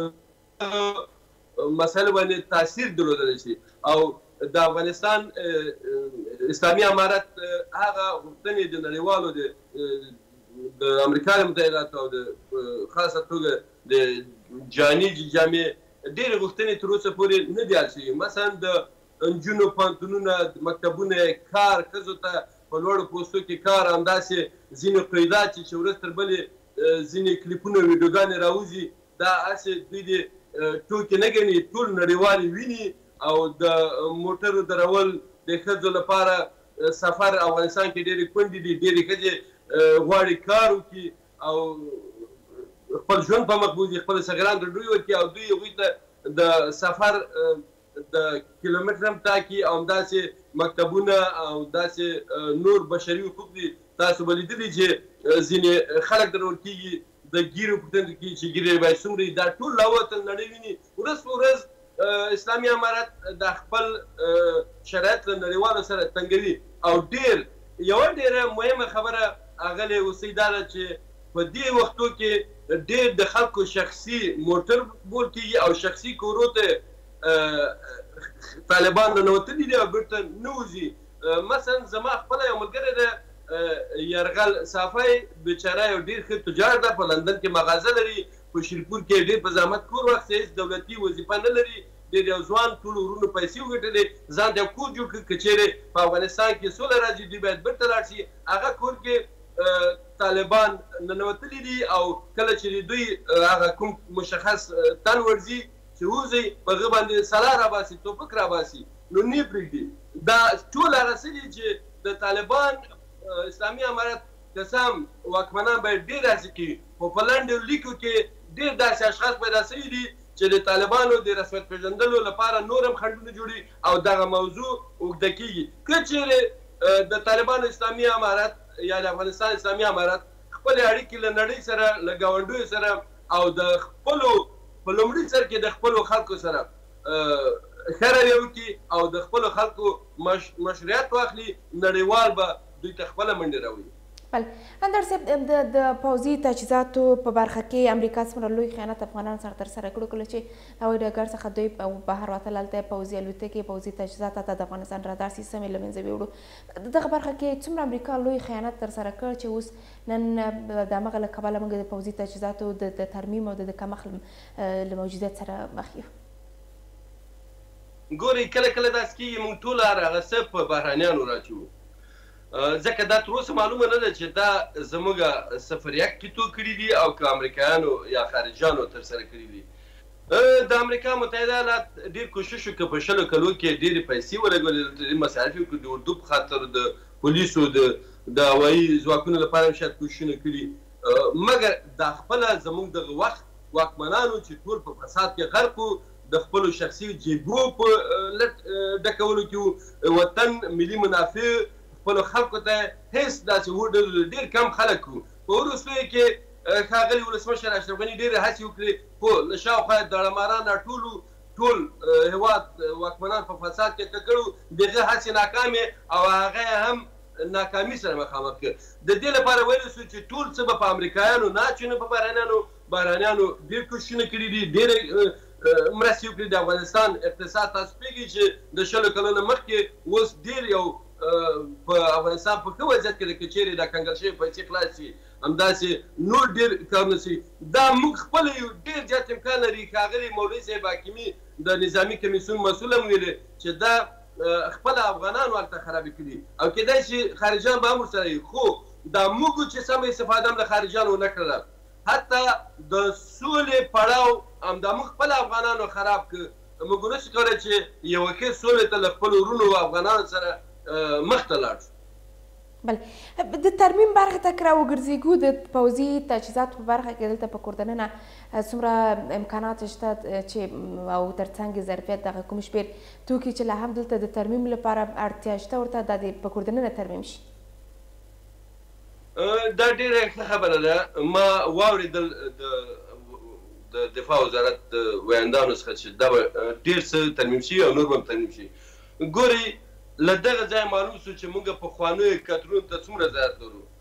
Speaker 23: مسایلو باندې تاثیر درلودلی شي او د افغانستان اسلامي امارت هغه غوښتنې د نړیوالو د امریکا متحده ایالاتو او د خاصه توګه د جاني جامع ډېرې غوښتنې تر اوسه پورې نه دي حل شوي مثلا د نجونو پوهنتونونه مکتبونه کار ښځو ته په لوړو پوستو کې کار همداسې ځینې قیودات چې ورځ تر بلې ځینې کلیپونه ویډیوګانې راوځي دا هسې دوی د ټوکې نه ګڼي ټول نړیوالې ویني او د موټرو درول د ښځو لپاره سفر افغانستان کې ډېرې کونډې دي ډېرې ښځې غواړي کار وکړي او خپل ژوند په مخ بوځي خپل صغیران ډوډۍ ورکړي او دوی هغوی ته د سفر د کیلومتر هم ټاکي او همداسې مکتبونه او داسې نور بشري حقوق دي تاسو به لیدلي چې ځینې خلک درول کېږي د ګیرو پوښتنه کوي چې ګیرې باید څومره دا ټول لاوتل نړۍ ویني ورځ په ورځ اسلامي امارت د خپل شرایط له نړیوالو سره تنګوي او یوه ډېره مهمه خبره اغلی اوسئ دا ده چې په دې وختو کې ډېر د خلکو شخصي موټر بول کېږي او شخصي کورو ته طالبان رانوتلي دي او بیرته نه وځي مثلا زما خپله یو ملګری دی یرغل صافی بیچاره یو ډېر ښه تجار ده په لندن کې مغازه لري په شیرپور کې ډېر په زحمت کور واخیستی هېڅ دولتي وظیفه نه لري ډېر یو ځوان ټولو ورونو پیسې وګټلې ځان ته کور جوړ کړي که چېرې په افغانستان کې سوله راځي دوی باید بېرته لاړ شي هغه کور کې طالبان ننوتلي دي او کله چې دوی هغه کوم مشخص تن ورځي چې وځي په هغه باندې سلا راباسي توپک راباسي نو نه پرېږدي دا ټول هغه څه دي چې د طالبان اسلامي امارت قسم واکمنان باید ډېر هڅې کوي خو په لنډو لیکو کې ډېر داسې اشخاص پیدا شوي دي چې د طالبانو د رسمیت پېژندلو لپاره نور هم خنډونه جوړي او دغه موضوع اوږده کېږي که چېرې د طالبانو اسلامي امارت یا د افغانستان اسلامي امارت خپلې اړیکې له نړۍ سره له ګاونډیو سره او د خپلو په لومړي سر کې د خپلو خلکو سره ښه رویه وکړي او د خپلو خلکو مشروعیت واخلي نړیوال به دوی ته خپله منډې راوړي
Speaker 1: بله اندر صاحب د پوځي تجهیزاتو په برخه کې امریکا څومره لوی خیانت افغانانو سره ترسره کړو کله چې هوایي ډګر څخه دوی بهر وتل هلته پوځي الوتکې پوځي تجهیزات حتی د افغانستان رادار سیستم یې له منځه یوړو دغه برخه کې څومره امریکا لوی خیانت ترسره کړ چې اوس نن د همغه له کبله موږ د پوځي تجهیزاتو د ترمیم او د کمښت له موجودیت سره مخ یو
Speaker 23: ګورئ کله کله داسې کېږي موږ ټول هغه څه په بهرانیانو راچوو ځکه دا تر اوسه معلومه نه ده چې دا زموږ سفریه کیتو کړي دي او که امریکایانو یا خارجیانو ترسره کړي دي د امریکا متحده ایالات ډېر کوشش وکړ په 20 کلو کې ډېرې پیسې ولګولې ډېرې مصارف یې وکړو د اردو په خاطر د پولیسو د هوایي ځواکونو لپاره هم شاید کوششونه کړي مګر دا خپله زموږ دغه وخت واکمنانو چې ټول په فساد کې غرق وو د خپلو شخصي جیبو په ډکولو کې وطن ملي منافع خپلو خلکو ته هېڅ داسې و ډېر کم خلک وو په وروستیو کې ښاغلي ولسمشر اشرف غني ډېرې هڅې وکړې خو له شاوخوا داړه ټول هېواد واکمنان په فساد کې ککړو د هغه هڅې ناکامې او هغه هم ناکامي سره مخامخ کړ د دې لپاره ویلی سو چې ټول څه به په امریکایانو نه اچوي نه په بهرانیانو ډېر کوششونه کړي دي ډېرې مرستې وکړي د افغانستان اقتصاد تاسو پوهېږئ چې د 20 کلونو مخکې اوس ډېر یو په افغانستان په ښه وضعیت کې ده که چېرې دا کنګل شوې پیسې خلاص شي همداسې نور ډېر کارونه شي دا موږ خپله یو ډېر زیات امکان لري ښاغلي مولوي صاحب حاکمي د نظامي کمیسیون مسؤل هم ویلې چې دا خپله افغانانو هلته خرابې کړي او کیدای شي خارجیان به هم ورسره وي خو دا موږ چې سمه استفاده هم له خارجیانو ونه کړله حتی د سولې پړاو همدا موږ خپله افغانانو خراب کړ موږ نشو کولی چې یوه ښې سولې ته له خپلو وروڼو افغانانو سره مخ ته لاړ شو
Speaker 1: بله د ترمیم برخې ته که راوګرځېږو د پوځي تجهیزاتو په برخه کې دلته په کور دننه څومره امکانات شته چې او تر څنګ یې ظرفیت دغه کوم شمېر توکي چې لا هم دلته د ترمیم لپاره اړتیا شته ورته دا د په کور دننه ترمیم شي
Speaker 23: دا ډېره ښه خبره ده ما واورېدل د دفاع وزارت ویاندانو څخه چې دا به ډېر څه ترمیم شي او نور به هم ترمیم شي ګورئ له دغه ځایه معلوم شو چې موږ پخوانیو کترونو ته څومره ضرورت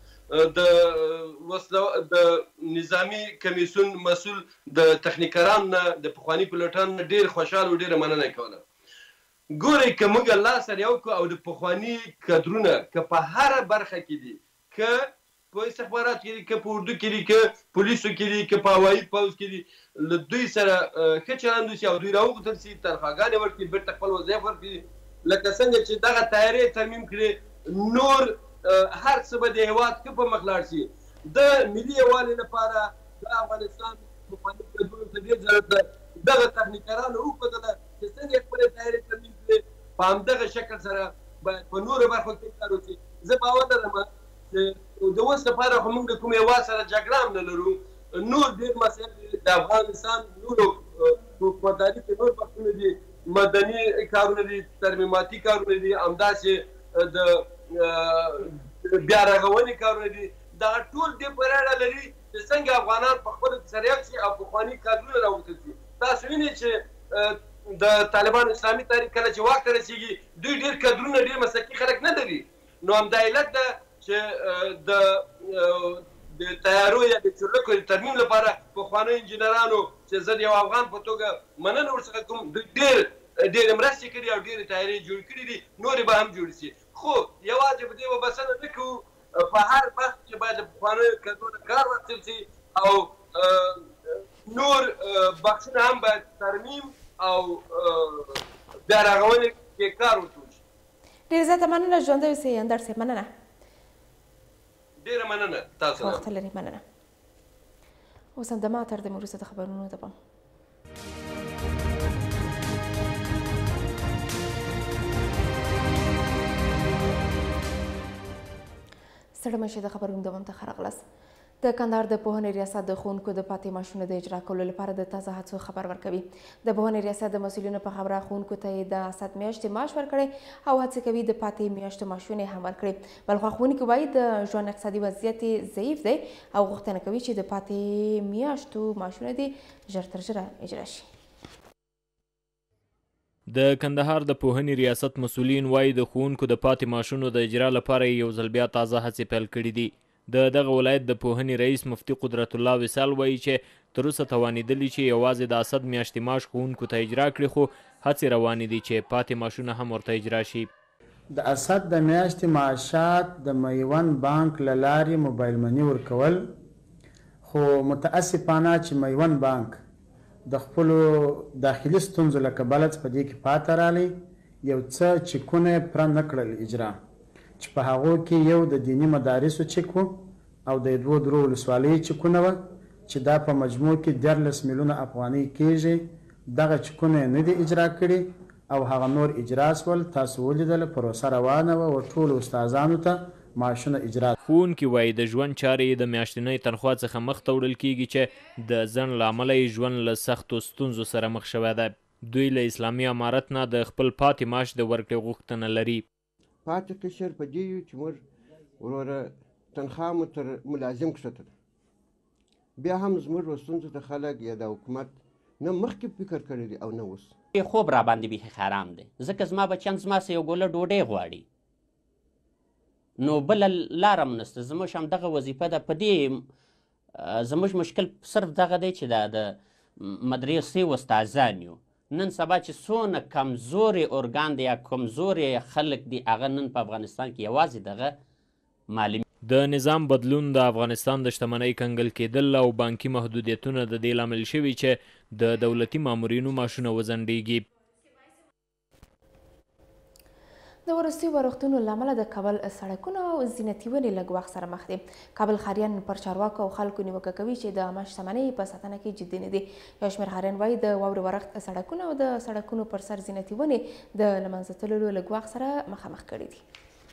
Speaker 23: لرو د نظامي کمیسیون مسؤل د تخنیکرانو نه د پخواني پیلوټانو نه ډېر خوشحاله او ډېره مننه یې کوله ګورئ که موږ الله سره یو کړو او د پخواني کدرونه که په هره برخه کې دي که په استخباراتو کې دي که په اردو کې دي که پولیسو کې دي که په هوایي پوځ کې دي له دوی سره ښه چلند وشي او دوی راوغوښتل شي تنخواګانې ورکړي بېرته خپل وظایف ورکړي لکه څنګه چې دغه طیارې ترمیم کړي نور هر څه به د هېواد ښه په مخ لاړ شي د ملي یووالي لپاره د افغانستان پخواني کدرونو ته ډېر ضرورت ده دغه تخنیکرانو وښودله چې څنګه خپلې طیارې ترمیم کړي په همدغه شکل سره باید په نورو برخو کې کار وشي زه باور لرم چې د اوس لپاره خو موږ د کوم هېواد سره جګړه هم نه لرو نور ډېر مسایل د افغانستان نورو حکومتداري کې نور بحثونه دي مدني کارونه دي ترمیماتي کارونه دي همداسې د بیا رغونې کارونه دي دغه ټول دې پورې اړه لري چې څنګه افغانان په خپلو کې سره یو شي او پخواني کارونه راوغوښتل شي تاسو وینئ چې د طالبانو اسلامي تحریک کله چې واک ته رسېږي دوی ډېر کادرونه ډېر مسلکي خلک نه لري نو همدا علت ده چې د طیارو یا د چورلکو د ترمیم لپاره پخوانیو انجینرانو چې زه د یو افغان په توګه مننه ورڅخه کوم دوی ډېرې مرستې کړي او ډېرې طیارې جوړې کړي دي نورې به هم جوړې شي خو یوازې په دې به بسنه نه کوو په هر بحث کې باید د پخوانیو کدرونو کار واخیستل شي او نور بخشونه هم باید ترمیم او بیا رغونې کې کار وشول شي.
Speaker 1: ډېر زیاته مننه ژوندی اوسئ اندړ صاحب، مننه.
Speaker 23: ډېره مننه تاسو نه.
Speaker 1: وخت لري، مننه. اوس هم د ما تر دې وروسته د خبرونو د پام. ستړي مه شئ، د خبرونو دوام ته ښه راغلاست. د کندهار د پوهنې ریاست د ښوونکو د پاتې معاشونو د اجرا کولو لپاره د تازه هڅو خبر ورکوي. د پوهنې ریاست د مسؤلینو په خبره ښوونکو ته یې د اسد میاشتې معاش ورکړی او هڅې کوي د پاتې میاشتو معاشونه هم ورکړي. بلخوا ښوونکي وایي د ژوند اقتصادي وضعیت ضعیف دی او غوښتنه کوي چې د پاتې میاشتو معاشونه دې ژر تر ژره اجرا شي.
Speaker 3: د کندهار د پوهنې ریاست مسؤلین وایي د ښوونکو د پاتې معاشونو د اجرا لپاره یو ځل بیا تازه هڅې پیل کړي دي. د دغه ولایت د پوهنې رئیس مفتي قدرت الله وصال وایي چې تر اوسه توانېدلي چې یوازې د اسد میاشتې معاش ښوونکو ته اجرا کړي، خو هڅې روانې دي چې پاتې معاشونه هم ورته اجرا شي.
Speaker 4: د اسد د میاشتې معاشات د میوند بانک له لارې موبایل مني ورکول، خو متاسفانه چې میوند بانک د خپلو داخلي ستونزو له کبله په دې کې پاته رالی، یو څه چکونه یې پوره نه کړل اجرا، چې په هغو کې یو د دیني مدارسو چک و او د 2 ولسوالیو چکونه وه چې دا په مجموع کې 14 میلیونه افغانۍ کېږي. دغه چکونه یې نه دي اجرا کړي او هغه نور اجرا شول. تاسو ولیدله پروسه روانه وه او ټولو استادانو ته معاشونه اجرا.
Speaker 3: ښوونکي وایي د ژوند چارې د میاشتنۍ تنخوا څخه مخته وړل کېږي چې د ځنډ له امله یې ژوند له سختو ستونزو سره مخ شوی دی. دوی له اسلامي امارت نه د خپل پاتې معاش د ورکړې غوښتنه لري.
Speaker 5: پاتې قشر په دې یو چې موږ وروره تنخوا مو تر ملازم کښته ده، بیا هم زموږ ستونزو ته خلک یا د حکومت نه مخکې فکر کړی دی او نه اوس.
Speaker 24: خوب را باندې بیخي حرام دی، ځکه زما بچیان زما سه یو ګوله ډوډۍ غواړي، نو بله لاره م نشته. زموږ هم دغه وظیفه ده. په دې زموږ مشکل صرف دغه دی چې د مدرسې استادان یو، نن سبا چې څونه کمزورې ارګان دی یا کمزورې خلک دي، هغه نن په افغانستان کې یوازې دغه معلم.
Speaker 3: د نظام بدلون د افغانستان د شتمنۍ کنګل کېدل او بانکي محدودیتونه د دې لامل شوي چې د دولتي مامورینو معاشونه وځنډېږي.
Speaker 1: د وروستیو بارښتونو له امله د کابل سړکونه او زینتي ونې لږ وخت سره مخ دي. کابل ښاریان پر چارواکو او خلکو نیوکه کوي چې د عامه شتمنۍ په ساتنه کې جدي نه دي. یو شمېر ښاریان وایي د واورې ورښت سړکونه او د سړکونو پر سر زینتي ونې د له منځه تللو لږ وخت سره مخامخ کړي دي.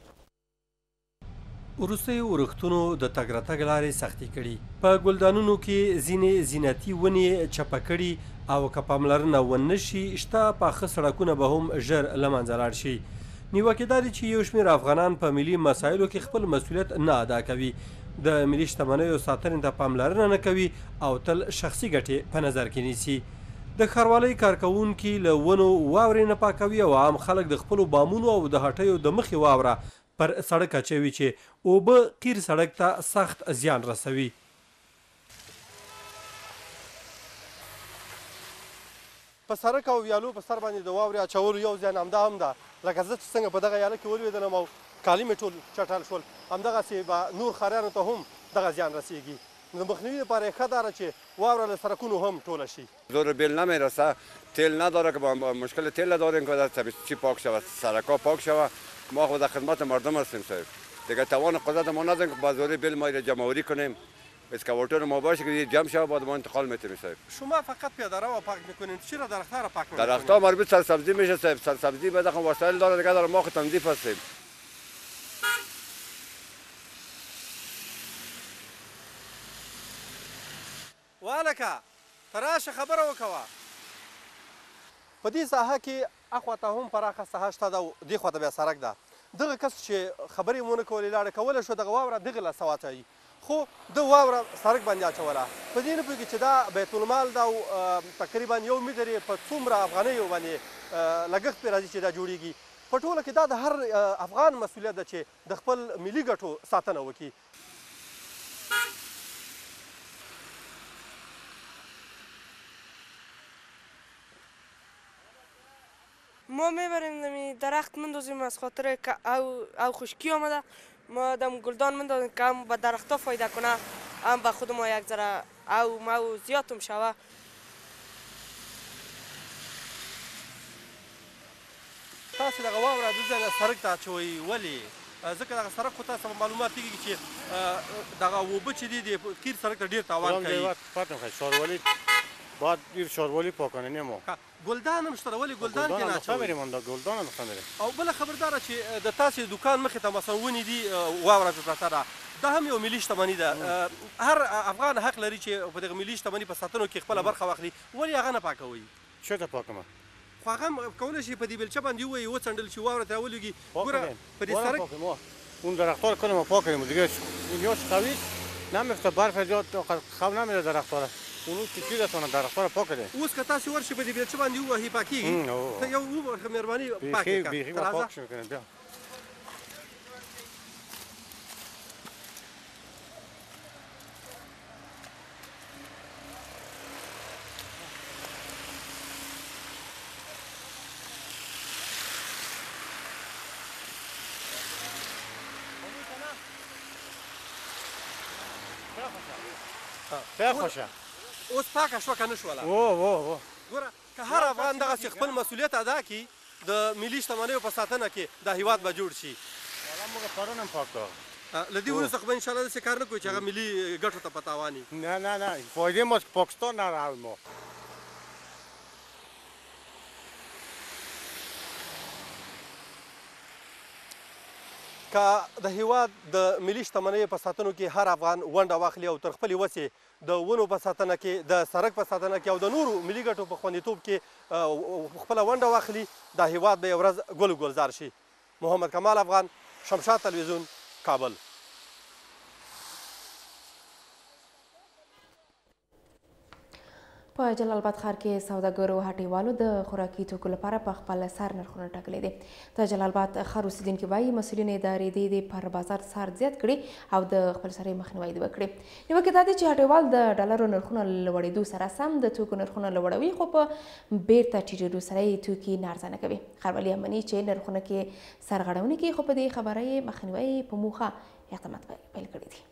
Speaker 25: وروستیو ورښتونو د تګ راتګ لارې سختې کړي، په ګلدانونو کې ځینې زینتي ونې چپه کړي او که پاملرنه ونه شي شته پاخه سړکونه به هم ژر له منځه لاړ شي. نیوکې دا دي چې یو شمېر افغانان په ملي مسایلو کې خپل مسؤلیت نه ادا کوي، د ملي شتمنیو ساتنې ته پاملرنه نه کوي او تل شخصي ګټې په نظر کې نیسي. د ښاروالۍ کارکوونکي له ونو واورې نه پاکوي او عام خلک د خپلو بامونو او د هټیو د مخې واوره پر سړک اچوي چې اوبه قیر سړک ته سخت زیان رسوي. په سړک او ویالو په سر باندې د واورې اچولو یو زیان همدا هم ده، لکه زه چې څنګه په دغه یاله کې ولوېدلم او کالي مې ټول چټل شول، همدغسې به نور ښاریانو ته هم دغه زیان رسیږي. د مخنیوي لپاره یې ښه داره چې واوره له سرکونو هم ټوله شي.
Speaker 26: زور بیل نمیرسه، تیل نداره که با مشکل تیل داریم که چی پاک شود، سرکا پاک شود. ما خود در خدمت مردم هستیم صاحب، دیگه توان قدرت ما نداریم که با زور بیل ما را جمع‌آوری کنیم. اسکاواتور ما باشه که جمع شود بعد ما انتقال میتونیم صاحب.
Speaker 25: شما فقط پیاده رو پاک میکنین، چرا درخت‌ها رو پاک میکنین؟
Speaker 26: درخت‌ها مربوط سرسبزی میشه صاحب، سرسبزی بعد خود وسایل داره دیگه داره ما خود تنظیف هستیم.
Speaker 25: والکه تراشه خبره وکوه. په دې ساحه کې اخواته هم پراخه ساحه شته ده او دې خواته بیا سړک ده. دغه کس چې خبرې مو نه کولې لاړه کولی شو دغه واوره دغې لاسه واچوي، خو د واوره سړک باندې اچوله. په دې نه پوهېږي چې دا بیت المال ده او تقریبا 1 متر یې په څومره افغانیو باندې لګښت پرې راځي چې دا جوړېږي. په ټوله کې دا د هر افغان مسؤلیت ده چې د خپل ملي ګټو ساتنه وکړي.
Speaker 27: ما میبریم درخت مندازیم از خاطر او خشکی آمده، ما دم گلدان مندازیم که هم به درختها فایده کنه، هم به خود ما یک ذره او زیادم شوه.
Speaker 25: داسې دغه واوره د ځای نه سړک ته اچوئ ولې ځکه دغه سړک خو تاسو معلومات کېږي چې دغه اوبه چې دي د قیر سړک ته ډېر تاوان کوي
Speaker 2: باید دیر شارولی پاکنه نیمو
Speaker 25: گلدان هم شته ولې ګلدان کې نه اچوئ
Speaker 2: گلدان هم خمیریم
Speaker 25: او بله خبرداره چې د تاسې دکان مخې ته مثلا ونې دي واوره پرې پرته ده دا هم یو ملي شتمني ده هر افغان حق لري چې په دغه ملي شتمني په ساتنو کې خپله برخه واخلي ولې هغه نه پاکوئ
Speaker 2: چېرته پاکمه
Speaker 25: خو هغه کولی شي په دې بېلچه باندې ووایي وڅنډل شي واوره ترې راولېږي ګوره په دې سړک
Speaker 2: اون درختار کنه ما پاکنیم دیگه اینجاش قوی نمیفته برف جا خو نمیده درختاره اونو که چیز است درختار پاکده
Speaker 25: اوس که تاسو ورشي په دې بېلچه باندې ووهي پاکېږي ته یو وبرخه مهرباني پاک کړه
Speaker 2: بیخي به پاک شو کنه بیا
Speaker 25: خیر خوشه اوس پاکه شوه که نه شوله ګوره که هر افغان دغسې خپل مسؤلیت ادا کړي د ملي شتمنیو په ساتنه کې دا هېواد به جوړ شي
Speaker 2: موږ پرون هم پاک کړو
Speaker 25: له دې وروسته خو به انشاءالله داسې کار نه کوو چې هغه ملي ګټو ته په تاوان وي
Speaker 2: نه فایدې ما پاکستان نه راوړو ما
Speaker 25: که د هیواد د ملي شتمنیو په ساتنو کې هر افغان ونډه واخلي او تر خپلې وسې د ونو په ساتنه کې د سړک په ساتنه کې او د نورو ملي ګټو په خوندیتوب کې خپله ونډه واخلي دا هیواد به یو ورځ ګل ګلزار شي. محمد کمال افغان، شمشاد تلویزیون، کابل.
Speaker 1: په جلال آباد ښار کې سوداګرو هټیوالو د خوراکي توکو لپاره په خپل سر نرخونه ټاکلي دي. د جلال آباد ښار اوسیدونکي وایي مسؤلین ادارې دې پر بازار سار زیات کړي او د خپلسرۍ مخنیوی دې وکړي. نیوکه دا ده چې هټیوال د ډالرو نرخونه له لوړېدو سره سم د توکو نرخونه لوړوي خو په بیرته ټیټېدو سره یې توکي نه ارزانه کوي. ښاروالي هم مني چې نرخونه کې سرغړونې کوي خو په دې خبره یې مخنیوي په موخه اقدامات پیل کړي دي.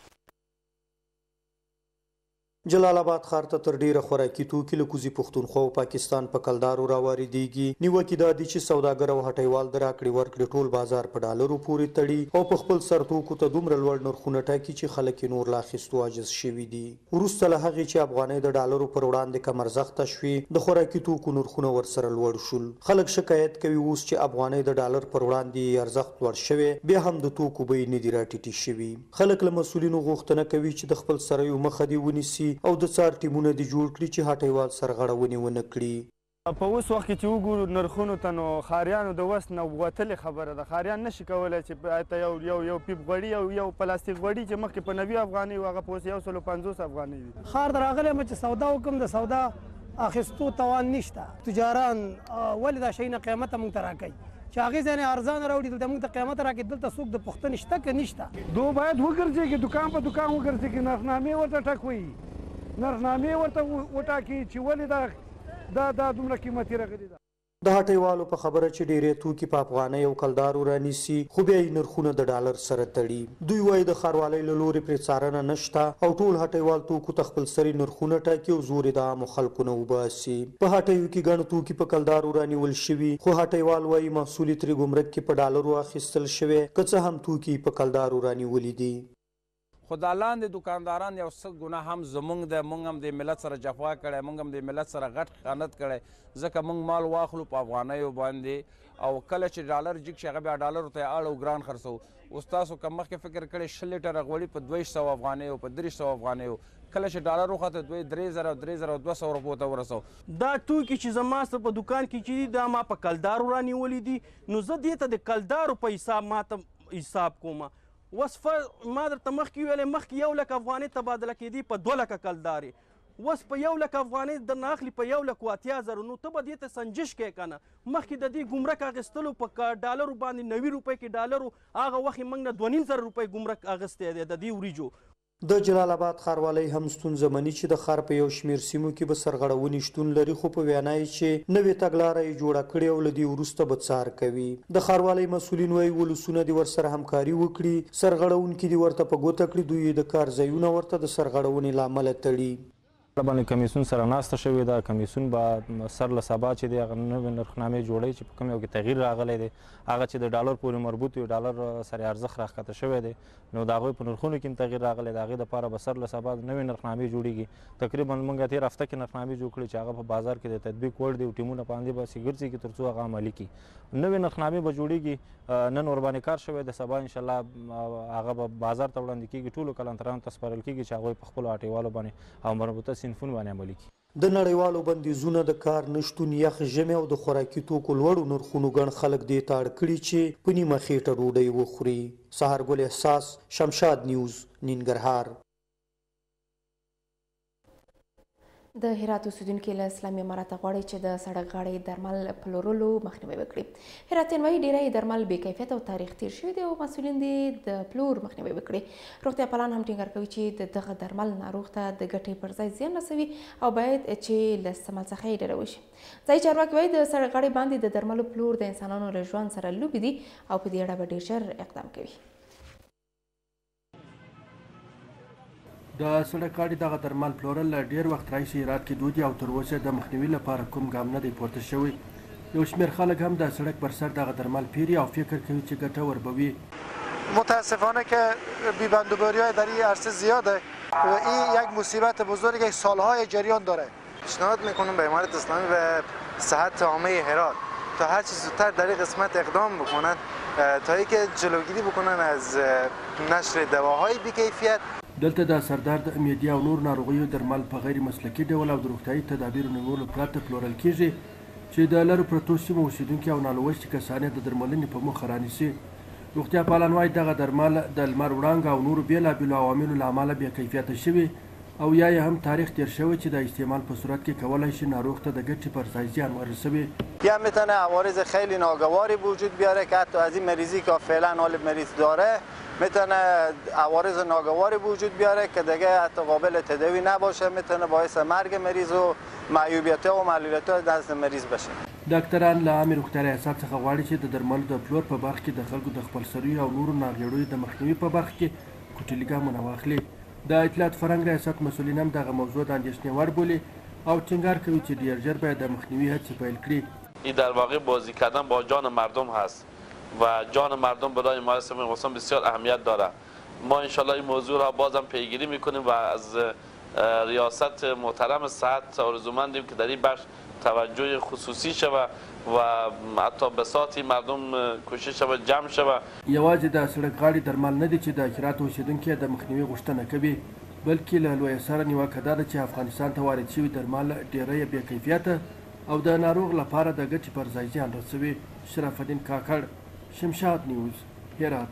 Speaker 7: جلال آباد ښار ته تر ډیره خوراکي توکي له کوزي پښتونخوا او پاکستان په کلدارو راواردېږي. نیوکې دا دي چې سوداګر او هټیوال د راکړې ورکړې ټول بازار په ډالرو پورې تړي او په خپل سر توکو ته دومره لوړ نرخونه ټاکي چې خلک یې نور له اخیستو عاجز شوي دي. وروسته له هغې چې افغانۍ د ډالرو پر وړاندې کم ارزښته شوې د خوراکي توکو نرخونه ورسره لوړ شول. خلک شکایت کوي اوس چې افغانۍ د ډالر پر وړاندې ارزښت لوړ شوی بیا هم د توکو بیې نه دي راټیټې شوي. خلک له مسؤلینو غوښتنه کوي چې د خپل سرایو مخه دې ونیسي او د څار ټیمونه دې جوړ کړي چې هټیوال سرغړونې ونه کړي.
Speaker 10: په اوس وخت کې چې وګورو نرخونو ته نو ښاریانو د وس نه وتلې خبره ده. ښاریان نشي کولی چې یو پیپ غوړي او یو پلاستیک غوړي چې مخکې په 90 افغانۍ و هغه په اوس 150 افغانۍ وي.
Speaker 11: ښار ته راغلی یم چې سودا وکړم د سودا اخیستو توان نشته. تجاران ولې دا شی نه قیمته موږ ته راکوي چې هغې ځای نه ارزانه راوړي دلته موږ ته قیمت راکړي. دلته څوک د پوښتنې شته که نشته؟
Speaker 10: دو باید وګرځېږي دکان په دکان وګرځېږي نرخنامې ورته ټاکوي نرخنامې ورته وټاکي چې ولې دا دومره قیمتي راغلي ده.
Speaker 7: د هټیوالو په خبره چې ډیری توکي په افغانۍ او کلدارو رانیسي خو بیا یې نرخونه د ډالر سره تړي. دوی وایي د ښاروالۍ له لورې پرې څارنه نشته او ټول هټیوال توکو ته خپلسري نرخونه ټاکي او زور یې د عامو خلکو نه وباسي. په هټیو کې ګڼ توکي په کلدارو رانیول شوي خو هټیوال وایي محصول یې ترې ګمرک کې په ډالرو اخیستل شوی که څه هم توکي په کلدارو رانیولي دي.
Speaker 12: خو دا لاندې دکانداران یو څه ګناه هم زمونږ دی. موږ هم د ملت سره جفا کړی موږ هم د ملت سره غټ خیانت کړی ځکه موږ مال واخلو په افغانیو باندې او کله چې ډالر جګ شي هغه بیا ډالرو ته یې اړ او ګران خرڅوو. اوس تاسو که مخکې فکر کړی 6 لیټره غوړي په 200 افغانیو په 300 افغانیو کله چې ډالر وخته دوی 3000 او 200 روپو ته ورسو.
Speaker 14: دا توکي چې زما سره په دکان کې چې دا ما په کلدارو رانیولي دي نو زه دې ته د کلدارو په حساب ماته حساب کوم. وصفه ما درته مخکې ویلې مخکې 1 لک افغانۍ تبادله کېدي په 2 لکه کلدارې وس په 1 لک افغانۍ درنه اخلي په 1,80,000 نو ته به دې ته سنجش کوې که نه. مخکې د دې ګمرک اخیستلو په ډالرو باندې 90 روپۍ کې ډالرو هغه وخت یې موږ نه 2,500 روپۍ ګمرک اخیستی دی د دې وریجو.
Speaker 7: د جلال آباد ښاروالۍ هم ستونزه مني چې د ښار په یو شمېر سیمو کې به سرغړونې شتون لري خو په وینا یې چې نوې تګلاره یې جوړه کړې او له دې وروسته به څار کوي. د ښاروالۍ مسؤلین وایي ولسونه دې ورسره همکاري وکړي سرغړونکي دې ورته په ګوته کړي دوی د کار ځایونه ورته د سرغړونې له امله تړي.
Speaker 8: باندې کمیسیون سره ناسته شوې ده. کمیسیون به سر له سبا چې دی هغه نوې نرخنامې جوړوي چې په کوم یو کې تغییر راغلی دی هغه چې د ډالر پورې مربوط وي ډالر سره ارزښت راښکته شوی دی نو د هغوی په نرخونو کې هم تغییر راغلی دی. هغې دپاره به سر له سبا نوې نرخنامې جوړېږي. تقریبا موږ تېر هفته کې نرخنامې جوړ کړي چې هغه په بازار کې د تطبیق وړ دي او ټیمونه په همدې باسې ګرځېږي تر څو هغه عملي کړي. نوې نرخنامې به جوړېږي. نن ورباندې کار شوی د سبا انشاءالله هغه به بازار ته وړاندې کېږي. ټولو کلانترانو ته سپارل کېږي چې هغوی په خپلو هټیوالو باندې او مربوطه صنفونو باندې عملي کړي.
Speaker 7: د نړیوالو بندیزونو د کار نشتون یخ ژمي او د خوراکي توکو لوړو نرخونو ګڼ خلک دې ته اړ کړي چې په نیمه خېټه ډوډۍ وخوري. سهارګل احساس، شمشاد نیوز، ننګرهار.
Speaker 1: د هرات اوسیدونکي له اسلامي امارت غواړي چې د سړک غاړې درمل پلورلو مخنیوی وکړي. هراتیان وایي ډیری درمل بې کیفیت او تاریخ تیر شوي دي او مسؤلین دې د پلور مخنیوی وکړي. روغتیا پالان هم ټینګار کوي چې دغه درمل ناروغ ته د ګټې پر ځای زیان رسوي او باید چې له استعمال څخه یې ډډه وشي. ځایي چارواکي وایي د سړک غاړې باندې د درملو پلور د انسانانو له ژوند سره لوبې دي او په دې اړه به ډېر ژر اقدام کوي.
Speaker 13: د سړک غاړې دغه درمل پلورل له ډېر وخت راهیسې هرات کې دود دي او تر اوسه د مخنیوي لپاره کوم ګام نه دی پورته شوی. یو شمېر خلک هم د سړک بر سر دغه درمل پیری او فکر کوي چې ګټور به وي.
Speaker 15: متاسفانه که بی‌بندوباری‌های در این عرصه زیاده. این یک مصیبت بزرگ یک سالهای جریان داره.
Speaker 16: پیشنهاد میکنم به امارت اسلامی و صحت عامه هرات تا هر چه زودتر در این قسمت اقدام بکنن تا اینکه جلوگیری بکنن از نشر دواهای بی‌کیفیت.
Speaker 13: دلته د سردرد، معدې او نور ناروغیو درمل په غیر مسلکي ډول او د روغتیایي تدابیرو نیولو پرته پلورل کیږي چې د لرو پرتو سیمو اوسیدونکي او نالوستي کسان د درملنې په موخه رانیسي. روغتیا پالان وایي دغه درمل د لمر وړانګو او نورو بېلابېلو عواملو له امله بې کیفیته شوي او یا یې هم تاریخ تیر شوی چې د استعمال په صورت کې کولی شي ناروغ ته د ګټې پر ځای زیان ورسوي.
Speaker 16: یا میتونه عوارض خیلی ناگواری وجود بیاره که حتی از این مریضی که فعلا حال مریض داره میتونه عوارض ناگواری وجود بیاره که دیگه حتی قابل تداوی نباشه، میتونه باعث مرگ مریض و معیوبیت‌ها و معلولیت‌ها دست مریض بشه.
Speaker 13: ډاکټران له عامې روغتیا ریاست څخه غواړي چې د درملو د پلور په برخه کې د خلکو د خپلسریو او نورو ناغېړیو د مخنیوي په برخه کې کوچني ګامونه واخلي. د اطلاعات فرهنګ ریاست مسؤلین هم دغه موضوع د اندېښنې وړ بولي او ټینګار کوي چې ډېر ژر باید د مخنیوي هڅې پیل کړي.
Speaker 17: این در واقع بازی کردن با جان مردم هست و جان مردم برای ما اسلام بسیار اهمیت داره. ما انشالله این موضوع را بازم پیگیری میکنیم و از ریاست محترم صحت آرزومندیم که در این بخش توجه خصوصی شود و حتی بساط مردم کوشش شود جمع شود.
Speaker 13: یوازې د سړک غاړې درمل نه دي چې د هرات اوسیدونکي د مخنیوي غوښتنه کوي بلکې له لویه سره نیوکه دا ده چې افغانستان ته وارد شوي درمل ډیری بې کیفیته او د ناروغ لپاره د ګټې پر ځای زیان رسوي. شرف الدین کاکړ، شمشاد نیوز، هرات.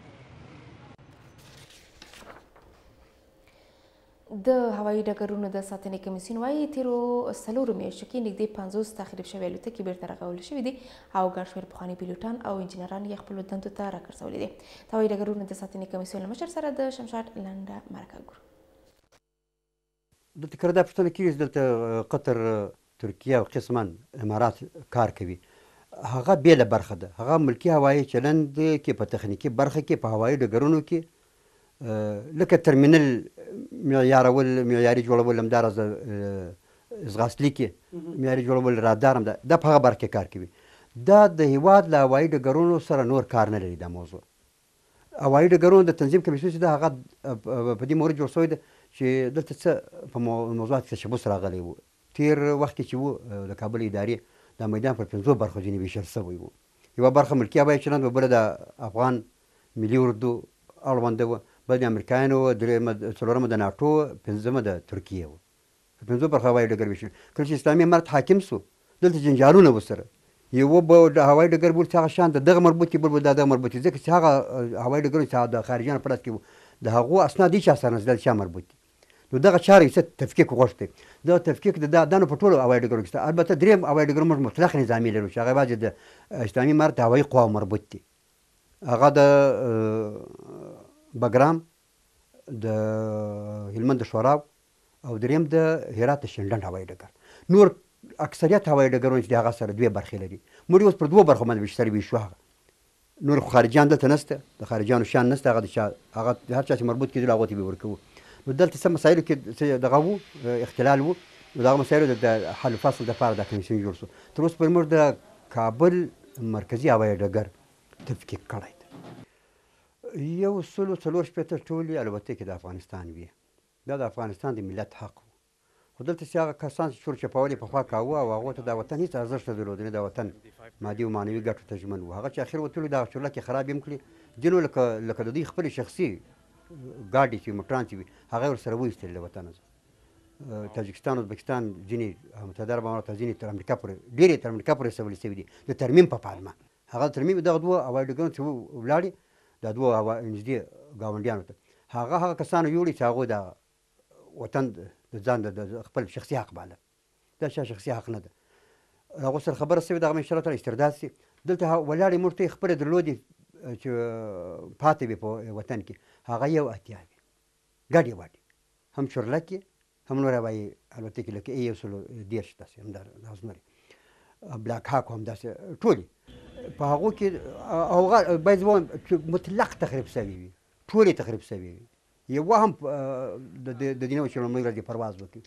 Speaker 1: د هوایي ډګرونو د ساتنې کمیسیون وایي تیرو 4 میاشتو کې نږدې 50 تخریب شوي الوتکې بیرته رغول شوي دي او ګڼ شمېر پخواني پیلوټان او انجینران یې خپلو دندو ته راګرځولي دي. د هوایي ډګرونو د ساتنې کمیسیون له مشر سره د شمشاد لنډه مرکه ګورو.
Speaker 18: دلته کله دا پوښتنه کېږي دلته قطر، ترکیه او قسما امارات کار کوي. هغه بېله برخه ده. هغه ملکي هوایي چلند کې په تخنیکي برخه کې په هوایي ډګرونو کې لکه ترمینل معیاري جوړول، همداراز ځغاستلي کې معیاري جوړول، رادار هم دا په هغه برخه کې کار کوي. دا د هیواد له هوایي ډګرونو سره نور کار نه لري. دا موضوع هوایي ډګرونو د تنظیم کمیسیون چې ده هغه په دې مورد جوړ شوی ده چې دلته څه په موضوعات کې تشبث راغلی و. تیر وخت کې چې و د کابل ادارې د میدان پر 5 برخو ځینې ویشل شوی و. یوه برخه ملکي هوایي چلند و، بله د افغان ملي اردو اړونده وه، بل د امریکایانو، څلورمه د ناټو، پنځمه د ترکیې وه. په 5 برخه هوایي ډګر ویشل. کله چې اسلامي امارت حاکم سو دلته جنجالونه ورسره یو به د هوایي ډګر بول چې هغه شان د دغه مربوط دي، بل به دغه مربوط دي، ځکه چې هغه هوایي ډګرونه چې د خارجیانو په لاس کې وو د هغو اسناد هېچا سره نه د چا مربوط دي. نو دغه چارې څه تفکیک غوښتې. دغه تفکیک دا نو په ټولو هوایي ډګرو کې شته. البته درېیم هوایي ډګر موږ مطلق نظامي لرو چې هغه یوازې د اسلامي امارت هوایي قواو مربوط دي. هغه د بګرام، د هلمند د شوراو او درېیم د هرات د شینډنډ هوایي ډګر. نور اکثریت هوایي ډګرونه چې د هغه سره 2 برخې لري. موږ اوس پر 2 برخو باندې ویشتل ویشو. هغه نور خارجیان دلته نشته، د خارجیانو شان نشته. هغه د هر چا چې مربوط کېدل هغو ته به ورکوو. دلته څه مسایلو کې څه دغه و اختلال و نو دغه مسایلو د حل و فصل دپاره دا کمیسیون جوړ شو. تر اوسه پورې موږ د کابل مرکزي هوایي ډګر تفکیک کړی دی. 144 ټولې الوتکې د افغانستان وي. دا د افغانستان د ملت حق و. خو دلته چې هغه کسان چې چور چپول یې پخوا کاوه او هغو ته دا وطن هېڅ ارزښت نه درلود، نه د وطن مادي او معنوي ګټو ته ژمن و. هغه چې اخر وتلو دغه چورلکې خراب هم کړي. ځینو لکه د دوی خپلې شخصي ګاډي چې وي موټران چې وي هغه یې ورسره وایستل له وطنه. تاجکستان ازبکستان ځینې متحده عرب امارات ځینې تر امریکا پورې ډېرې تر امریکا پورې رسولې شوي دي د ترمیم په پالمه. هغه ترمیم دغه دوه هوایي ډګرونو چې ولاړې دا دوه نږدې ګاونډیانو ته هغه کسانو یوړي چې هغوی د وطن د ځان د خپل شخصي حق باله. دا چا شخصي حق نه ده. هغو سره خبره شوې دغه انشاءالله تعالی استرداد شي. دلته ولاړې موږ ته یې خپلې درلودې چې پاتې وي په وطن کې هغه 1 وي ګډې واډې هم چورلکې هم نور هوایي الوتکې لکه A110 داسې همداسې نورې بلاک هاک هم داسې ټولې په هغو کې هغه باید ووایم چې مطلق تخریب شوي وي، ټولې تخریب شوي وي. یوه هم د دې نه وه چې لومړۍ ورځ پرواز وکړي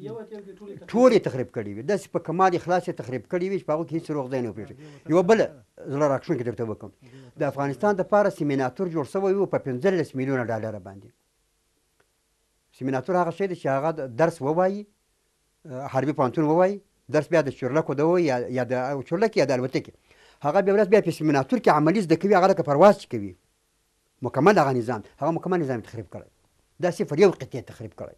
Speaker 18: ټولې تخریب کړي وي. داسې په کمال اخلاص یې تخریب کړي وي چې په هغو کې هېڅ روغ ځای نه وپرېږي. یوه بله زړه راکښونکې درته وکړم د افغانستان دپاره سیمیناتور جوړ شوی و په 15 میلیونه ډالره باندې. سیمیناتور هغه شی دی چې هغه درس ووایي، حربي پوهنتون ووایي، درس بیا د چورلکو د ووایي یا د چورلکې یا د الوتکې. هغه بیا ورځ بیا په سیمیناتور کې عملي زده کوي، هغه لکه پرواز چې کوي مکمل هغه نظام، هغه مکمل نظام تخریب کړی. دا صفر یو قطعې تخریب کړی.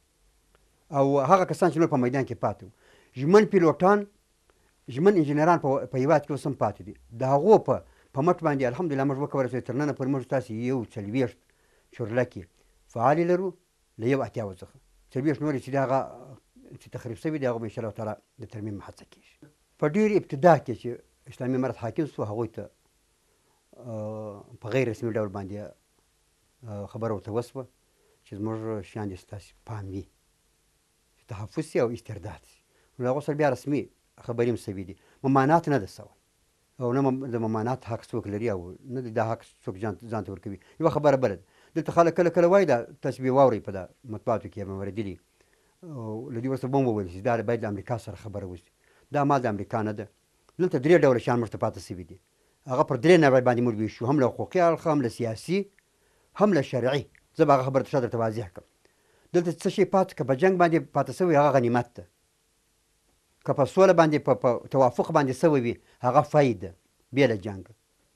Speaker 18: او هغه کسان چې نور په میدان کې پاتې وو ژمن پیلوټان ژمن انجینران په هېواد کې اوس هم پاتې دي. د هغو په مټ باندې الحمدلله موږ وکولی تر ننه پورې موږ تاسې 140 چورلکې فعالې لرو له 180 څخه. 40 نورې چې د هغه چې تخریب شوي دي هغه به انشاءالله تعالی د ترمیم هڅه کېږي. په ډېر ابتدا کې چې اسلامي امارت حاکم شو هغوی ته په غیر رسمي ډول باندې خبره ورته وسوه چې زموږ شیان دې ستاسې پام وي چې تحفظ شي او استرداد شي. نو له هغو سره بیا رسمي خبرې هم شوي دي. ممانعت نه ده شوی او نه د ممانعت حق څوک لري او نه دا حق څوک ځان ته ورکوي. یوه خبره بله ده دلته خلک کله وایي دا تاسې به واورئ په دا مطبوعاتو کې مې اورېدلي او له دې وروسته به هم وویل چې دا باید له امریکا سره خبره وشي. دا مال د امریکا نه ده. دلته 3 ډوله شیان موږ ته پاتې شوي دي. هغه پر 3 نوع باندې موږ ویشو، هم له حقوقي اړخه، هم له سیاسي، هم له شرعي. زه به هغه خبره درته واضح کړم. دلته څه شی پاتې که په جنګ باندې پاتې شوی هغه غنیمت ده، که په سوله باندې په توافق باندې شوی وي هغه فید ده بې له جنګه.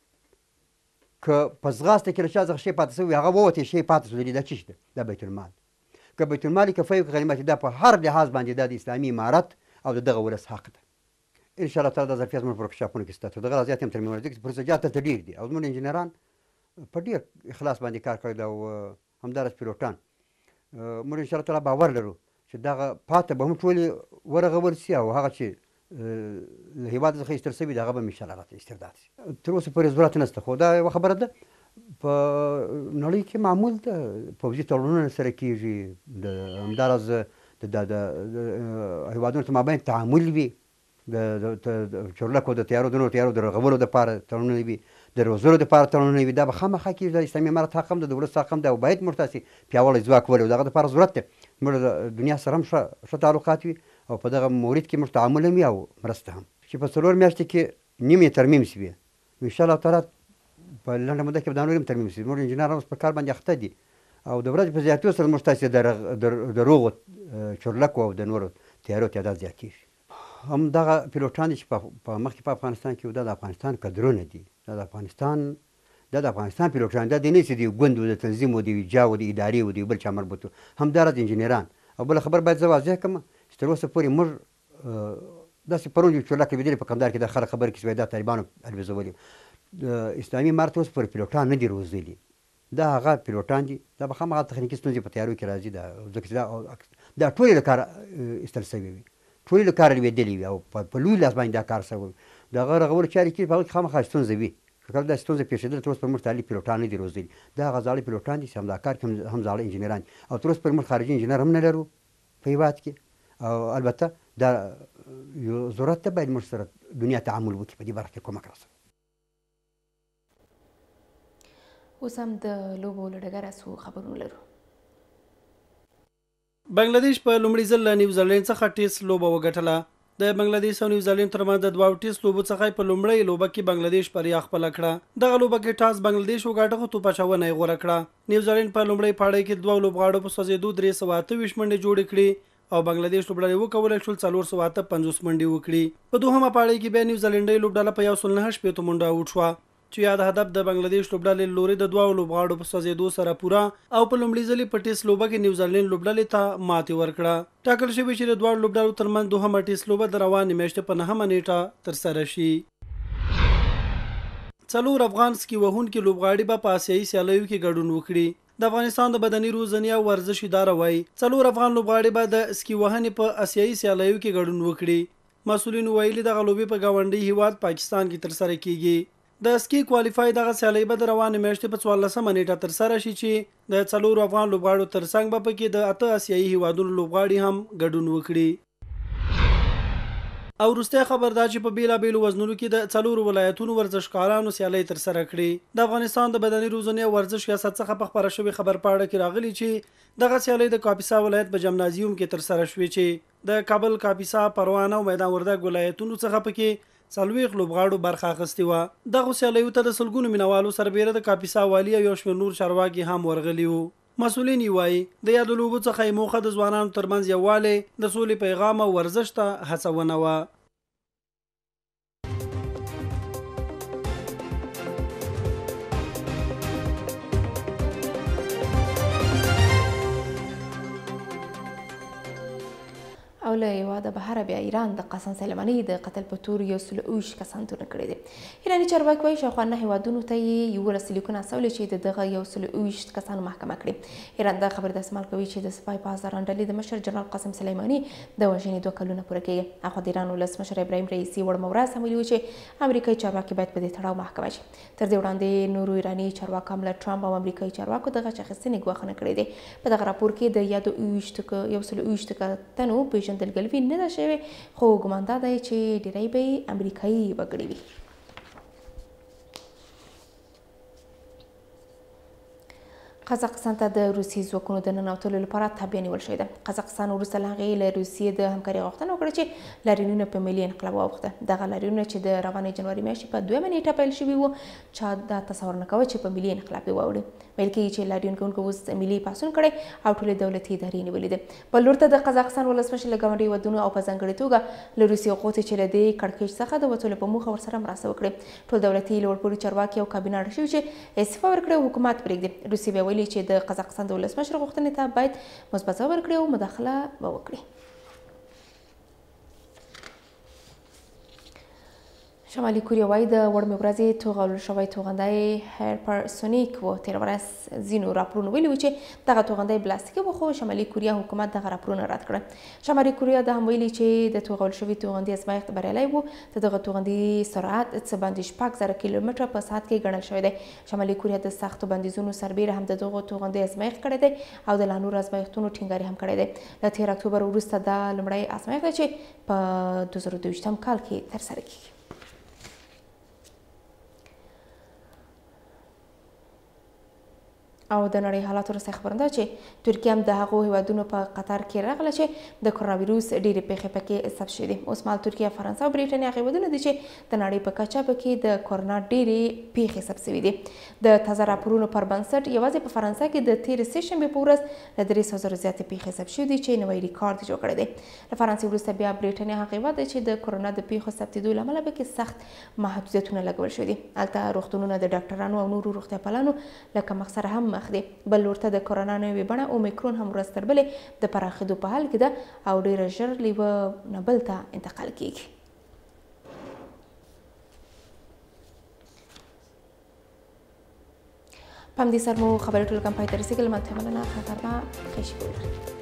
Speaker 18: که په ځغاسته کې له چا څخه شی پاتې شوی هغه ووتی شی پاتې شو دا څه شي ده؟ دا بیت المال. که بیت المال که فی غنیمت دا په هر لحاظ باندې دا د اسلامي امارت او د دغه ولس حق ده. انشاءالله تعالی دا ظرفیت زموږ په ورکشاپونو کې شته. تر دغه راځي هم ترمیم ورځي چې پروسیجرات دلته ډېر دي او زموږ انجینران په ډېر اخلاص باندې کار کړی ده او همداراز پیلوټان. موږ انشاءالله تعالی باور لرو چې دغه پاته به هم ټولې ورغول شي او هغه چې له هېواده څخه ایستل شوي د هغه به هم انشاءالله راته استرداد شي. تر اوسه پورې ضرورت نشته خو دا یوه خبره ده په نړۍ کې معمول ده پوځي تړونونه سره کېږي همداراز د هېوادونو ته مابین تعامل وي د چورلکو د تیارو د نورو تیارو د رغولو دپاره تړونونه وي د روزلو دپاره تړونونه وي. دا به خامخا کېږي. د اسلامي امارت حق هم ده د ولس حق هم ده او باید موږ تاسې پیاوړی ځواک ولرو. دغه دپاره ضرورت دی موږ د دنیا سره هم ښه تعلقات وي او په دغه مورد کې موږ تعامل هم وي او مرسته هم چې په 4 میاشتې کې نیم یې ترمیم شوي. انشاءالله تعالی په لنډه موده کې به دا نور هم ترمیم شي. زموږ انجینران اوس په کار باندې اخته دي او د ورځې په زیاتېدو سره موږ تاسې د روغو چورلکو او د نورو تیارو تعداد زیات کېږي. هم دغه پیلوټان دي چې په مخکې په افغانستان کې دا د افغانستان کدرونه دي. دا د افغانستان پیلوټان دا دی نه چې د یو ګوند و د تنظیم و د یو جا و د ادارې و د یو بل چا مربوط و. همداراز انجینران. او بله خبر باید زه واضح کړم چې تر اوسه پورې موږ داسې پرون یو چورلک لیدلې په کندهار کې دا خلک خبرې کوي چې دا طالبانو الوزولي. اسلامي امارت اوس پورې پیلوټان نه دي روزلي. دا هغه پیلوټان دي. دا به خامخا تخنیکي ستونزې په تیارو کې راځي. دا ټولې له کاره ایستل شوي وي، ټولې له کاره لوېدلې وي او په لوی لاس باندې دا کار شوی وي. د هغه رغولو چارې کېږي په هغو کې خامخا ستونزه وي. که کله داسې ستونزه پېښېدله تر اوسه پورې موږ طالب پیلوټان نه دي روزلي. دا هغه زاړه پیلوټان دي چې همدا کار کې هم زاړه انجینران دي او تر اوسه پورې موږ خارجي انجینر هم نه لرو په هېواد کې. او البته دا یو ضرورت ده باید موږ سره دنیا تعامل وکړي په دې برخه کې کومک راسره.
Speaker 1: اوس هم د لوبو له ډګره څو خبرونه لرو.
Speaker 14: بنگلاديش په لومړي ځل له نیوزیلینډ څخه ټیسټ لوبه وګټله. د بنگلاديش او نیوزیلینډ ترمنځ د دوه ټیسټ لوبو څخه په لومړۍ لوبه کې بنگلاديش بریا خپله کړه. دغه لوبه کې ټاس بنگلاديش وګاټه خو توپ اچونه یې غوره کړه. نیوزیلینډ په لومړۍ پاړۍ کې دوه لوبغاړو په سوځېدو 328 منډې جوړې کړې او بنگلاديش لوبډلې وکولای شول 450 منډې وکړي. په دوهمه پاړۍ کې بیا نیوزیلینډي لوبډله په 109 منډه آوټ شوه چې یاد هدف د بنگلاديش لوبډلې لوري د دوه لوبغاړو په سوځېدو سره پوره او په لومړي ځل په ټیسټ لوبه کې نیوزیلینډ لوبډلې ته ماتې ورکړه. ټاکل شوی چې د دوه لوبډلو ترمنځ دوهمه ټیسټ لوبه د روانې میاشتې په 9 نیټه ترسره شي. 4 افغان سکی وهونکي لوبغاړي به په آسیایي سیالیو کې ګډون وکړي. د افغانستان د بدني روزنې او ورزش اداره وایي 4 افغان لوبغاړي به د سکی وهنې په آسیایي سیالیو کې ګډون وکړي. مسؤلینو ویلي دغه لوبې په ګاونډي هیواد پاکستان کې ترسره کیږي. د سکی کوالیفای دغه سیالي به د روانې میاشتې په 14 نیټه ترسره شي چې د 4 افغان لوبغاړو ترڅنګ به پکې د 8 آسیایي هیوادونو لوبغاړي هم ګډون وکړي. او وروستی خبر دا چې په بیلابیلو وزنونو کې د 4 ولایتونو ورزشکارانو سیالۍ ترسره کړې. د افغانستان د بدني روزنې او ورزش ریاست څخه په خپاره شوې خبر پاړه کې راغلي چې دغه سیالۍ د کاپیسا ولایت په جمنازیوم کې ترسره شوې چې د کابل، کاپیسا، پروانه او میدان وردګ ولایتونو څخه پکې 40 لوبغاړو برخه اخیستې وه. دغو سیالیو ته د سلګونو مینوالو سربیره د کاپیسا والي او یو شمېر نور چارواکي هم ورغلي وو. مسؤلین وایي د یادو لوبو څخه یې موخه د ځوانانو ترمنځ یووالی، د سولې پیغام او ورزش ته هڅونه وه.
Speaker 1: او له هیواده بهره بیا ایران د قاسم سلیماني د قتل په تور 120 کسان تورن کړي دي. ایراني چارواکي وایي شاوخوا 9 هیوادونو ته یې 11 لیکونه استولي چې د دغه 120 کسانو محکمه کړي. ایران دا خبر د استعمال کوي چې د سپای په هزاران ډلې د مشر جنرال قاسم سلیماني د وژنې 2 کلونه پوره کېږي. اخوا د ایران ولسمشر ابراهیم رئیسي وړمه ورځ هم ویلي و چې امریکایي چارواکي باید په دې تړاو محکمه شي. تر دې وړاندې نورو ایراني چارواکو هم له ټرمپ او امریکایي چارواکو د غچ اخیستنې ګواښونه کړي دي. په دغه راپور کې د یادو 120 کتنو پیژندګلوي نه ده شوی، خو ګمان دا دی چې ډیری به امریکایي وګړي وي. قزاقستان ته د روسي ځواکونو د ننوتلو لپاره تابع نیول شوې ده. قزاقستان وروسته له هغې له روسیې د همکارۍ غوښتنه وکړه چې لاریونونه په ملي انقلاب واوښته. دغه لاریونونه چې د روانې جنوري میاشتې په 2 نیټه پیل شوي وو، چا دا تصور نه کوه چې په ملي انقلاب یې واوړي. ویل کېږي چې لاریون کوونکو اوس ملي پاڅون کړی او ټولې دولتي ادارې نیولې ده. بل لور ته د قزاقستان ولسمشر له ګاونډي هیوادونو او په ځانګړې توګه له روسیې غوښتي چې له دې کړکېچ څخه د وتلو په موخه ورسره مرسته وکړي. ټول دولتي لوړپوړي چارواکي او کابینه اړ شوي چې استعفا ورکړي او حکومت پرېږدي. روسیې بیا ویلي چې د قزاقستان د ولسمشر غوښتنې ته باید مثبت ځواب ورکړي او مداخله به وکړي. شمالي کوریا وایي د وړمې ورځې توغول شوی توغندی هایپرسونیک و. تېره ورځ ځینو راپورونو ویلي وو چې دغه توغندی بلاستیکي و، خو شمالي کوریا حکومت دغه راپورونه رد کړل. شمالي کوریا دا هم ویلي چې د توغول شوي توغندي ازمایښت بریالی و. د دغه توغندي سرعت څه باندې 6,000 کیلومتره په ساعت کې ګڼل شوی دی. شمالي کوریا د سختو بندیزونو سربیره هم د دغو توغندي ازمایښت کړی دی او د لا نورو ازمایښتونو ټینګاري هم کړی دی. له 13 اکتوبر وروسته دا لومړی ازمایښت دی چې په 2022 کال کې ترسره کیږي. او د نړۍ حالاتو وروستی خبرونه ده چې ترکیه هم د هغو هیوادونو په قطر کې راغله چې د کرونا ویروس ډېرې پیښې پکې ثبت شوي دي. اوس مهال ترکیه، فرانسه او بریټانیا هغه هیوادونه دي چې د نړۍ په کچه پکې د کرونا ډېرې پیښې ثبت شوي دي. د تازه راپورونو پر بنسټ یوازې په فرانسه کې د تېرې سهشنبې په ورځ له 300,000 زیاتې پیښې ثبت شوي دي چې نوی ریکارډ جوړ کړی دی. له فرانسې وروسته بیا بریټانیا هغه هیواد دی چې د کرونا د پیښو ثبتېدو له امله پکې سخت محدودیتونه لګول شوي دي. هلته روغتونونه د ډاکټرانو او نورو روغتیا پالانو له کمښت سره هم مخ دي. بل لور ته د کرونا نوې بڼه اومیکرون هم ورځ تر بلې د پراخېدو په حال کې ده او ډېره ژر له یوه نه بل ته انتقال کیږي. په همدې سر مو خبرې ټولګه پای ته رسېږي. له مننه خطرناک ښه شپه ولرئ.